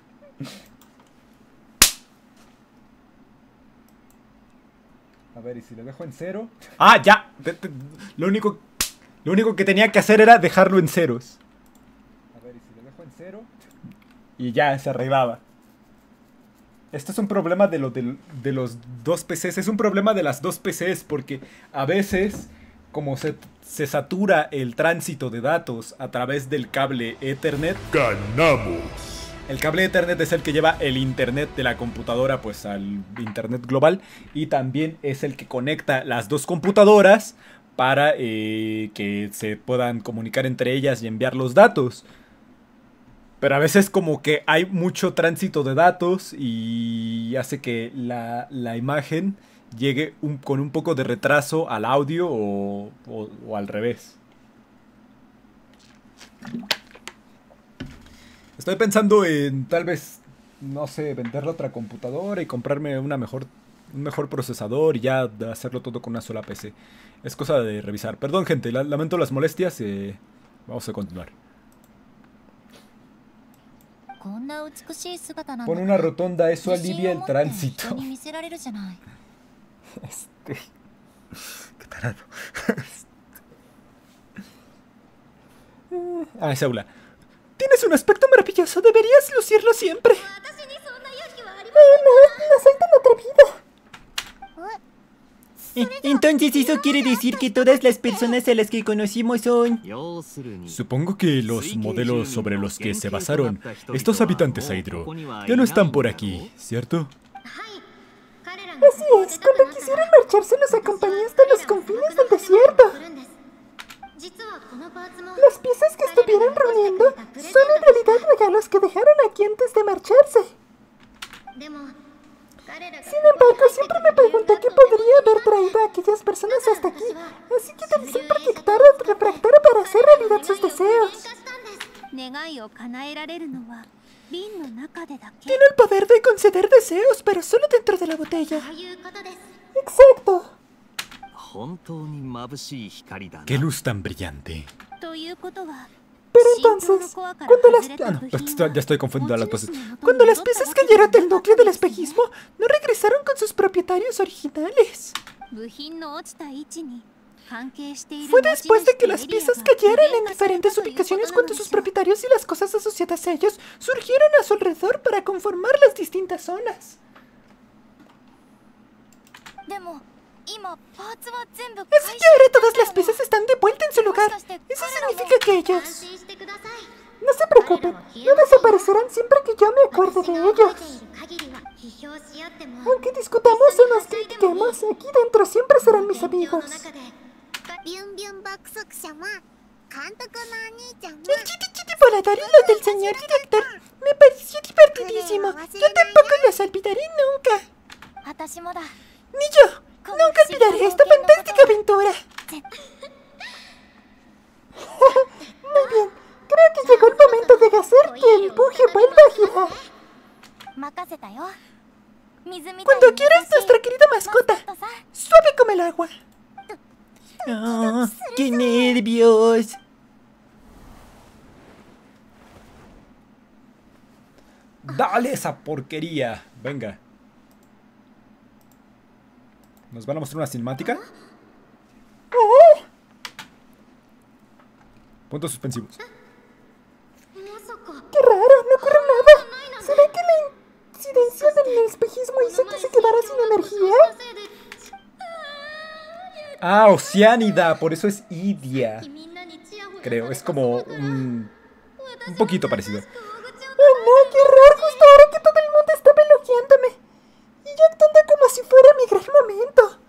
A ver, ¿y si le dejo en cero? ¡Ah, ya! Lo único, lo único que tenía que hacer era dejarlo en ceros. A ver, ¿y si le dejo en cero? Y ya, se arreglaba. Esto es un problema de, lo, de, de los dos P Cs. Es un problema de las dos P Cs porque a veces, como se, se satura el tránsito de datos a través del cable Ethernet... ¡Ganamos! El cable Ethernet es el que lleva el internet de la computadora pues al internet global y también es el que conecta las dos computadoras para eh, que se puedan comunicar entre ellas y enviar los datos. Pero a veces como que hay mucho tránsito de datos y hace que la, la imagen llegue un, con un poco de retraso al audio o, o, o al revés. Estoy pensando en tal vez, no sé, vender la otra computadora y comprarme una mejor, un mejor procesador y ya hacerlo todo con una sola P C. Es cosa de revisar. Perdón, gente, la, lamento las molestias. Eh, vamos a continuar. Pon una rotonda, eso alivia el tránsito. Este... Qué tarado. Ah, es aula. Tienes un aspecto maravilloso, deberías lucirlo siempre. Eh, no, no soy tan atrevido. Eh, entonces eso quiere decir que todas las personas a las que conocimos son... Supongo que los modelos sobre los que se basaron estos habitantes Hydro ya no están por aquí, ¿cierto? Así es, cuando quisieron marcharse los acompañé hasta los confines del desierto. Las piezas que estuvieron reuniendo son en realidad regalos que dejaron aquí antes de marcharse. Sin embargo, siempre me pregunté qué podría haber traído a aquellas personas hasta aquí, así que utilicé un proyector refractor para hacer realidad sus deseos. Tiene el poder de conceder deseos, pero solo dentro de la botella. Exacto. ¡Qué luz tan brillante! Pero entonces, cuando las... Ah, no, pues, ya estoy confundido a las cosas. Cuando las piezas cayeron del núcleo del espejismo, no regresaron con sus propietarios originales. Fue después de que las piezas cayeran en diferentes ubicaciones cuando sus propietarios y las cosas asociadas a ellos surgieron a su alrededor para conformar las distintas zonas. Así que ahora todas las piezas están de vuelta en su lugar. Eso significa que ellos... No se preocupen, no desaparecerán siempre que yo me acuerde de ellos. Aunque discutamos o nos critiquemos, aquí dentro siempre serán mis amigos. El chiti chiti volador y lo del señor director me pareció divertidísimo. Yo tampoco los olvidaré nunca. Ni yo. Nunca olvidaré esta fantástica aventura. Muy bien. Creo que llegó el momento de hacer que el empuje vuelva a girar. Cuando quieras, nuestra querida mascota. Suave como el agua. Oh, ¡qué nervios! ¡Dale esa porquería! Venga. ¿Nos van a mostrar una cinemática? Oh. Puntos suspensivos. ¡Qué raro! No ocurre nada. ¿Será que la incidencia del espejismo hizo que se quedara sin energía? Ah, Oceánida, por eso es Idia. Creo, es como un, un poquito parecido. ¡Oh no! ¡Qué horror! Justo ahora que todo el mundo estaba elogiándome. Y yo actuando como si fuera mi gran momento.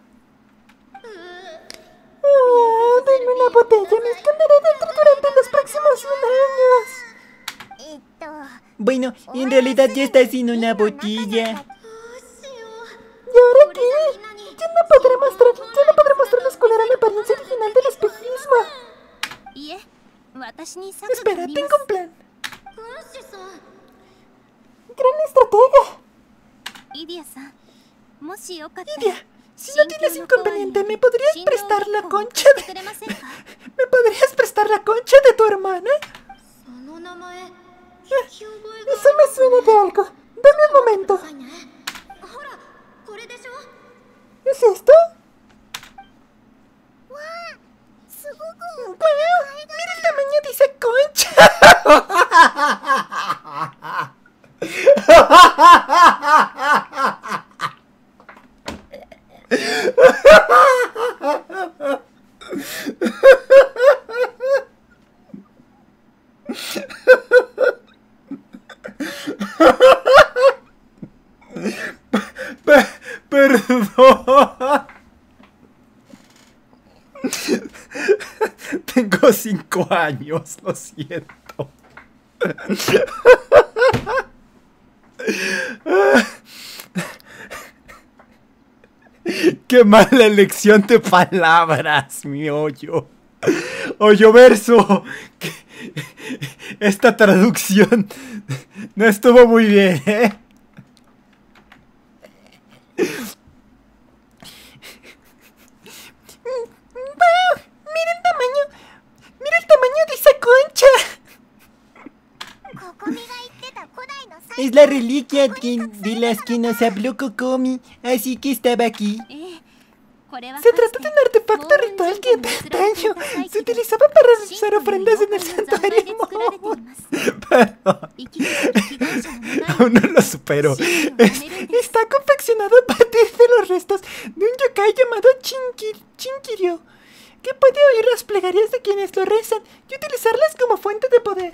Ah, denme una botella. Me esconderé dentro durante los próximos cien años. Bueno, en realidad ya está sin una botella. ¿Y ahora qué? Ya no podré mostrar, ya no podré mostrarles cuál era la apariencia original del espejismo. Espera, tengo un plan. Gran estratega. Idia, si no tienes inconveniente, ¿me podrías prestar la concha de... ¿Me podrías prestar la concha de tu hermana? Eso me suena de algo. Dame un momento. ¿Es esto? ¡Wow! ¡Mira el tamaño de esa concha! Perdón. Tengo cinco años, lo siento. Qué mala elección de palabras, mi hoyo. Hoyo verso. Esta traducción no estuvo muy bien, ¿eh? Es la reliquia de las que nos habló Kokomi, así que estaba aquí. Se trata de un artefacto ritual que de antaño se utilizaba para realizar ofrendas en el santuario Moon. Perdón. Aún no lo supero. Es, está confeccionado a partir de los restos de un yokai llamado Chinkir, Chinkiryo, que puede oír las plegarias de quienes lo rezan y utilizarlas como fuente de poder.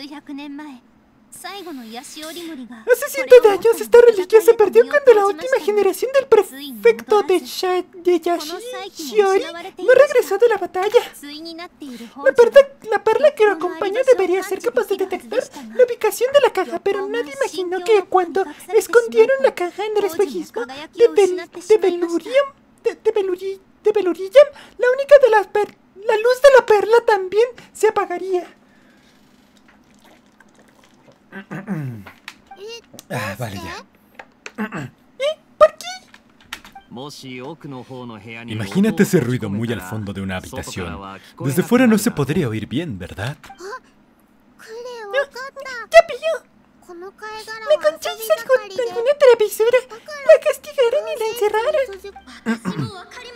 Hace cientos de años esta reliquia se perdió cuando la última generación del prefecto de, Sha de Yashi Shiori no regresó de la batalla. La perla, la perla que lo acompaña debería ser capaz de detectar la ubicación de la caja, pero nadie imaginó que cuando escondieron la caja en el espejismo de, Bel de Belurium, de, de, Beluri de Belurium, la única de las per la luz de la perla también se apagaría. Ah, vale ya. ¿Eh? ¿Por qué? Imagínate ese ruido muy al fondo de una habitación. Desde fuera no se podría oír bien, ¿verdad? ¡Ya pilló! La concha hizo alguna travesura. La castigaron y la encerraron.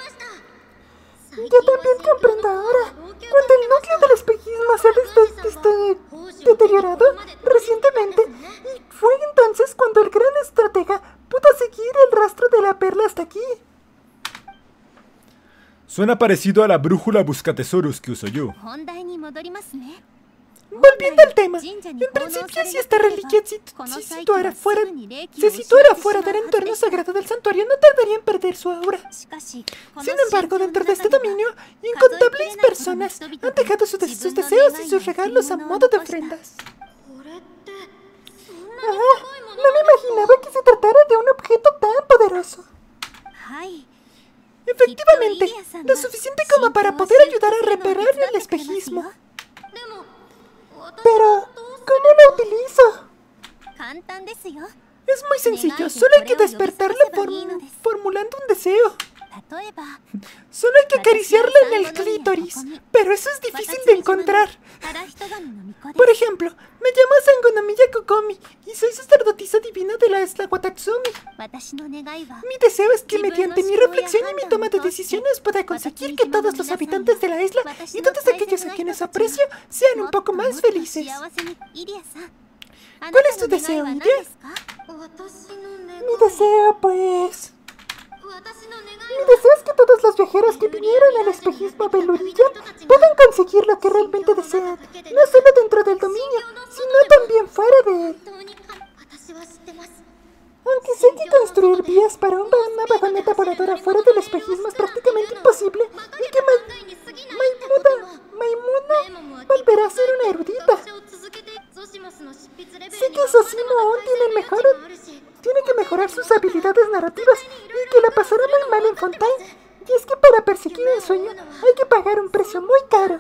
Yo también comprendo ahora. Cuando el núcleo del espejismo se ha deteriorado recientemente, y fue entonces cuando el gran estratega pudo seguir el rastro de la perla hasta aquí. Suena parecido a la brújula buscatesoros que uso yo. Volviendo al tema, en principio si esta reliquia si, si situara fuera, se situara fuera del entorno sagrado del santuario, no tardaría en perder su aura. Sin embargo, dentro de este dominio, incontables personas han dejado sus, sus deseos y sus regalos a modo de ofrendas. Ah, no me imaginaba que se tratara de un objeto tan poderoso. Efectivamente, lo suficiente como para poder ayudar a reparar el espejismo. Pero, ¿cómo lo utilizo? Es muy sencillo, solo hay que despertarlo form formulando un deseo. Solo hay que acariciarla en el clítoris, pero eso es difícil de encontrar. Por ejemplo, me llamo Sangonomiya Kokomi y soy sacerdotisa divina de la isla Watatsumi. Mi deseo es que mediante mi reflexión y mi toma de decisiones pueda conseguir que todos los habitantes de la isla y todos aquellos a quienes aprecio sean un poco más felices. ¿Cuál es tu deseo, Iria? Mi deseo, pues... Mi deseo es que todos los viajeros que vinieron al espejismo Beluriam puedan conseguir lo que realmente desean, no solo dentro del dominio, sino también fuera de él. Aunque sé que construir vías para un, una vagoneta voladora fuera del espejismo es prácticamente imposible, y que Ma Maimuna, Maimuna volverá a ser una erudita. Sé que Zosimo aún tiene, mejor, tiene que mejorar sus habilidades narrativas y que la pasará muy mal en Fontaine. Y es que para perseguir el sueño hay que pagar un precio muy caro.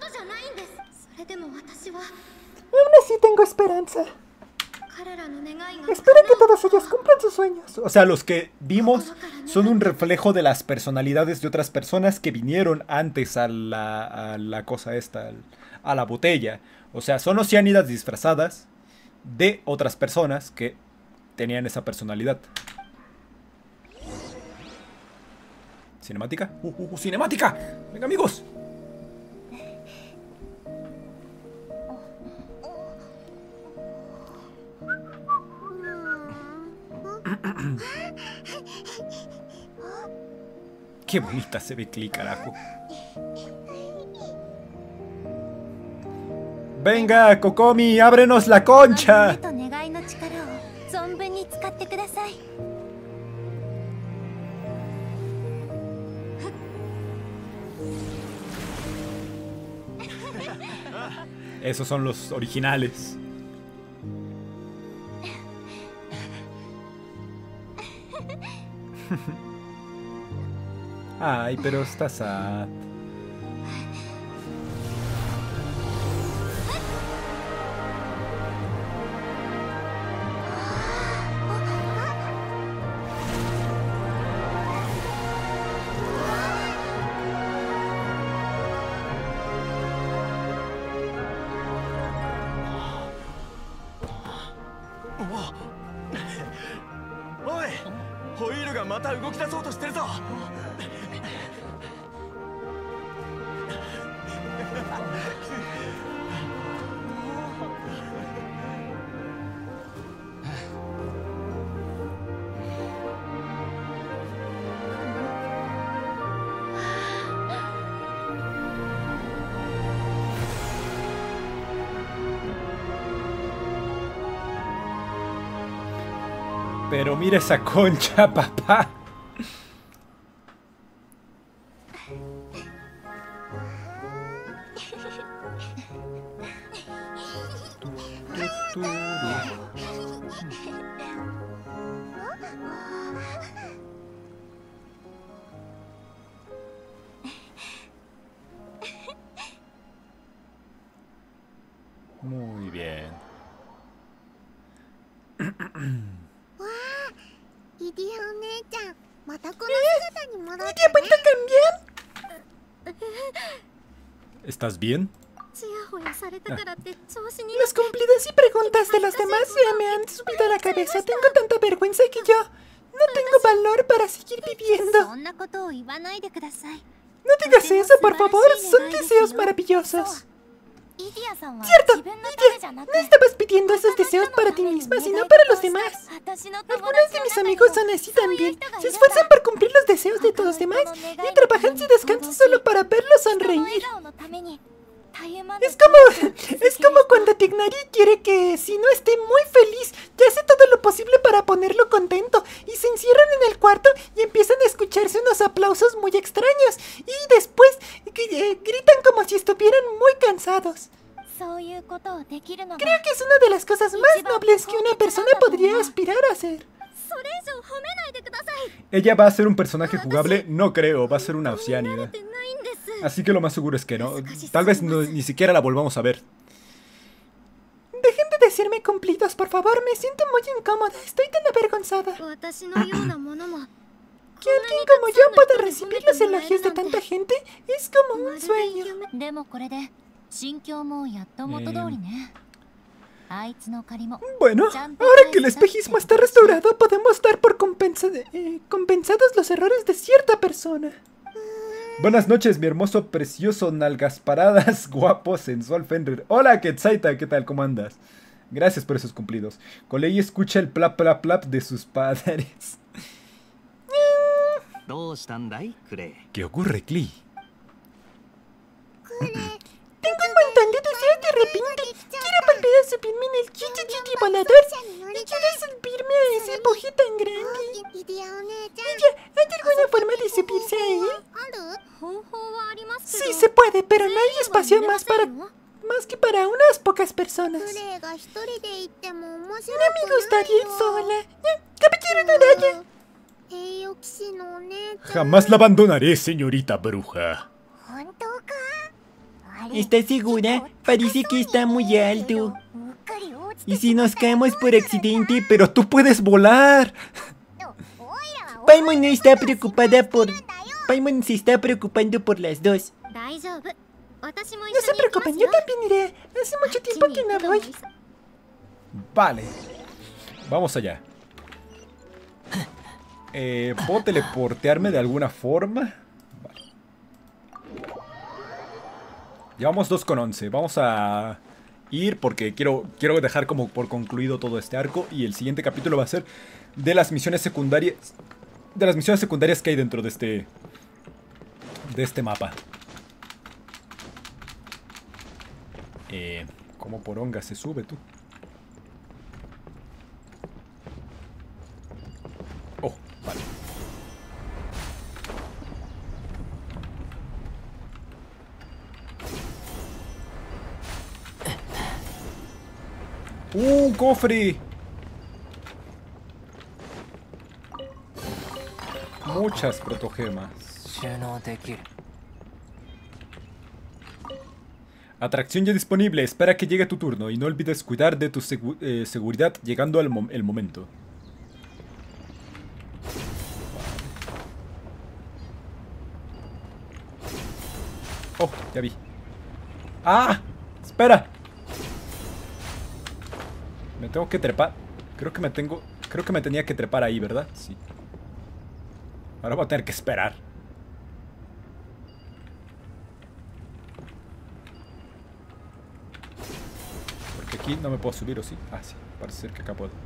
Aún así tengo esperanza. Espero que todos ellos cumplan sus sueños. O sea, los que vimos son un reflejo de las personalidades de otras personas que vinieron antes a la, a la cosa esta, a la botella. O sea, son oceánidas disfrazadas de otras personas que tenían esa personalidad. ¿Cinemática? ¡Uh, uh, uh, cinemática! ¡Venga, amigos! Qué bonita se ve Klee, carajo. Venga, Kokomi, ábrenos la concha. Esos son los originales. Ay, pero está sad. Pero mira esa concha, papá. Muy bien. ¿Iria ha vuelto a cambiar? ¿Estás bien? Las cumplidas y preguntas de los demás ya me han subido a la cabeza. Tengo tanta vergüenza que yo no tengo valor para seguir viviendo. No digas eso, por favor. Son deseos maravillosos. Cierto, Iria, no estabas pidiendo esos deseos para ti misma, sino para los demás. Algunos de mis amigos son así también. Se esfuerzan por cumplir los deseos de todos los demás y trabajan sin descanso solo para verlos sonreír. Es como, es como cuando Tignari quiere que, si no esté muy feliz, ya hace todo lo posible para ponerlo contento, y se encierran en el cuarto y empiezan a escucharse unos aplausos muy extraños, y después eh, gritan como si estuvieran muy cansados. Creo que es una de las cosas más nobles que una persona podría aspirar a hacer. ¿Ella va a ser un personaje jugable? No creo, va a ser una Oceánida. Así que lo más seguro es que no. Tal vez no, ni siquiera la volvamos a ver. Dejen de decirme cumplidos, por favor. Me siento muy incómoda. Estoy tan avergonzada. Que alguien como yo pueda recibir los elogios de tanta gente es como un sueño. Bueno, ahora que el espejismo está restaurado, podemos dar por compensa eh, compensados los errores de cierta persona. Buenas noches, mi hermoso, precioso, nalgas paradas, guapo, sensual Fenrir. Hola, Quetzaita, ¿qué tal? ¿Cómo andas? Gracias por esos cumplidos. Colei escucha el plap plap plap de sus padres. ¿Qué ocurre, Klee? Tengo un montón de deseos de repente. Quiero volver a subirme en el chichi chichi volador. Y quiero subirme a ese buje tan grande. Ella, ¿hay alguna forma de subirse a él? Sí se puede, pero no hay espacio más para más que para unas pocas personas. No me gustaría ir sola. ¡Caballero de araña! Jamás la abandonaré, señorita bruja. ¿Estás segura? Parece que está muy alto. ¿Y si nos caemos por accidente? Pero tú puedes volar. Paimon no está preocupada por... Paimon se está preocupando por las dos. No se preocupen, yo también iré. Hace mucho tiempo que no voy. Vale. Vamos allá. Eh, ¿Puedo teleportearme de alguna forma? Vale. Llevamos dos con once. Vamos a ir porque quiero, quiero dejar como por concluido todo este arco. Y el siguiente capítulo va a ser de las misiones secundarias. De las misiones secundarias que hay dentro de este... De este mapa. Eh, ¿Cómo poronga se sube tú? Oh, vale. ¡Uh, cofre! Muchas protogemas. Atracción ya disponible. Espera que llegue tu turno y no olvides cuidar de tu segu eh, seguridad llegando al mo el momento. Oh, ya vi. ¡Ah! ¡Espera! Me tengo que trepar. Creo que me tengo... Creo que me tenía que trepar ahí, ¿verdad? Sí. Ahora voy a tener que esperar. Porque aquí no me puedo subir, ¿o sí? Ah, sí. Parece ser que acá puedo.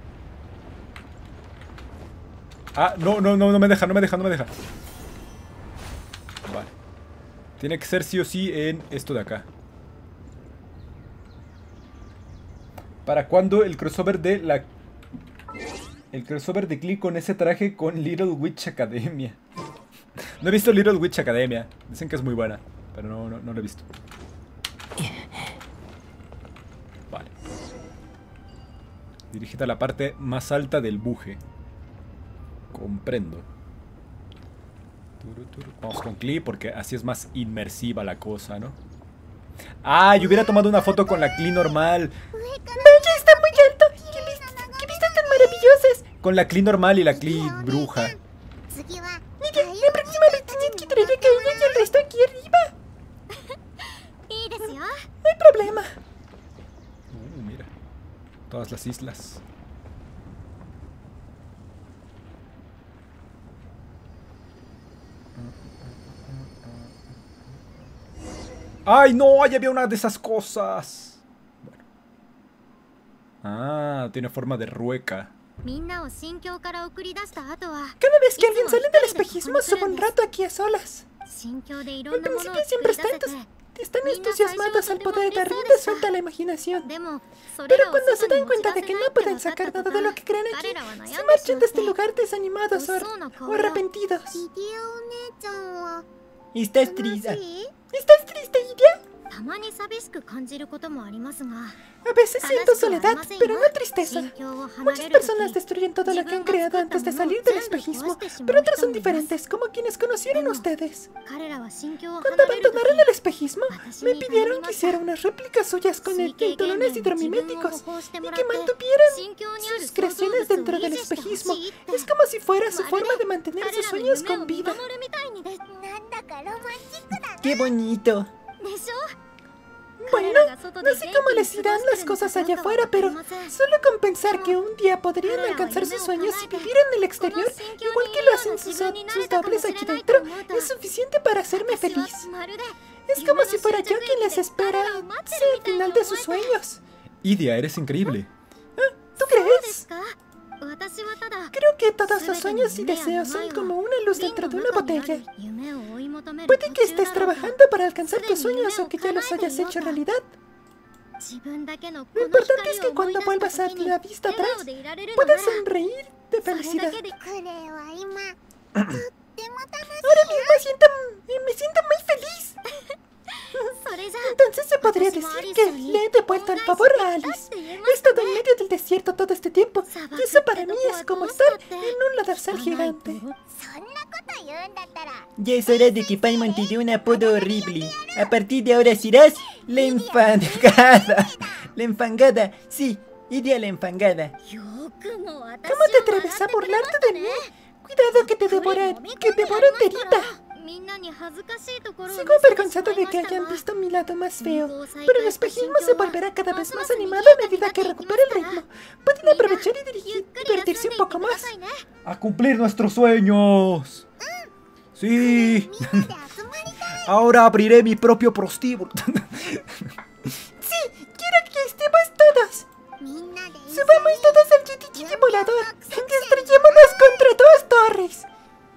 Ah, no, no, no, no me deja, no me deja, no me deja. Vale. Tiene que ser sí o sí en esto de acá. ¿Para cuándo el crossover de la... El crossover de Klee con ese traje con Little Witch Academia? No he visto Little Witch Academia. Dicen que es muy buena, pero no, no, no lo he visto. Vale. Dirígete a la parte más alta del buje. Comprendo. Vamos con Klee porque así es más inmersiva la cosa, ¿no? Ah, yo hubiera tomado una foto con la Klee normal. ¡Vaya, está muy alto! ¡Qué, vis qué vistas tan maravillosas! Con la Klee normal y la Klee bruja. Mira, la próxima vez tienes que traer a Kaina y el resto aquí arriba. No hay problema. Uh, mira. Todas las islas. ¡Ay, no! ¡Ya había una de esas cosas! Bueno. Ah, tiene forma de rueca. Cada vez que alguien sale del espejismo, sube un rato aquí a solas. Al principio siempre están, están entusiasmados al poder dar rienda suelta a la imaginación. Pero cuando se dan cuenta de que no pueden sacar nada de lo que creen aquí, se marchan de este lugar desanimados o, o arrepentidos. ¿Estás triste? ¿Estás triste, Iria? A veces siento soledad, pero no tristeza. Muchas personas destruyen todo lo que han creado antes de salir del espejismo, pero otras son diferentes, como quienes conocieron ustedes. Cuando abandonaron el espejismo, me pidieron que hiciera unas réplicas suyas con electrones hidromiméticos y que mantuvieran sus creaciones dentro del espejismo. Es como si fuera su forma de mantener sus sueños con vida. ¡Qué bonito! Bueno, no sé cómo les irán las cosas allá afuera, pero solo con pensar que un día podrían alcanzar sus sueños y vivir en el exterior, igual que lo hacen sus, sus dobles aquí dentro, es suficiente para hacerme feliz. Es como si fuera yo quien les espera hacia el final de sus sueños. Idia, eres increíble. ¿Ah? ¿Tú crees? Creo que todos los sueños y deseos son como una luz dentro de una botella. Puede que estés trabajando para alcanzar tus sueños o que ya los hayas hecho realidad. Lo importante es que cuando vuelvas a la vista atrás, puedas sonreír de felicidad. Ahora mismo siento, me siento muy feliz. Entonces se podría decir que le he devuelto el favor a Alice. He estado en medio del desierto todo este tiempo, y eso para mí es como estar en un lodazal gigante. Ya es hora de que Paimon te dé un apodo horrible. A partir de ahora serás la enfangada. La enfangada, sí, Idia la enfangada. ¿Cómo te atreves a burlarte de mí? Cuidado que te devora, que devora enterita. Sigo avergonzado de que hayan visto mi lado más feo, pero el espejismo se volverá cada vez más animado a medida que recupere el ritmo. Pueden aprovechar y dirigir, divertirse un poco más. ¡A cumplir nuestros sueños! ¡Sí! Ahora abriré mi propio prostíbulo. ¡Sí! ¡Quiero que estemos todos! ¡Subamos todos al Chiti Chiti volador! ¡Destruyémonos contra dos torres!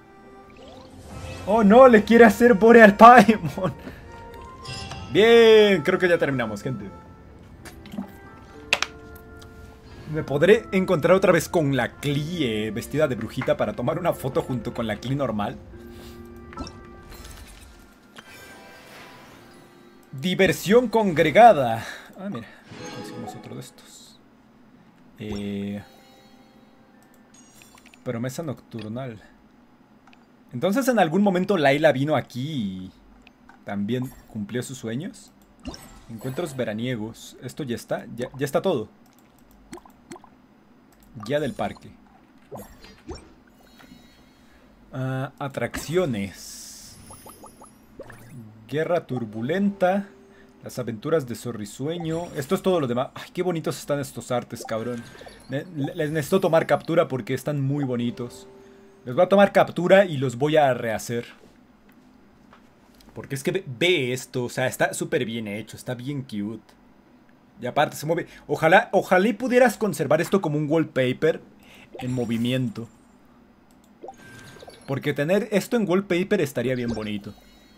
¡Oh no! Le quiere hacer Boreal Paimon. Bien, creo que ya terminamos, gente. Me podré encontrar otra vez con la Klee vestida de brujita para tomar una foto junto con la Klee normal. Diversión congregada. Ah, mira, conseguimos otro de estos. Eh, promesa nocturnal. Entonces en algún momento Layla vino aquí y también cumplió sus sueños. Encuentros veraniegos. Esto ya está, ya, ya está todo. Guía del parque. Uh, atracciones. Guerra turbulenta. Las aventuras de Zorrisueño. Esto es todo lo demás. Ay, qué bonitos están estos artes, cabrón. Les necesito tomar captura porque están muy bonitos. Les voy a tomar captura y los voy a rehacer. Porque es que ve, ve esto. O sea, está súper bien hecho. Está bien cute. Y aparte se mueve. Ojalá, ojalá y pudieras conservar esto como un wallpaper en movimiento. Porque tener esto en wallpaper estaría bien bonito.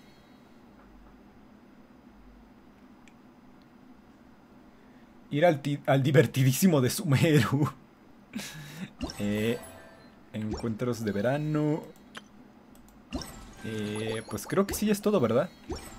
Ir al, al divertidísimo de Sumeru. eh, encuentros de verano. Eh, pues creo que sí es todo, ¿verdad?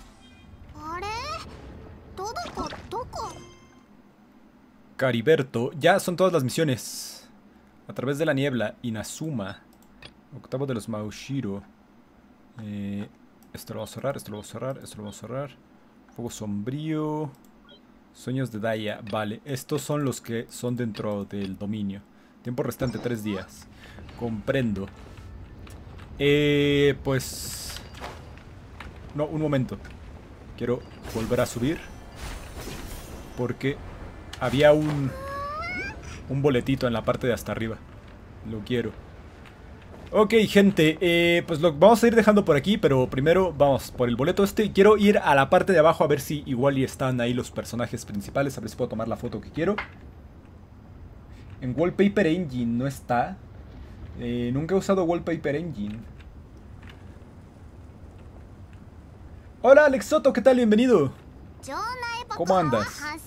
Cariberto. Ya son todas las misiones. A través de la niebla. Inazuma. Octavo de los Maushiro. Eh, esto lo vamos a cerrar, esto lo vamos a cerrar, esto lo vamos a cerrar. Fuego sombrío. Sueños de Daya. Vale, estos son los que son dentro del dominio. Tiempo restante, tres días. Comprendo. Eh, pues... No, un momento. Quiero volver a subir. Porque había un... Un boletito en la parte de hasta arriba. Lo quiero. Ok, gente, eh, pues lo vamos a ir dejando por aquí, pero primero vamos por el boleto este. Quiero ir a la parte de abajo a ver si igual y están ahí los personajes principales, a ver si puedo tomar la foto que quiero. En Wallpaper Engine no está. Eh, nunca he usado Wallpaper Engine. Hola Alex Soto, ¿qué tal? Bienvenido. ¿Cómo andas?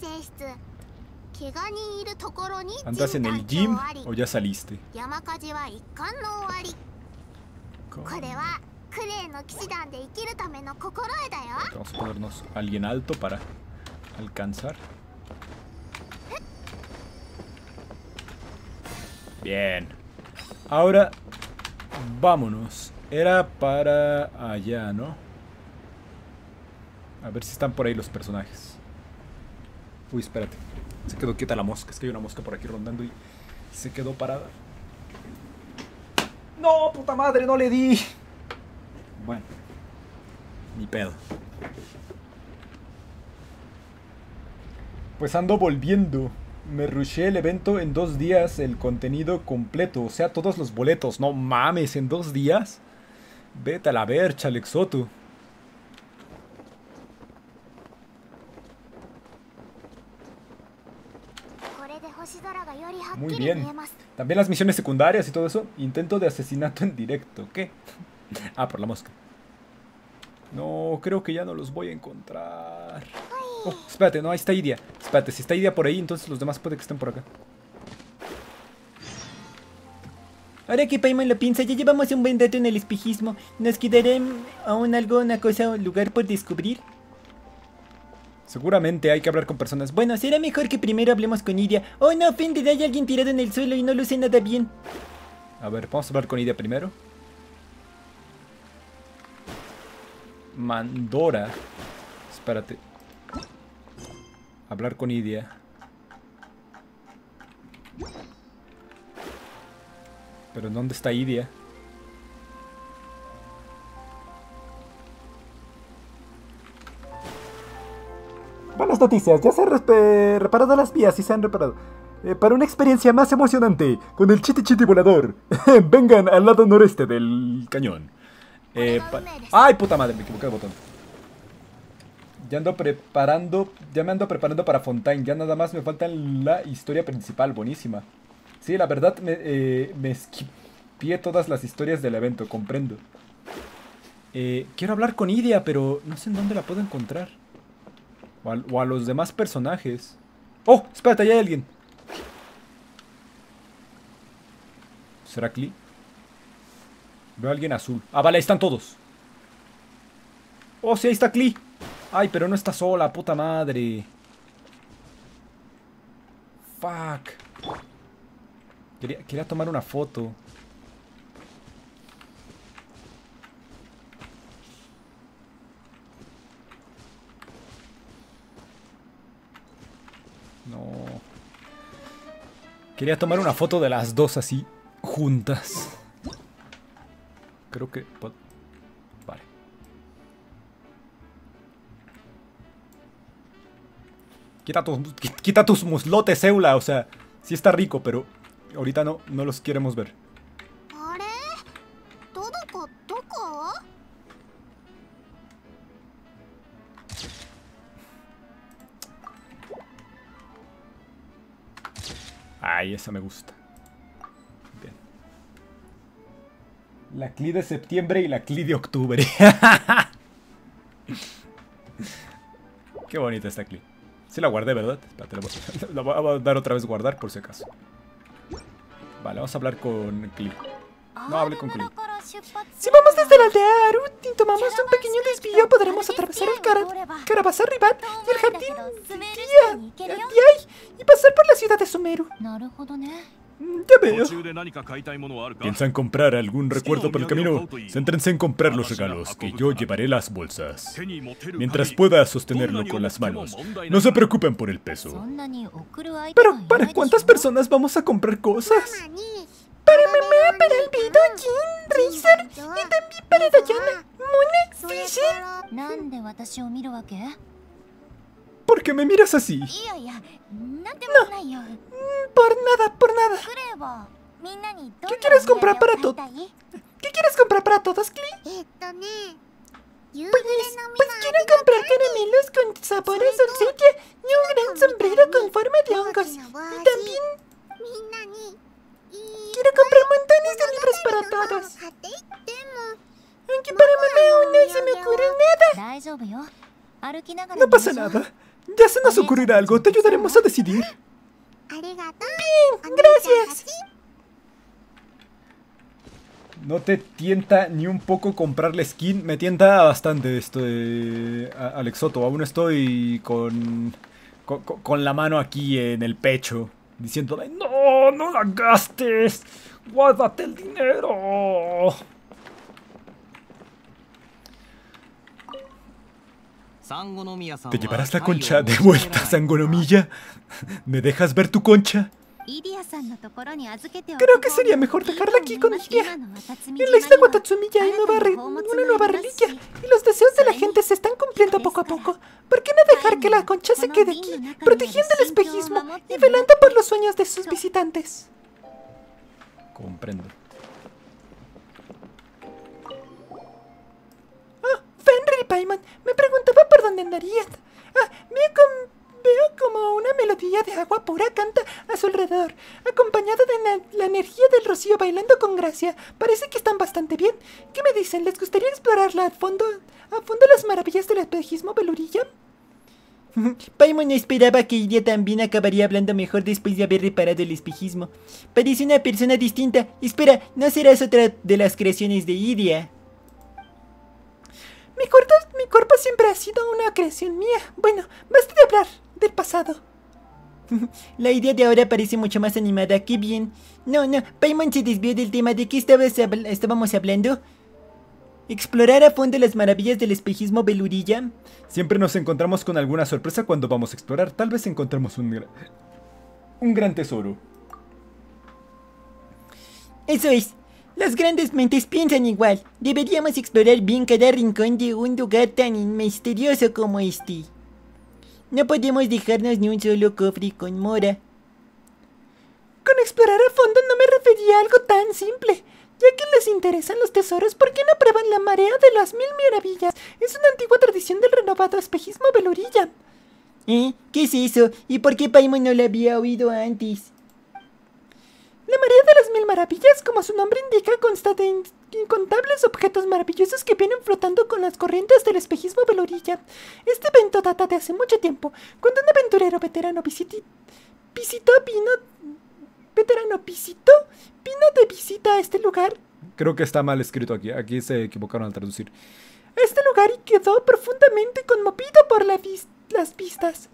¿Andas en el gym o ya saliste? Vamos a ponernos a alguien alto para alcanzar. Bien. Ahora, vámonos. Era para allá, ¿no? A ver si están por ahí los personajes. Uy, espérate. Se quedó quieta la mosca. Es que hay una mosca por aquí rondando y se quedó parada. ¡No, puta madre! ¡No le di! Bueno. Ni pedo. Pues ando volviendo. Me rushé el evento en dos días. El contenido completo. O sea, todos los boletos. No mames, ¿en dos días? Vete a la ver, Chalexoto. Muy bien. También las misiones secundarias y todo eso. Intento de asesinato en directo. ¿Qué? Ah, por la mosca. No, creo que ya no los voy a encontrar. Oh, espérate, no, ahí está Idia. Espérate, si está Idia por ahí, entonces los demás puede que estén por acá. Ahora que Paimon lo piensa, ya llevamos un buen rato en el espejismo. ¿Nos quedará aún algo, una cosa o lugar por descubrir? Seguramente hay que hablar con personas. Bueno, será mejor que primero hablemos con Idia. Oh, no, ofende, hay alguien tirado en el suelo y no luce nada bien. A ver, vamos a hablar con Idia primero. Mandora. Espérate. Hablar con Idia. Pero ¿dónde está Idia? Buenas noticias, ya se han reparado las vías y se han reparado. Eh, para una experiencia más emocionante, con el Chiti Chiti volador, vengan al lado noreste del cañón. Eh, ¡Ay, puta madre! Me equivoqué de botón. Ya ando preparando, ya me ando preparando para Fontaine. Ya nada más me falta la historia principal, buenísima. Sí, la verdad me, eh, me esquipié todas las historias del evento, comprendo. Eh, quiero hablar con Idia, pero no sé en dónde la puedo encontrar. O a, o a los demás personajes. ¡Oh! Espérate, allá hay alguien. ¿Será Klee? Veo a alguien azul. Ah, vale, ahí están todos. Oh, sí, ahí está Klee. Ay, pero no está sola, puta madre. Fuck. Quería, quería tomar una foto. No. Quería tomar una foto de las dos así, juntas. Creo que... Vale. Quita tus, quita tus muslotes, Eula. O sea, sí está rico, pero ahorita no, no los queremos ver. Ay, esa me gusta. Bien. La Klee de septiembre y la Klee de octubre. Qué bonita esta Klee. Sí la guardé, ¿verdad? Espérate, la voy, la voy a dar otra vez guardar por si acaso. Vale, vamos a hablar con Klee. No, hable con Klee. Si vamos desde la aldea Arut y tomamos un pequeño desvío, podremos atravesar el Cara Carabazar Ribat y el jardín Dia y pasar por la ciudad de Sumeru. Ya veo. ¿Piensan comprar algún recuerdo por el camino? Céntrense en comprar los regalos, que yo llevaré las bolsas. Mientras pueda sostenerlo con las manos. No se preocupen por el peso. Pero, ¿para cuántas personas vamos a comprar cosas? Para mamá, para el Beidou, Jin, Razer y también para Diana, Mona, Fisher. ¿Por qué me miras así? No, por nada, por nada. ¿Qué quieres comprar para todos? ¿Qué quieres comprar para todos, Klee? Pues, pues quiero comprar caramelos con sabores dulce y un gran sombrero con forma de hongos. Y también quiero comprar montones de libros para todos. Aunque para mamá aún no se me ocurre nada. No pasa nada. Ya se nos ocurrirá algo. Te ayudaremos a decidir. Bien, gracias. ¿No te tienta ni un poco comprar la skin? Me tienta bastante esto de Alex Soto. Aún estoy con, con, con la mano aquí en el pecho, diciéndole, no, no la gastes, guárdate el dinero. ¿Te llevarás la concha de vuelta, Sangonomiya? ¿Me dejas ver tu concha? Creo que sería mejor dejarla aquí con Iria. En la isla Watatsumi-ya hay nueva re- una nueva reliquia y los deseos de la gente se están cumpliendo poco a poco. ¿Por qué no dejar que la concha se quede aquí, protegiendo el espejismo y velando por los sueños de sus visitantes? Comprendo. Oh, Fenrir y Paimon, me preguntaba por dónde andarían. Ah, veo como, veo como una melodía de agua pura canta a su alrededor, acompañada de la, la energía del rocío bailando con gracia. Parece que están bastante bien. ¿Qué me dicen? ¿Les gustaría explorarla a fondo, a fondo las maravillas del espejismo Beluriya? Paimon esperaba que Iria también acabaría hablando mejor después de haber reparado el espejismo. Parece una persona distinta. Espera, ¿no serás otra de las creaciones de Iria? Mi cuerpo, mi cuerpo siempre ha sido una creación mía. Bueno, basta de hablar del pasado. La idea de ahora parece mucho más animada. ¡Qué bien! No, no, Paimon se desvió del tema. ¿De qué estabas habl- estábamos hablando? ¿Explorar a fondo las maravillas del espejismo Beluriya? Siempre nos encontramos con alguna sorpresa cuando vamos a explorar. Tal vez encontremos un, gra- un gran tesoro. Eso es. Las grandes mentes piensan igual. Deberíamos explorar bien cada rincón de un lugar tan misterioso como este. No podemos dejarnos ni un solo cofre con mora. Con explorar a fondo no me refería a algo tan simple. Ya que les interesan los tesoros, ¿por qué no prueban la marea de las mil maravillas? Es una antigua tradición del renovado espejismo Beluriya. ¿Eh? ¿Qué es eso? ¿Y por qué Paimon no lo había oído antes? La marea de las mil maravillas, como su nombre indica, consta de in incontables objetos maravillosos que vienen flotando con las corrientes del espejismo Beluriya. Este evento data de hace mucho tiempo, cuando un aventurero veterano visitó, visitó vino... veterano visitó, vino de visita a este lugar. Creo que está mal escrito aquí. Aquí se equivocaron al traducir. A este lugar y quedó profundamente conmovido por la vis las vistas.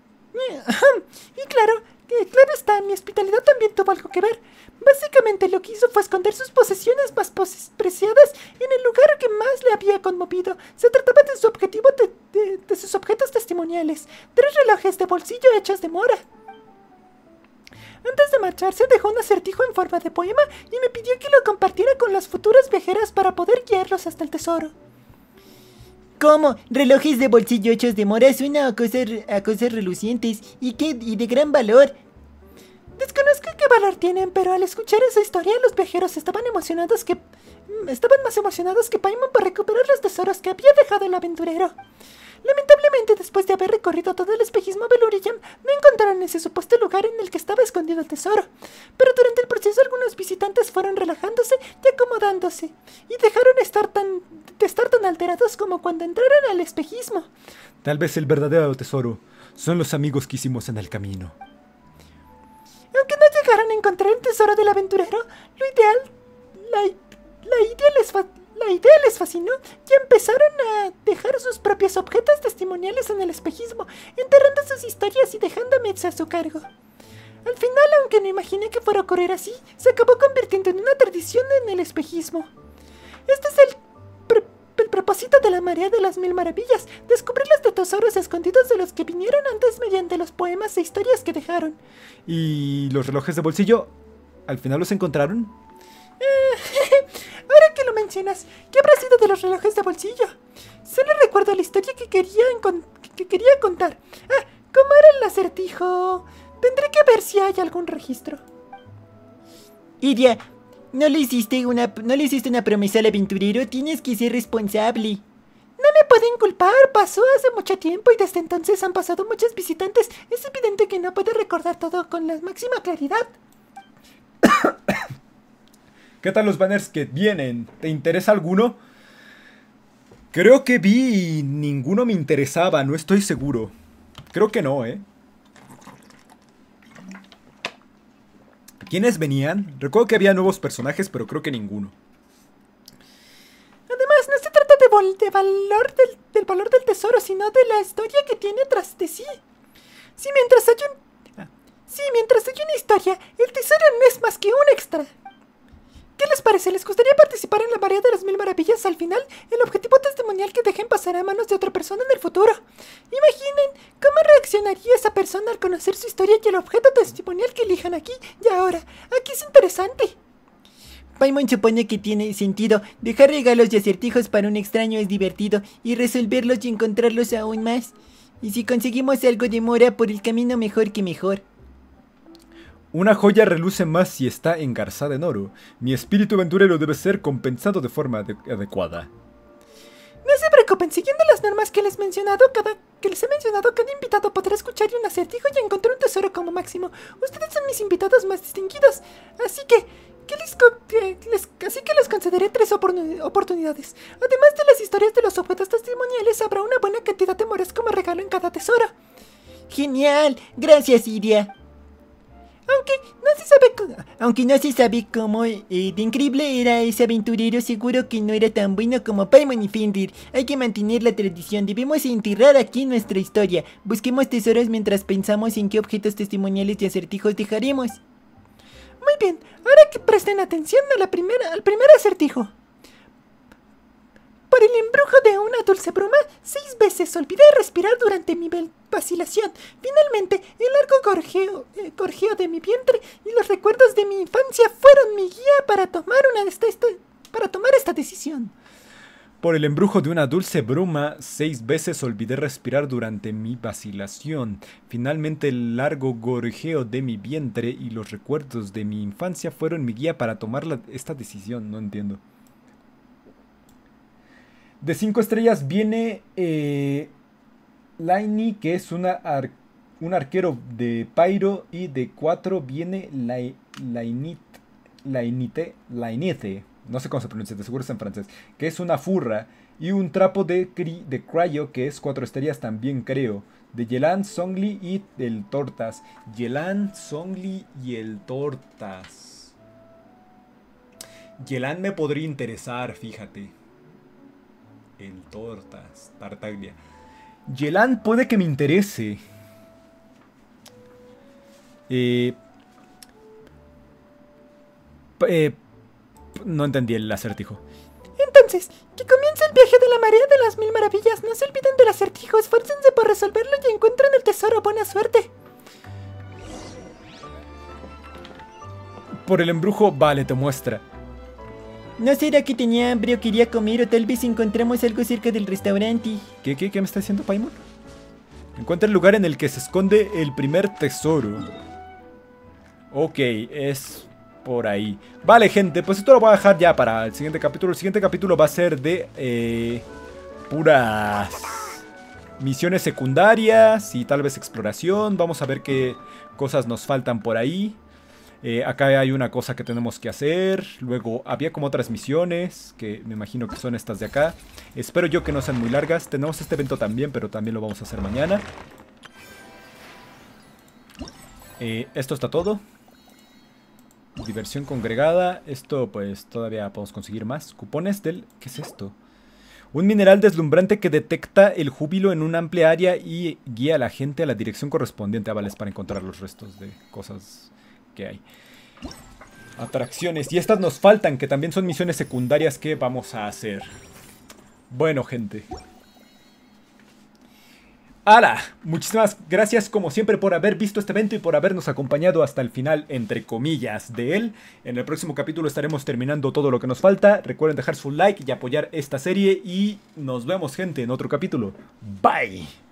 Y claro, que claro está, mi hospitalidad también tuvo algo que ver. Básicamente lo que hizo fue esconder sus posesiones más preciadas en el lugar que más le había conmovido. Se trataba de su objetivo de, de, de sus objetos testimoniales, tres relojes de bolsillo hechos de mora. Antes de marcharse dejó un acertijo en forma de poema y me pidió que lo compartiera con las futuras viajeras para poder guiarlos hasta el tesoro. ¿Cómo? Relojes de bolsillo hechos de mora suena a cosas, a cosas relucientes y, que, y de gran valor. Desconozco qué valor tienen, pero al escuchar esa historia los viajeros estaban emocionados que... Estaban más emocionados que Paimon por recuperar los tesoros que había dejado el aventurero. Lamentablemente, después de haber recorrido todo el espejismo Beluriya, no encontraron ese supuesto lugar en el que estaba escondido el tesoro. Pero durante el proceso algunos visitantes fueron relajándose y acomodándose, y dejaron estar tan, de estar tan alterados como cuando entraron al espejismo. Tal vez el verdadero tesoro son los amigos que hicimos en el camino. Aunque no llegaron a encontrar el tesoro del aventurero, lo ideal, la, la idea les fa La idea les fascinó y empezaron a dejar sus propios objetos testimoniales en el espejismo, enterrando sus historias y dejándome a su cargo. Al final, aunque no imaginé que fuera a ocurrir así, se acabó convirtiendo en una tradición en el espejismo. Este es el, pr el propósito de la marea de las mil maravillas, descubrir los tesoros escondidos de los que vinieron antes mediante los poemas e historias que dejaron. ¿Y los relojes de bolsillo? ¿Al final los encontraron? Ahora que lo mencionas, ¿qué habrá sido de los relojes de bolsillo? Solo recuerdo la historia que quería, que quería contar. Ah, ¿cómo era el acertijo? Tendré que ver si hay algún registro. Iria, ¿no le hiciste una, no le hiciste una promesa al aventurero? Tienes que ser responsable. No me pueden culpar, pasó hace mucho tiempo y desde entonces han pasado muchos visitantes. Es evidente que no puedo recordar todo con la máxima claridad. ¿Qué tal los banners que vienen? ¿Te interesa alguno? Creo que vi y ninguno me interesaba, no estoy seguro. Creo que no, ¿eh? ¿Quiénes venían? Recuerdo que había nuevos personajes, pero creo que ninguno. vol de valor del, del valor del tesoro, sino de la historia que tiene tras de sí. Si mientras hay un... Si mientras hay una historia, el tesoro no es más que un extra. ¿Qué les parece? ¿Les gustaría participar en la marea de las mil maravillas? Al final, el objetivo testimonial que dejen pasará a manos de otra persona en el futuro. Imaginen cómo reaccionaría esa persona al conocer su historia y el objeto testimonial que elijan aquí y ahora. Aquí es interesante. Paimon supone que tiene sentido. Dejar regalos y acertijos para un extraño es divertido, y resolverlos y encontrarlos aún más. Y si conseguimos algo de mora por el camino, mejor que mejor. Una joya reluce más si está engarzada en oro. Mi espíritu aventurero debe ser compensado de forma ade adecuada. No se preocupen, siguiendo las normas que les, mencionado, cada, que les he mencionado, cada invitado podrá escuchar un acertijo y encontrar un tesoro como máximo. Ustedes son mis invitados más distinguidos, así que, que les, que les, así que les concederé tres oportunidades. Además de las historias de los objetos testimoniales, habrá una buena cantidad de moras como regalo en cada tesoro. ¡Genial! Gracias, Iria. Aunque no se sabe, aunque no se sabe cómo eh, de increíble era ese aventurero, seguro que no era tan bueno como Paimon y Fenrir. Hay que mantener la tradición, debemos enterrar aquí nuestra historia. Busquemos tesoros mientras pensamos en qué objetos testimoniales y acertijos dejaremos. Muy bien, ahora que presten atención a la primera, al primer acertijo. Por el embrujo de una dulce bruma, seis veces olvidé respirar durante mi vacilación. Finalmente, el largo gorjeo, eh, gorjeo de mi vientre y los recuerdos de mi infancia fueron mi guía para tomar, una esta, esta, para tomar esta decisión. Por el embrujo de una dulce bruma, seis veces olvidé respirar durante mi vacilación. Finalmente, el largo gorjeo de mi vientre y los recuerdos de mi infancia fueron mi guía para tomar la, esta decisión. No entiendo. De cinco estrellas viene eh, Laini, que es una ar un arquero de Pyro. Y de cuatro viene la Lainit, Lainite, Lainite, no sé cómo se pronuncia, de seguro es en francés, que es una furra. Y un trapo de, cri de Cryo, que es cuatro estrellas también creo. De Yelan, Zhongli y el Tortas. Yelan, Zhongli y el Tortas. Yelan me podría interesar, fíjate. El Tortas, Tartaglia. Yelan puede que me interese. Eh, eh, no entendí el acertijo. Entonces, que comience el viaje de la marea de las mil maravillas. No se olviden del acertijo, esfuércense por resolverlo y encuentren el tesoro. Buena suerte. Por el embrujo, vale, te muestra. ¿No será que tenía hambre o quería comer, o tal vez encontramos algo cerca del restaurante? ¿Qué, qué, qué me está diciendo Paimon? Encuentra el lugar en el que se esconde el primer tesoro. Ok, es por ahí. Vale, gente, pues esto lo voy a dejar ya para el siguiente capítulo. El siguiente capítulo va a ser de eh, puras misiones secundarias y tal vez exploración. Vamos a ver qué cosas nos faltan por ahí. Eh, acá hay una cosa que tenemos que hacer. Luego había como otras misiones, que me imagino que son estas de acá. Espero yo que no sean muy largas. Tenemos este evento también, pero también lo vamos a hacer mañana. eh, Esto está todo. Diversión congregada. Esto pues todavía podemos conseguir más. Cupones del... ¿Qué es esto? Un mineral deslumbrante que detecta el júbilo en una amplia área y guía a la gente a la dirección correspondiente. Ah, vale, es para encontrar los restos de cosas que hay. Atracciones. Y estas nos faltan, que también son misiones secundarias que vamos a hacer. Bueno, gente. ¡Hala! Muchísimas gracias como siempre por haber visto este evento y por habernos acompañado hasta el final, entre comillas, de él. En el próximo capítulo estaremos terminando todo lo que nos falta. Recuerden dejar su like y apoyar esta serie y nos vemos, gente, en otro capítulo. Bye.